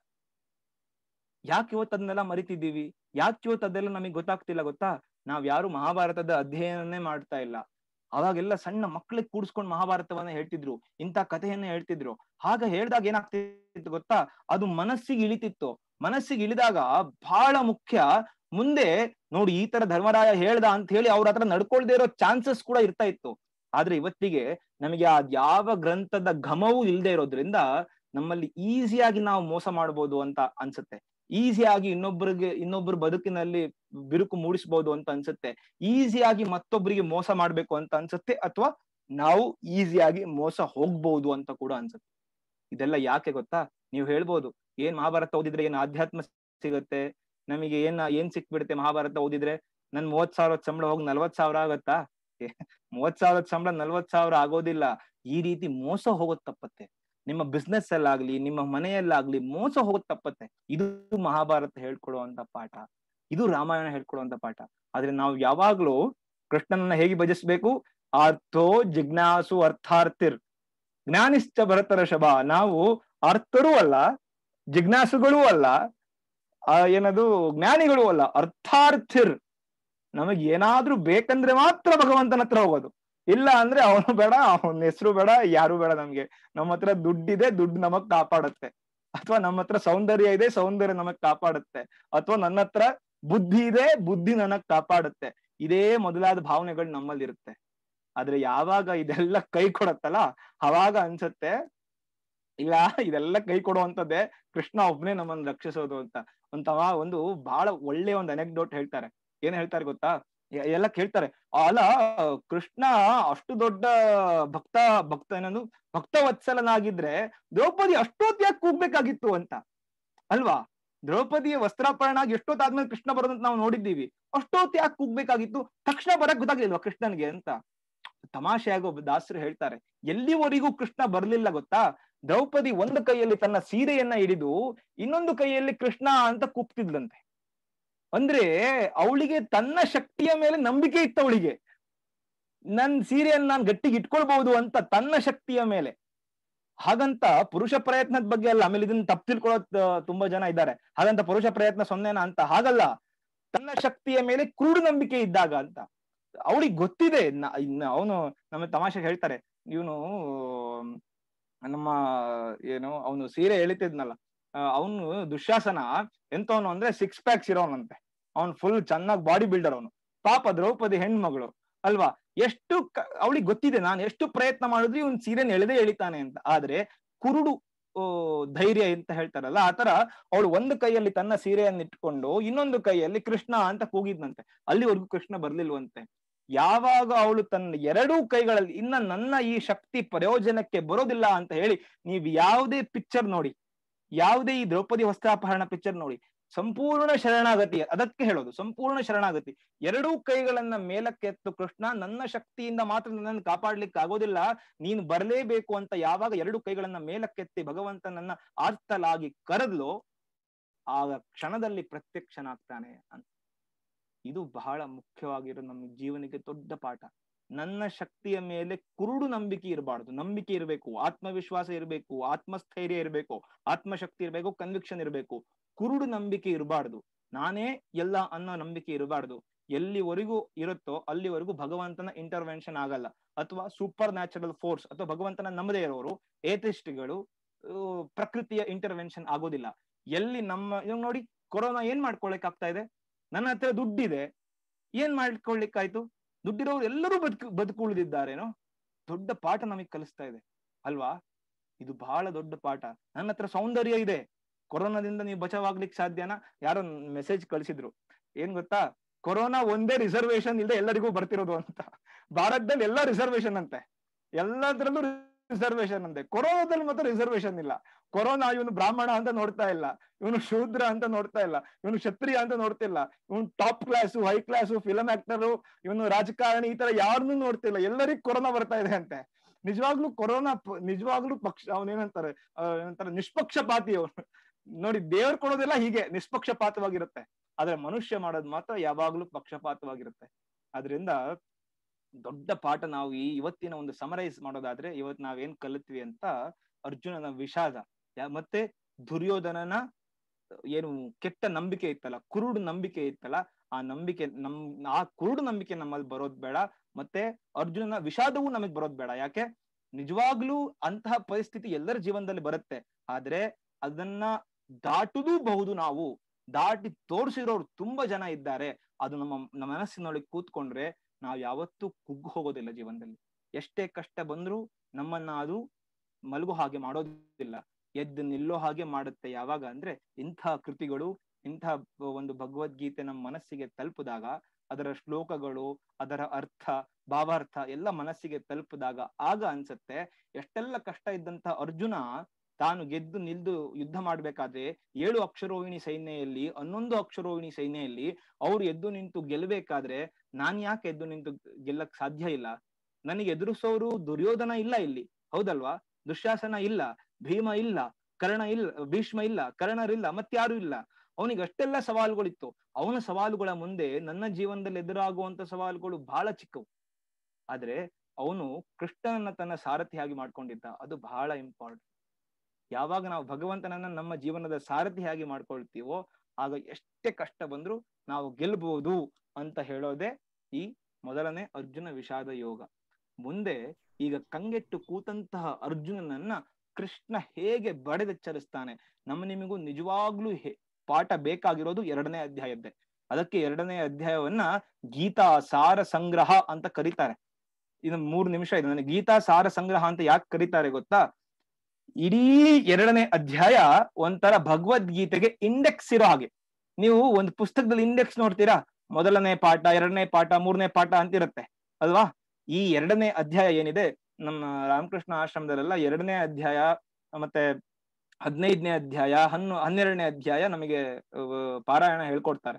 ಯಾಕೆ ಇವತ್ತು ಅದನ್ನೆಲ್ಲ ಮರಿತಿದ್ದೀವಿ? ಯಾಕೆ ಇವತ್ತು ಅದೆಲ್ಲ ನಮಗೆ ಗೊತ್ತಾಗ್ತಿಲ್ಲ ಗೊತ್ತಾ? ನಾವ್ ಯಾರು ಮಹಾಭಾರತದ ಅಧ್ಯಯನನೇ ಮಾಡ್ತಾ ಇಲ್ಲ. ಅವಾಗೆಲ್ಲ ಸಣ್ಣ ಮಕ್ಕಳಿಗೆ ಕೂಡಿಸ್ಕೊಂಡು ಮಹಾಭಾರತವನ್ನ ಹೇಳ್ತಿದ್ರು, ಇಂಥ ಕಥೆಯನ್ನ ಹೇಳ್ತಿದ್ರು. ಹಾಗ ಹೇಳ್ದಾಗ ಏನಾಗ್ತಿತ್ತು ಗೊತ್ತಾ, ಅದು ಮನಸ್ಸಿಗೆ ಇಳಿತಿತ್ತು. ಮನಸ್ಸಿಗೆ ಇಳಿದಾಗ ಬಹಳ ಮುಖ್ಯ, ಮುಂದೆ ನೋಡಿ ಈ ತರ ಧರ್ಮರಾಯ ಹೇಳ್ದ ಅಂತ ಹೇಳಿ ಅವ್ರ ಹತ್ರ ನಡ್ಕೊಳ್ದೇ ಇರೋ ಚಾನ್ಸಸ್ ಕೂಡ ಇರ್ತಾ ಇತ್ತು. ಆದ್ರೆ ಇವತ್ತಿಗೆ ನಮಗೆ ಯಾವ ಗ್ರಂಥದ ಘಮವೂ ಇಲ್ಲದೆ ಇರೋದ್ರಿಂದ ನಮ್ಮಲ್ಲಿ ಈಸಿಯಾಗಿ ನಾವು ಮೋಸ ಮಾಡ್ಬೋದು ಅಂತ ಅನ್ಸುತ್ತೆ. ಈಸಿಯಾಗಿ ಇನ್ನೊಬ್ಬರ ಬದುಕಿನಲ್ಲಿ ಬಿರುಕು ಮೂಡಿಸ್ಬೋದು ಅಂತ ಅನ್ಸುತ್ತೆ. ಈಸಿಯಾಗಿ ಮತ್ತೊಬ್ಬರಿಗೆ ಮೋಸ ಮಾಡ್ಬೇಕು ಅಂತ ಅನ್ಸುತ್ತೆ, ಅಥವಾ ನಾವು ಈಸಿಯಾಗಿ ಮೋಸ ಹೋಗ್ಬಹುದು ಅಂತ ಕೂಡ ಅನ್ಸುತ್ತೆ. ಇದೆಲ್ಲ ಯಾಕೆ ಗೊತ್ತಾ? ನೀವು ಹೇಳ್ಬೋದು, ಏನ್ ಮಹಾಭಾರತ ಓದಿದ್ರೆ ಏನ್ ಆಧ್ಯಾತ್ಮ ಸಿಗತ್ತೆ, ನಮಗೆ ಏನ್ ಸಿಕ್ಬಿಡುತ್ತೆ ಮಹಾಭಾರತ ಓದಿದ್ರೆ? ನನ್ 30,000 ಸಂಬಳ ಹೋಗಿ 40,000 ಆಗತ್ತಾ? 30,000 ಸಂಬಳ 40,000 ಆಗೋದಿಲ್ಲ. ಈ ರೀತಿ ಮೋಸ ಹೋಗೋದ್ ತಪ್ಪತ್ತೆ. ನಿಮ್ಮ ಬಿಸ್ನೆಸ್ ಅಲ್ಲಾಗ್ಲಿ, ನಿಮ್ಮ ಮನೆಯಲ್ಲಾಗ್ಲಿ ಮೋಸ ಹೋಗೋದ್ ತಪ್ಪತ್ತೆ. ಇದು ಮಹಾಭಾರತ ಹೇಳ್ಕೊಡುವಂತ ಪಾಠ, ಇದು ರಾಮಾಯಣ ಹೇಳ್ಕೊಡುವಂತ ಪಾಠ. ಆದ್ರೆ ನಾವು ಯಾವಾಗ್ಲೂ ಕೃಷ್ಣನನ್ನ ಹೇಗೆ ಭಜಿಸ್ಬೇಕು? ಅರ್ಥೋ ಜಿಜ್ಞಾಸು ಅರ್ಥಾರ್ಥಿರ್ ಜ್ಞಾನಿಶ್ಚ ಭರತರ್ಷಭ. ನಾವು ಅರ್ಥರೂ ಅಲ್ಲ, ಜಿಜ್ಞಾಸುಗಳೂ ಅಲ್ಲ, ಏನದು ಜ್ಞಾನಿಗಳು ಅಲ್ಲ, ಅರ್ಥಾರ್ಥಿರ್. ನಮಗ್ ಏನಾದ್ರೂ ಬೇಕಂದ್ರೆ ಮಾತ್ರ ಭಗವಂತನ ಹತ್ರ ಹೋಗೋದು. ಇಲ್ಲ ಅಂದ್ರೆ ಅವನು ಬೇಡ, ಅವನ ಹೆಸರು ಬೇಡ, ಯಾರು ಬೇಡ ನಮ್ಗೆ. ನಮ್ಮ ಹತ್ರ ದುಡ್ಡಿದೆ, ದುಡ್ಡು ನಮಗ್ ಕಾಪಾಡುತ್ತೆ. ಅಥವಾ ನಮ್ಮ ಹತ್ರ ಸೌಂದರ್ಯ ಇದೆ, ಸೌಂದರ್ಯ ನಮಗ್ ಕಾಪಾಡುತ್ತೆ. ಅಥವಾ ನನ್ನ ಹತ್ರ ಬುದ್ಧಿ ಇದೆ, ಬುದ್ಧಿ ನನಗ್ ಕಾಪಾಡುತ್ತೆ. ಇದೇ ಮೊದಲಾದ ಭಾವನೆಗಳು ನಮ್ಮಲ್ಲಿ ಇರುತ್ತೆ. ಆದ್ರೆ ಯಾವಾಗ ಇದೆಲ್ಲ ಕೈ ಕೊಡತ್ತಲ್ಲ, ಅವಾಗ ಅನ್ಸತ್ತೆ ಇಲ್ಲ, ಇದೆಲ್ಲ ಕೈ ಕೊಡುವಂತದ್ದೇ ಕೃಷ್ಣ ಒಬ್ನೇ ನಮ್ಮನ್ನ ರಕ್ಷಿಸೋದು ಅಂತ. ಒಂದು ಬಹಳ ಒಳ್ಳೆ ಒಂದು ಅನೆಕ್ಡೋಟ್ ಹೇಳ್ತಾರೆ. ಏನ್ ಹೇಳ್ತಾರೆ ಗೊತ್ತಾ? ಎಲ್ಲ ಕೇಳ್ತಾರೆ, ಅಲ್ಲ ಕೃಷ್ಣ ಅಷ್ಟು ದೊಡ್ಡ ಭಕ್ತವತ್ಸಲನಾಗಿದ್ರೆ ದ್ರೌಪದಿ ಅಷ್ಟೊತ್ತು ಯಾಕೆ ಕೂಗ್ಬೇಕಾಗಿತ್ತು ಅಂತ ಅಲ್ವಾ? ದ್ರೌಪದಿಯ ವಸ್ತ್ರಾಪರಣ ಎಷ್ಟೊತ್ತಾದ್ಮೇಲೆ ಕೃಷ್ಣ ಬರೋದಂತ ನಾವು ನೋಡಿದ್ದೀವಿ. ಅಷ್ಟೊತ್ತು ಯಾಕೆ ಕೂಗ್ಬೇಕಾಗಿತ್ತು? ತಕ್ಷಣ ಬರಕ್ ಗೊತ್ತಾಗ್ಲಿಲ್ವಾ ಕೃಷ್ಣನ್ಗೆ ಅಂತ? ತಮಾಷೆಯಾಗಿ ಒಬ್ಬ ದಾಸರು ಹೇಳ್ತಾರೆ, ಎಲ್ಲಿವರೆಗೂ ಕೃಷ್ಣ ಬರ್ಲಿಲ್ಲ ಗೊತ್ತಾ? ದ್ರೌಪದಿ ಒಂದು ಕೈಯಲ್ಲಿ ತನ್ನ ಸೀರೆಯನ್ನ ಹಿಡಿದು ಇನ್ನೊಂದು ಕೈಯಲ್ಲಿ ಕೃಷ್ಣ ಅಂತ ಕೂಗ್ತಿದ್ಲಂತೆ. ಅಂದ್ರೆ ಅವಳಿಗೆ ತನ್ನ ಶಕ್ತಿಯ ಮೇಲೆ ನಂಬಿಕೆ ಇತ್ತು. ಅವಳಿಗೆ ನನ್ ಸೀರೆಯನ್ನು ನಾನು ಗಟ್ಟಿಗೆ ಇಟ್ಕೊಳ್ಬಹುದು ಅಂತ ತನ್ನ ಶಕ್ತಿಯ ಮೇಲೆ. ಹಾಗಂತ ಪುರುಷ ಪ್ರಯತ್ನದ ಬಗ್ಗೆ ಅಲ್ಲ. ಆಮೇಲೆ ಇದನ್ನ ತಪ್ಪು ತಿಳ್ಕೊಳ್ಳೋದ್ ತುಂಬಾ ಜನ ಇದ್ದಾರೆ. ಹಾಗಂತ ಪುರುಷ ಪ್ರಯತ್ನ ಸೊನ್ನೆನಾ ಅಂತ ಹಾಗಲ್ಲ. ತನ್ನ ಶಕ್ತಿಯ ಮೇಲೆ ಕುರುಡು ನಂಬಿಕೆ ಇದ್ದಾಗ ಅಂತ. ಅವಳಿಗೆ ಗೊತ್ತಿದೆ. ಅವನು ನಮ್ಮ ತಮಾಷೆಗೆ ಹೇಳ್ತಾರೆ, ಇವನು ನಮ್ಮ ಅವನು ಸೀರೆ ಎಳಿತಿದ್ನಲ್ಲ, ಅವನು ದುಶ್ಯಾಸನ ಎಂತವನು ಅಂದ್ರೆ 6 ಪ್ಯಾಕ್ಸ್ ಇರೋನಂತೆ. ಅವನು ಫುಲ್ ಚೆನ್ನಾಗಿ ಬಾಡಿ ಬಿಲ್ಡರ್ ಅವನು. ಪಾಪ ದ್ರೌಪದಿ ಹೆಣ್ಮಗಳು ಅಲ್ವಾ? ಎಷ್ಟು ಅವಳಿಗೆ ಗೊತ್ತಿದೆ, ನಾನು ಎಷ್ಟು ಪ್ರಯತ್ನ ಮಾಡಿದ್ರು ಇವನ್ ಸೀರೆನ ಎಳೆದೇ ಎಳಿತಾನೆ ಅಂತ. ಆದ್ರೆ ಕುರುಡು ಧೈರ್ಯ ಅಂತ ಹೇಳ್ತಾರಲ್ಲ, ಆತರ ಅವಳು ಒಂದು ಕೈಯಲ್ಲಿ ತನ್ನ ಸೀರೆಯನ್ನು ಇಟ್ಕೊಂಡು ಇನ್ನೊಂದು ಕೈಯಲ್ಲಿ ಕೃಷ್ಣ ಅಂತ ಕೂಗಿದ್ನಂತೆ. ಅಲ್ಲಿವರೆಗೂ ಕೃಷ್ಣ ಬರ್ಲಿಲ್ವಂತೆ. ಯಾವಾಗ ಅವಳು ತನ್ನ 2 ಕೈಗಳಲ್ಲಿ ನನ್ನ ಈ ಶಕ್ತಿ ಪ್ರಯೋಜನಕ್ಕೆ ಬರೋದಿಲ್ಲ ಅಂತ ಹೇಳಿ, ನೀವು ಯಾವುದೇ ಪಿಕ್ಚರ್ ನೋಡಿ, ಯಾವುದೇ ಈ ದ್ರೌಪದಿ ವಸ್ತ್ರಾಪಹರಣ ಪಿಕ್ಚರ್ ನೋಡಿ, ಸಂಪೂರ್ಣ ಶರಣಾಗತಿ. ಅದಕ್ಕೆ ಹೇಳೋದು ಸಂಪೂರ್ಣ ಶರಣಾಗತಿ. 2 ಕೈಗಳನ್ನ ಮೇಲಕ್ಕೆ ಎತ್ತು ಕೃಷ್ಣ, ನನ್ನ ಶಕ್ತಿಯಿಂದ ಮಾತ್ರ ನನ್ನನ್ನು ಕಾಪಾಡ್ಲಿಕ್ಕೆ ಆಗೋದಿಲ್ಲ, ನೀನು ಬರಲೇಬೇಕು ಅಂತ ಯಾವಾಗ 2 ಕೈಗಳನ್ನ ಮೇಲಕ್ಕೆತ್ತಿ ಭಗವಂತನನ್ನ ಆರ್ತಲಾಗಿ ಕರೆದ್ಲು, ಆಗ ಕ್ಷಣದಲ್ಲಿ ಪ್ರತ್ಯಕ್ಷನಾಗ್ತಾನೆ ಅಂತ. ಇದು ಬಹಳ ಮುಖ್ಯವಾಗಿರೋ ನಮ್ಮ ಜೀವನಕ್ಕೆ ದೊಡ್ಡ ಪಾಠ. ನನ್ನ ಶಕ್ತಿಯ ಮೇಲೆ ಕುರುಡು ನಂಬಿಕೆ ಇರಬಾರ್ದು. ನಂಬಿಕೆ ಇರಬೇಕು, ಆತ್ಮವಿಶ್ವಾಸ ಇರಬೇಕು, ಆತ್ಮಸ್ಥೈರ್ಯ ಇರಬೇಕು, ಆತ್ಮಶಕ್ತಿ ಇರಬೇಕು, ಕನ್ವಿಕ್ಷನ್ ಇರಬೇಕು. ಕುರುಡು ನಂಬಿಕೆ ಇರಬಾರ್ದು. ನಾನೇ ಎಲ್ಲ ಅನ್ನೋ ನಂಬಿಕೆ ಇರಬಾರ್ದು. ಎಲ್ಲಿವರೆಗೂ ಇರುತ್ತೋ ಅಲ್ಲಿವರೆಗೂ ಭಗವಂತನ ಇಂಟರ್ವೆನ್ಷನ್ ಆಗಲ್ಲ, ಅಥವಾ ಸೂಪರ್ ನ್ಯಾಚುರಲ್ ಫೋರ್ಸ್ ಅಥವಾ ಭಗವಂತನ ನಂಬದೇ ಇರೋರು ಏಥಿಸ್ಟ್ಗಳು ಪ್ರಕೃತಿಯ ಇಂಟರ್ವೆನ್ಷನ್ ಆಗೋದಿಲ್ಲ. ಎಲ್ಲಿ ಇವಾಗ ನೋಡಿ, ಕೊರೋನಾ ಏನ್ ಮಾಡ್ಕೊಳಕ್ ಆಗ್ತಾ ಇದೆ? ನನ್ನ ಹತ್ರ ದುಡ್ಡಿದೆ, ಏನ್ ಮಾಡ್ಕೊಳ್ಲಿಕ್ಕಾಯ್ತು? ದುಡ್ಡಿರೋರು ಎಲ್ಲರೂ ಬದುಕುಳಿದಿದ್ದಾರೇನೋ? ದೊಡ್ಡ ಪಾಠ ನಮಗ್ ಕಲಿಸ್ತಾ ಇದೆ ಅಲ್ವಾ? ಇದು ಬಹಳ ದೊಡ್ಡ ಪಾಠ. ನನ್ನ ಹತ್ರ ಸೌಂದರ್ಯ ಇದೆ, ಕೊರೋನಾದಿಂದ ನೀವು ಬಚಾವಾಗ್ಲಿಕ್ಕೆ ಸಾಧ್ಯನಾ? ಯಾರೋ ಮೆಸೇಜ್ ಕಳಿಸಿದ್ರು, ಏನ್ ಗೊತ್ತಾ, ಕೊರೋನಾ ಒಂದೇ ರಿಸರ್ವೇಶನ್ ಇಲ್ಲದೆ ಎಲ್ಲರಿಗೂ ಬರ್ತಿರೋದು ಅಂತ. ಭಾರತದಲ್ಲಿ ಎಲ್ಲ ರಿಸರ್ವೇಶನ್ ಅಂತೆ, ಎಲ್ಲದ್ರಲ್ಲೂ ರಿಸರ್ವೇಶನ್ ಅಂತೆ, ಕೊರೋನಾದಲ್ಲಿ ಮಾತ್ರ ರಿಸರ್ವೇಶನ್ ಇಲ್ಲ. ಕೊರೋನಾ ಇವನು ಬ್ರಾಹ್ಮಣ ಅಂತ ನೋಡ್ತಾ ಇಲ್ಲ, ಇವನು ಶೂದ್ರ ಅಂತ ನೋಡ್ತಾ ಇಲ್ಲ, ಇವನು ಕ್ಷತ್ರಿಯ ಅಂತ ನೋಡ್ತಿಲ್ಲ, ಇವನು top class, high class, film actor, ಇವನು ರಾಜಕಾರಣಿ, ಈ ತರ ಯಾರನ್ನೂ ನೋಡ್ತಿಲ್ಲ, ಎಲ್ಲರಿಗೂ ಕೊರೋನಾ ಬರ್ತಾ ಇದೆ ಅಂತೆ. ನಿಜವಾಗ್ಲೂ ಕೊರೋನಾ ನಿಜವಾಗ್ಲೂ ಅವನೇನಂತಾರೆ ನಿಷ್ಪಕ್ಷಪಾತಿ ಅವನು. ನೋಡಿ, ದೇವ್ರು ಕೊಡೋದೆಲ್ಲ ಹೀಗೆ ನಿಷ್ಪಕ್ಷಪಾತವಾಗಿರುತ್ತೆ, ಆದ್ರೆ ಮನುಷ್ಯ ಮಾಡೋದು ಮಾತ್ರ ಯಾವಾಗ್ಲೂ ಪಕ್ಷಪಾತವಾಗಿರುತ್ತೆ. ಆದ್ರಿಂದ ದೊಡ್ಡ ಪಾಠ ನಾವು ಇವತ್ತಿನ ಒಂದು ಸಮರೈಸ್ ಮಾಡೋದಾದ್ರೆ, ಇವತ್ತು ನಾವೇನ್ ಕಲಿತ್ವಿ ಅಂತ, ಅರ್ಜುನನ ವಿಷಾದ ಮತ್ತೆ ದುರ್ಯೋಧನನ ಏನು ಕೆಟ್ಟ ನಂಬಿಕೆ ಇತ್ತಲ್ಲ, ಕುರುಡು ನಂಬಿಕೆ ಇತ್ತಲ್ಲ, ಆ ಕುರುಡು ನಂಬಿಕೆ ನಮ್ಮಲ್ಲಿ ಬರೋದ್ ಬೇಡ, ಮತ್ತೆ ಅರ್ಜುನನ ವಿಷಾದವೂ ನಮಗ್ ಬರೋದ್ ಬೇಡ. ಯಾಕೆ? ನಿಜವಾಗ್ಲೂ ಅಂತಹ ಪರಿಸ್ಥಿತಿ ಎಲ್ಲರ ಜೀವನದಲ್ಲಿ ಬರುತ್ತೆ, ಆದ್ರೆ ಅದನ್ನ ದಾಟುದೂಬಹುದು. ನಾವು ದಾಟಿ ತೋರಿಸಿರೋರು ತುಂಬಾ ಜನ ಇದ್ದಾರೆ. ಅದು ನಮ್ಮ ಮನಸ್ಸಿನೊಳಗೆ ಕೂತ್ಕೊಂಡ್ರೆ ನಾವು ಯಾವತ್ತೂ ಕುಗ್ಗು ಹೋಗೋದಿಲ್ಲ ಜೀವನದಲ್ಲಿ. ಎಷ್ಟೇ ಕಷ್ಟ ಬಂದ್ರೂ ನಮ್ಮನ್ನ ಅದು ಮಲಗೋ ಹಾಗೆ ಮಾಡೋದಿಲ್ಲ, ಎದ್ದು ನಿಲ್ಲೋ ಹಾಗೆ ಮಾಡುತ್ತೆ. ಯಾವಾಗ ಅಂದ್ರೆ ಇಂಥ ಕೃತಿಗಳು, ಇಂಥ ಒಂದು ಭಗವದ್ಗೀತೆ ನಮ್ಮ ಮನಸ್ಸಿಗೆ ತಲುಪಿದಾಗ, ಅದರ ಶ್ಲೋಕಗಳು, ಅದರ ಅರ್ಥ, ಭಾವಾರ್ಥ ಎಲ್ಲ ಮನಸ್ಸಿಗೆ ತಲುಪಿದಾಗ ಆಗ ಅನ್ಸತ್ತೆ, ಎಷ್ಟೆಲ್ಲ ಕಷ್ಟ ಇದ್ದಂತ ಅರ್ಜುನ ತಾನು ಗೆದ್ದು ನಿಲ್ದು ಯುದ್ಧ ಮಾಡ್ಬೇಕಾದ್ರೆ 7 ಅಕ್ಷರೋಹಿಣಿ ಸೈನ್ಯಲ್ಲಿ 11 ಅಕ್ಷರೋಹಿಣಿ ಸೈನ್ಯಲ್ಲಿ ಅವ್ರು ಎದ್ದು ನಿಂತು ಗೆಲ್ಬೇಕಾದ್ರೆ ನಾನ್ ಯಾಕೆ ಎದ್ದು ನಿಂತು ಗೆಲ್ಲಕ್ ಸಾಧ್ಯ ಇಲ್ಲ? ನನಗೆ ಎದುರಿಸೋರು ದುರ್ಯೋಧನ ಇಲ್ಲ ಇಲ್ಲಿ, ಹೌದಲ್ವಾ? ದುಶ್ಯಾಸನ ಇಲ್ಲ, ಭೀಮ ಇಲ್ಲ, ಕರ್ಣ ಇಲ್ಲ, ಭೀಷ್ಮ ಇಲ್ಲ, ಕರ್ಣರಿಲ್ಲ, ಮತ್ಯಾರು ಇಲ್ಲ. ಅವನಿಗೆ ಅಷ್ಟೆಲ್ಲ ಸವಾಲುಗಳಿತ್ತು. ಅವನ ಸವಾಲುಗಳ ಮುಂದೆ ನನ್ನ ಜೀವನದಲ್ಲಿ ಎದುರಾಗುವಂತ ಸವಾಲುಗಳು ಬಹಳ ಚಿಕ್ಕವು. ಆದ್ರೆ ಅವನು ಕೃಷ್ಣನನ್ನ ತನ್ನ ಸಾರಥಿಯಾಗಿ ಮಾಡ್ಕೊಂಡಿದ್ದ. ಅದು ಬಹಳ ಇಂಪಾರ್ಟೆಂಟ್. ಯಾವಾಗ ನಾವು ಭಗವಂತನನ್ನ ನಮ್ಮ ಜೀವನದ ಸಾರಥಿಯಾಗಿ ಮಾಡ್ಕೊಳ್ತೀವೋ ಆಗ ಎಷ್ಟೇ ಕಷ್ಟ ಬಂದ್ರು ನಾವು ಗೆಲ್ಬಹುದು ಅಂತ ಹೇಳೋದೇ ಈ ಮೊದಲನೇ ಅರ್ಜುನ ವಿಷಾದ ಯೋಗ. ಮುಂದೆ ಈಗ ಕಂಗೆಟ್ಟು ಕೂತಂತಹ ಅರ್ಜುನನನ್ನ ಕೃಷ್ಣ ಹೇಗೆ ಬಡೆದೆಚ್ಚರಿಸ್ತಾನೆ, ನಿಮಗೂ ನಿಜವಾಗ್ಲೂ ಪಾಠ ಬೇಕಾಗಿರೋದು 2ನೇ ಅಧ್ಯಾಯದ್ದೇ. ಅದಕ್ಕೆ 2ನೇ ಅಧ್ಯಾಯವನ್ನ ಗೀತಾ ಸಾರ ಸಂಗ್ರಹ ಅಂತ ಕರೀತಾರೆ. ಇನ್ನು 3 ನಿಮಿಷ ಇದೆ. ನನಗೆ ಗೀತಾ ಸಾರ ಸಂಗ್ರಹ ಅಂತ ಯಾಕೆ ಕರೀತಾರೆ ಗೊತ್ತಾ? ಇಡೀ 2ನೇ ಅಧ್ಯಾಯ ಒಂಥರ ಭಗವದ್ಗೀತೆಗೆ ಇಂಡೆಕ್ಸ್ ಇರೋ ಹಾಗೆ. ನೀವು ಒಂದು ಪುಸ್ತಕದಲ್ಲಿ ಇಂಡೆಕ್ಸ್ ನೋಡ್ತೀರಾ, 1ನೇ ಪಾಠ, 2ನೇ ಪಾಠ, 3ನೇ ಪಾಠ ಅಂತಿರುತ್ತೆ ಅಲ್ವಾ? ಈ 2ನೇ ಅಧ್ಯಾಯ ಏನಿದೆ, ನಮ್ಮ ರಾಮಕೃಷ್ಣ ಆಶ್ರಮದಲ್ಲೆಲ್ಲ 2ನೇ ಅಧ್ಯಾಯ ಮತ್ತೆ 15ನೇ ಅಧ್ಯಾಯ 12ನೇ ಅಧ್ಯಾಯ ನಮಗೆ ಪಾರಾಯಣ ಹೇಳ್ಕೊಡ್ತಾರೆ.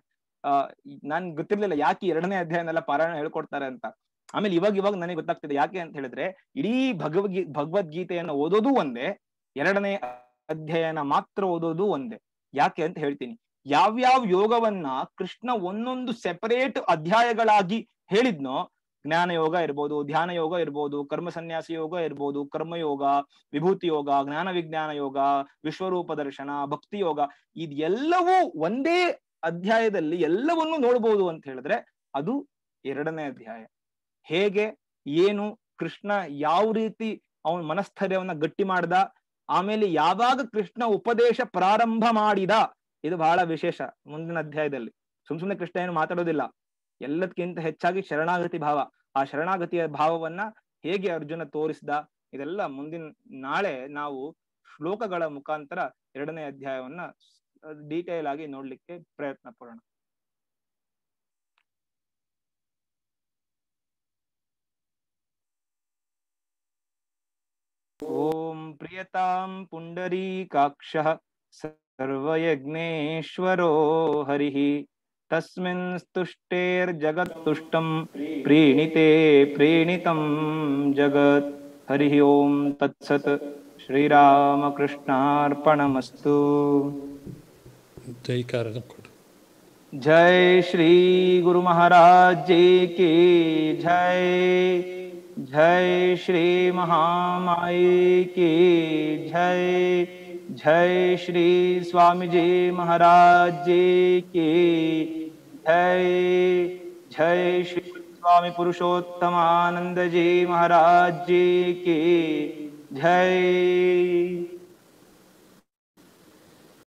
ನನ್ ಗೊತ್ತಿರ್ಲಿಲ್ಲ ಯಾಕೆ 2ನೇ ಅಧ್ಯಾಯನೆಲ್ಲ ಪಾರಾಯಣ ಹೇಳ್ಕೊಡ್ತಾರೆ ಅಂತ. ಆಮೇಲೆ ಇವಾಗ ನನಗೆ ಗೊತ್ತಾಗ್ತಿದೆ ಯಾಕೆ ಅಂತ ಹೇಳಿದ್ರೆ, ಇಡೀ ಭಗವದ್ಗೀತೆಯನ್ನ ಓದೋದು ಒಂದೇ, 2ನೇ ಅಧ್ಯಾಯನ ಮಾತ್ರ ಓದೋದು ಒಂದೇ. ಯಾಕೆ ಅಂತ ಹೇಳ್ತೀನಿ. ಯಾವ್ಯಾವ ಯೋಗವನ್ನ ಕೃಷ್ಣ ಒಂದೊಂದು ಸೆಪರೇಟ್ ಅಧ್ಯಾಯಗಳಾಗಿ ಹೇಳಿದ್ನೋ, ಜ್ಞಾನ ಯೋಗ ಇರ್ಬೋದು, ಧ್ಯಾನ ಯೋಗ ಇರ್ಬೋದು, ಕರ್ಮ ಸನ್ಯಾಸ ಯೋಗ ಇರ್ಬೋದು, ಕರ್ಮಯೋಗ, ವಿಭೂತಿ ಯೋಗ, ಜ್ಞಾನ ವಿಜ್ಞಾನ ಯೋಗ, ವಿಶ್ವರೂಪ ದರ್ಶನ, ಭಕ್ತಿ ಯೋಗ, ಇದೆಲ್ಲವೂ ಒಂದೇ ಅಧ್ಯಾಯದಲ್ಲಿ ಎಲ್ಲವನ್ನೂ ನೋಡ್ಬೋದು ಅಂತ ಹೇಳಿದ್ರೆ ಅದು 2ನೇ ಅಧ್ಯಾಯ. ಹೇಗೆ, ಏನು, ಕೃಷ್ಣ ಯಾವ ರೀತಿ ಅವನ ಮನಸ್ಥೈರ್ಯವನ್ನ ಗಟ್ಟಿ ಮಾಡ್ದ, ಆಮೇಲೆ ಯಾವಾಗ ಕೃಷ್ಣ ಉಪದೇಶ ಪ್ರಾರಂಭ ಮಾಡಿದ, ಇದು ಬಹಳ ವಿಶೇಷ. ಮುಂದಿನ ಅಧ್ಯಾಯದಲ್ಲಿ ಸುಮ್ನೆ ಕೃಷ್ಣ ಏನು ಮಾತಾಡೋದಿಲ್ಲ, ಎಲ್ಲದಕ್ಕಿಂತ ಹೆಚ್ಚಾಗಿ ಶರಣಾಗತಿ ಭಾವ, ಆ ಶರಣಾಗತಿಯ ಭಾವವನ್ನ ಹೇಗೆ ಅರ್ಜುನ ತೋರಿಸ್ದ, ಇದೆಲ್ಲ ಮುಂದಿನ ನಾಳೆ ನಾವು ಶ್ಲೋಕಗಳ ಮುಖಾಂತರ 2ನೇ ಅಧ್ಯಾಯವನ್ನ ಡೀಟೇಲ್ ಆಗಿ ನೋಡ್ಲಿಕ್ಕೆ ಪ್ರಯತ್ನ ಪಡೋಣ. ಓಂ ಪ್ರಿಯತಾಂ ಪುಂಡರೀಕಾಕ್ಷಃ ಸರ್ವಯಜ್ಞೇಶ್ವರೋ ಹರಿಃ ತಸ್ಮಿನ್ ಸ್ತುಷ್ಟೇರ್ಜಗತ್ತುಷ್ಟಂ ಪ್ರೀಣಿತೆ ಪ್ರೀಣಿತಂ ಜಗತ್. ಹರಿ ಓಂ ತತ್ಸತ್. ಶ್ರೀರಾಮಕೃಷ್ಣಾರ್ಪಣಮಸ್ತು.
ಜೈಕಾರ ಕೊಡು.
ಜೈ ಶ್ರೀ ಗುರು ಮಹಾರಾಜ್ ಜಿ ಕಿ ಜೈ. ಜೈ ಶ್ರೀ ಮಹಾಮಾಯಿ ಕಿ ಜೈ. ಜೈ ಶ್ರೀ ಸ್ವಾಮೀಜಿ ಮಹಾರಾಜ್ ಜಿ ಕಿ ಜೈ. जय श्री स्वामी पुरुषोत्तमानंद जी महाराज जी की जय।